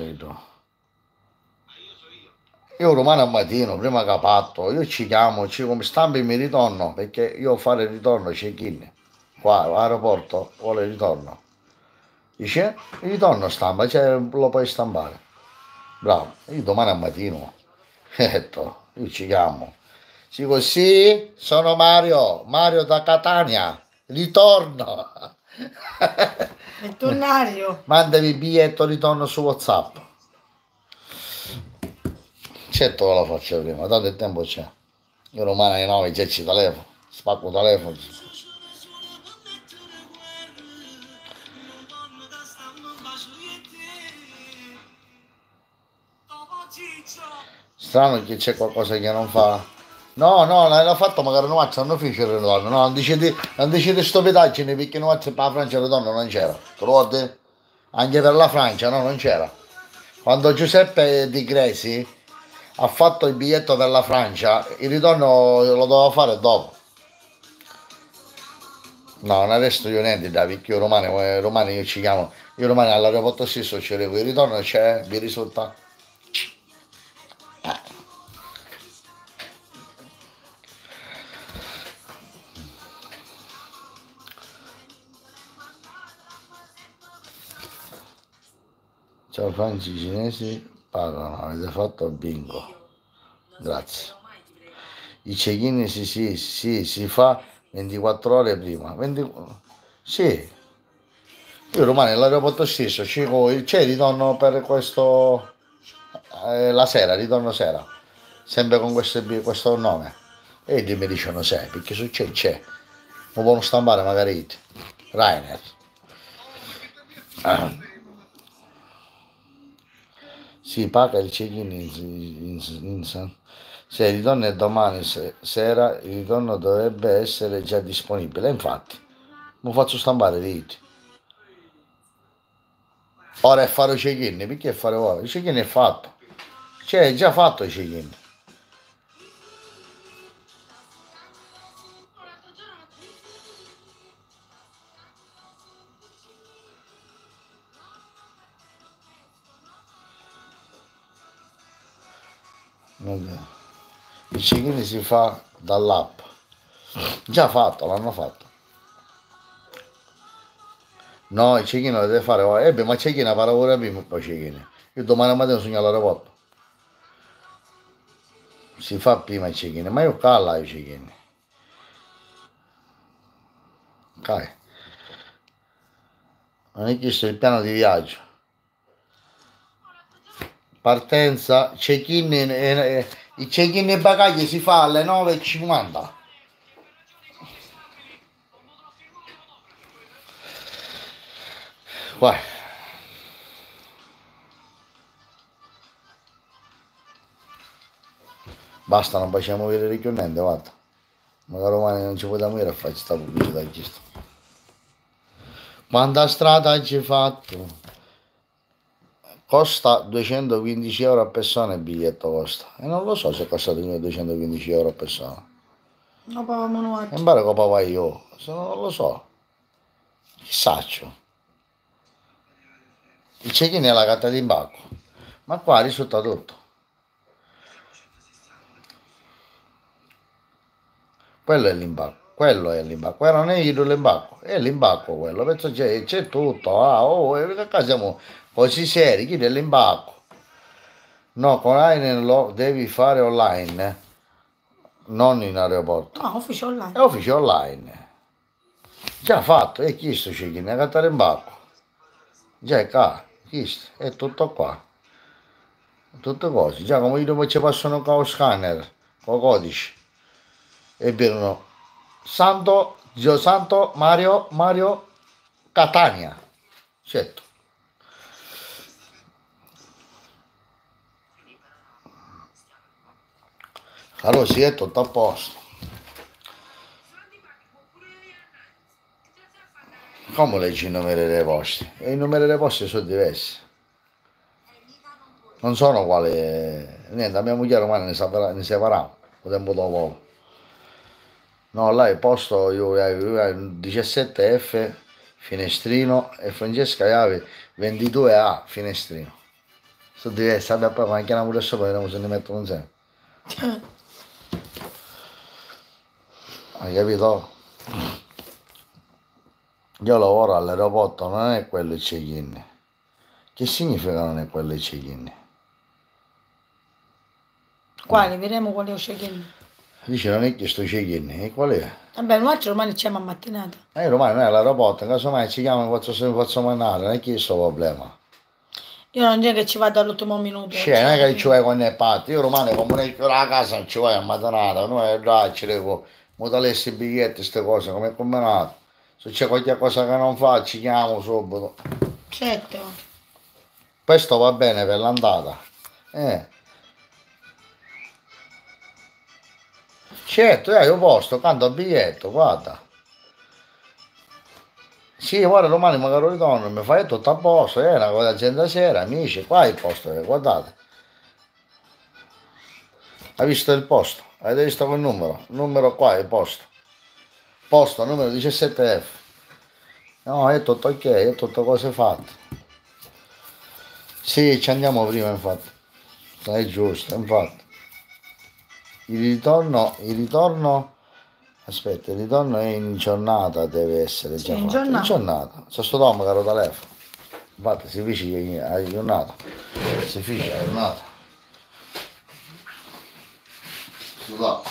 Speaker 1: Io domani al mattino, prima che patto, io ci chiamo, come stampi mi ritorno, perché io fare il ritorno check-in. Qua all'aeroporto vuole il ritorno. Dice, il ritorno stampa, cioè lo puoi stampare. Bravo, io domani al mattino, io ci chiamo. Dico, sì, sono Mario da Catania. Ritorno.
Speaker 2: Il tornario.
Speaker 1: Mandami il biglietto ritorno su WhatsApp. Certo la faccio prima, tanto il tempo c'è. Io domani alle 9 già ci telefono, spacco il telefono. Strano che c'è qualcosa che non fa. No, l'ha fatto magari non hanno fice il ritorno, no, non decide stupidaggine perché non per la Francia il ritorno non c'era, trovi? Anche per la Francia no, non c'era. Quando Giuseppe Di Gresi ha fatto il biglietto per la Francia, il ritorno lo doveva fare dopo. No, non adesso io niente, perché io romani io ci chiamo, io romani all'aeroporto stesso ci arrivo, il ritorno c'è, vi risulta? Ciao Franci, i cinesi parlano, avete fatto bingo. Grazie. I check-in sì, si fa 24 ore prima. Sì. Io domani all'aeroporto stesso c'è ritorno per questo la sera, ritorno sera. Sempre con questo nome. E mi dicono sei, perché succede, c'è. Non possono stampare magari Rainer. Si paga il check-in se il ritorno è domani sera, il ritorno dovrebbe essere già disponibile. Infatti, mi faccio stampare dite. Ora è fare il check-in, perché fare ora? Il check-in è fatto. Cioè, è già fatto il check-in. Il check-in si fa dall'app. Già fatto, l'hanno fatto. No, il check-in lo deve fare ora. Ma il check-in farà ora prima e poi check-in. Io domani mattina sono all'aeroporto. Si fa prima il check-in, ma io qua là il check-in. Ok. Non è chiesto il piano di viaggio. Partenza, check-in, il check-in e bagagli si fa alle 9:50. Vai. Basta, non facciamo vedere più niente, guarda. Magari domani non ci possiamo dire a fare questa pubblicità di questo. Quanta strada hai fatto? Costa 215 euro a persona il biglietto costa. E non lo so se costa 215 euro a persona.
Speaker 2: No, papà, non
Speaker 1: E pare che papà io, se non lo so. Chissà. Il check-in è la carta d'imbarco. Ma qua risulta tutto. Quello è l'imbarco. Quello è l'imbarco. Quello non è l'imbarco. È l'imbarco quello. Penso c'è tutto. Ah, oh, che siamo così seri. Chi è l'imbarco? No, con Ryanair lo devi fare online. Non in aeroporto.
Speaker 2: No, ufficio online.
Speaker 1: È ufficio online. Già fatto. E chi sto check-in? La carta d'imbarco. Già è qua. È tutto qua. Tutte cose. Già come io poi ci passano con lo scanner. Con codici. E vedono Santo, Gio Santo, Mario, Catania. Certo. Allora sì, è tutto a posto. Come leggi i numeri dei posti? E i numeri dei posti sono diversi. Non sono quali. Niente, a mia moglie romana ne separavo. Un tempo dopo. No, là il posto io avevo 17F finestrino e Francesca aveva 22A finestrino. Sono diversi, vabbè, poi quando chiamiamo pure sopra vediamo se ne mettono insieme. Hai capito? Io lavoro all'aeroporto, non è quello il check-in. Che significa non è quello il check-in?
Speaker 2: Quale? Vedremo quale è il check-in.
Speaker 1: Dice non è chiesto check-in, e qual è?
Speaker 2: Vabbè, noi domani ci siamo a mattinata.
Speaker 1: Ormai non è all'aeroporto, casomai ci chiamano se mi faccio mandare, non è questo il problema.
Speaker 2: Io non è che ci vado all'ultimo minuto.
Speaker 1: Cioè, non è che ci vai quando è parte, io romano come la casa non ci vai a mattonata, noi là ci devo, mutalessi i biglietti, queste cose, come è combinato. Se c'è qualche cosa che non fa, ci chiamo subito.
Speaker 2: Certo.
Speaker 1: Questo va bene per l'andata. Certo, io posto, canto il biglietto, guarda. Sì, guarda, domani magari ritorno, mi fai tutto a posto, una cosa agenda sera, amici, qua è il posto, guardate. Hai visto il posto? Avete visto quel numero? Il numero qua è il posto. Posto, numero 17F. No, è tutto ok, è tutto cose fatte. Sì, ci andiamo prima, infatti. È giusto, infatti. Il ritorno, aspetta, il ritorno è in giornata, deve essere già
Speaker 2: sì, in
Speaker 1: fatto.
Speaker 2: giornata.
Speaker 1: In giornata. C'è sto domo caro telefono. Infatti si dice a giornata. Si dice a giornata. Scusate.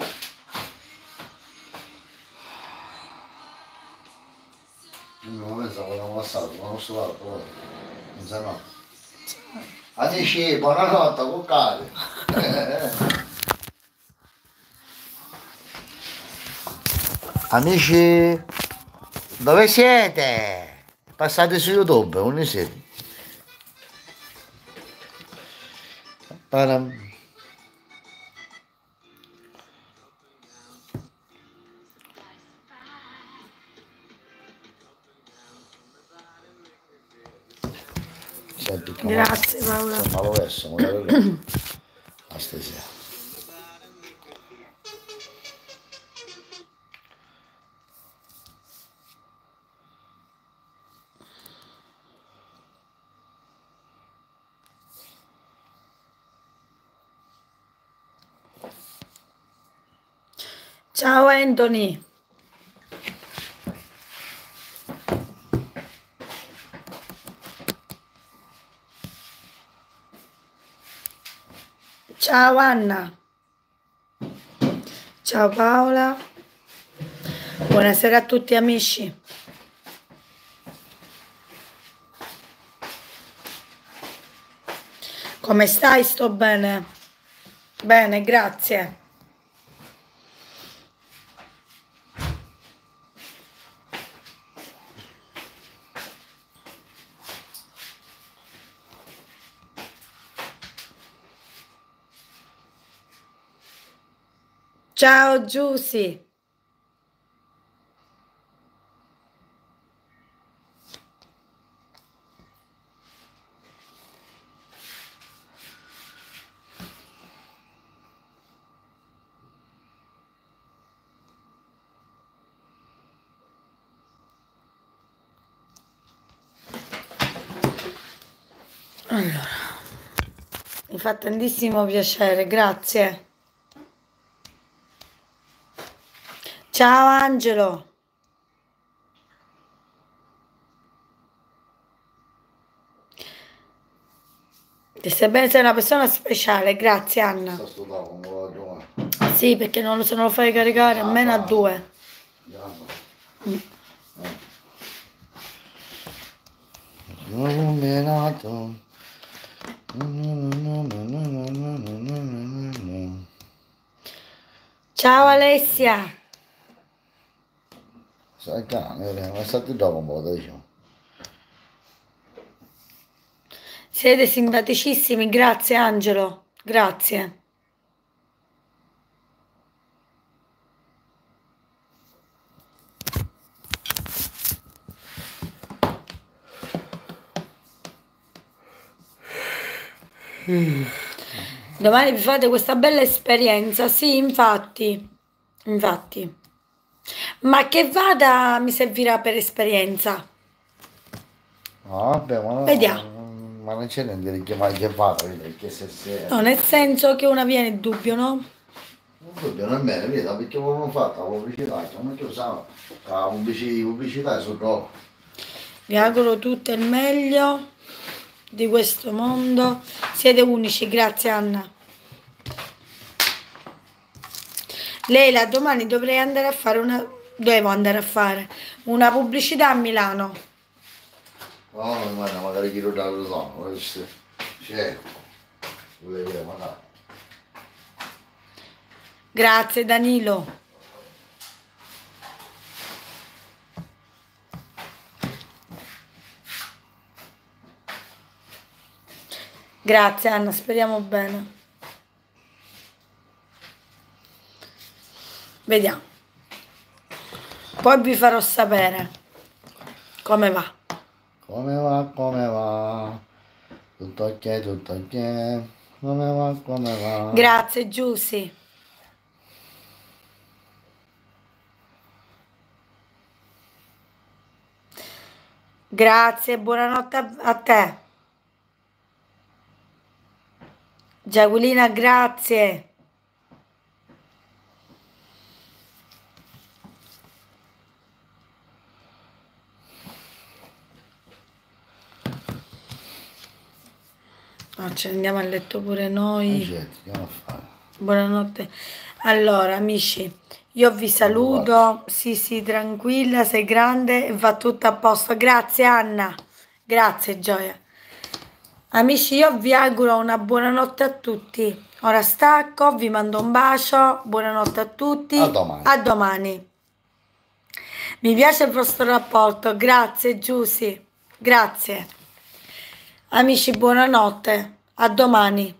Speaker 1: Io non penso che vogliamo passare, ma non so fare, però non sa no. Amici, buonanotte, con cari. Amici, dove siete? Passate su YouTube, non siete? Param. Senti,
Speaker 2: Grazie Paola.
Speaker 1: ma lo verso, magari a stasera.
Speaker 2: Ciao Anthony. Ciao Anna. Ciao Paola. Buonasera a tutti amici. Come stai? Sto bene. Bene, grazie. Ciao Giusy. Allora, mi fa tantissimo piacere, grazie. Ciao Angelo. Ti stai bene, sei una persona speciale, grazie Anna.
Speaker 1: Sta studiando con la giovane.
Speaker 2: Sì, perché non lo se non lo fai caricare almeno a 2.
Speaker 1: Illuminato.
Speaker 2: Ciao Alessia.
Speaker 1: Sai cane, ma state dopo un po', diciamo.
Speaker 2: Siete simpaticissimi, grazie Angelo, grazie. Domani vi fate questa bella esperienza, sì, infatti. Ma che vada mi servirà per esperienza.
Speaker 1: No, vabbè, ma,
Speaker 2: Vediamo.
Speaker 1: ma non c'è niente di chiamare che vada, perché se...
Speaker 2: No, nel senso che una viene in dubbio, no?
Speaker 1: Non è bene, vedi, perché avevano fatto la pubblicità, come tu sai, la pubblicità è sul gioco.
Speaker 2: Vi auguro tutto il meglio di questo mondo. Siete unici, grazie Anna. Leila, domani dovrei andare a fare devo andare a fare una pubblicità a Milano.
Speaker 1: No, magari chi lo dà lo so, questo c'è, vedere, magari.
Speaker 2: Grazie Danilo. Grazie Anna, speriamo bene. Vediamo. Poi vi farò sapere come va.
Speaker 1: Come va? Tutto ok, tutto ok. Come va?
Speaker 2: Grazie Giusy. Grazie, buonanotte a te. Giaculina, grazie. No, ce ne andiamo a letto pure noi.
Speaker 1: Andiamo a fare.
Speaker 2: Buonanotte. Allora, amici, io vi saluto. Sì, tranquilla, sei grande e va tutto a posto. Grazie, Anna. Grazie, Gioia. Amici, io vi auguro una buonanotte a tutti. Ora stacco, vi mando un bacio. Buonanotte a tutti.
Speaker 1: A domani.
Speaker 2: A domani. Mi piace il vostro rapporto, grazie Giusy, grazie. Amici, buonanotte, a domani.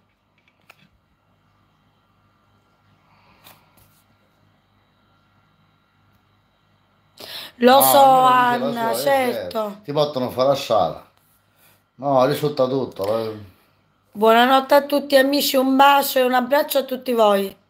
Speaker 2: Lo so,
Speaker 1: ognuno dice la
Speaker 2: Anna,
Speaker 1: sua,
Speaker 2: certo.
Speaker 1: Ti portano a fare la sala. No, risulta tutto.
Speaker 2: Buonanotte a tutti amici, un bacio e un abbraccio a tutti voi.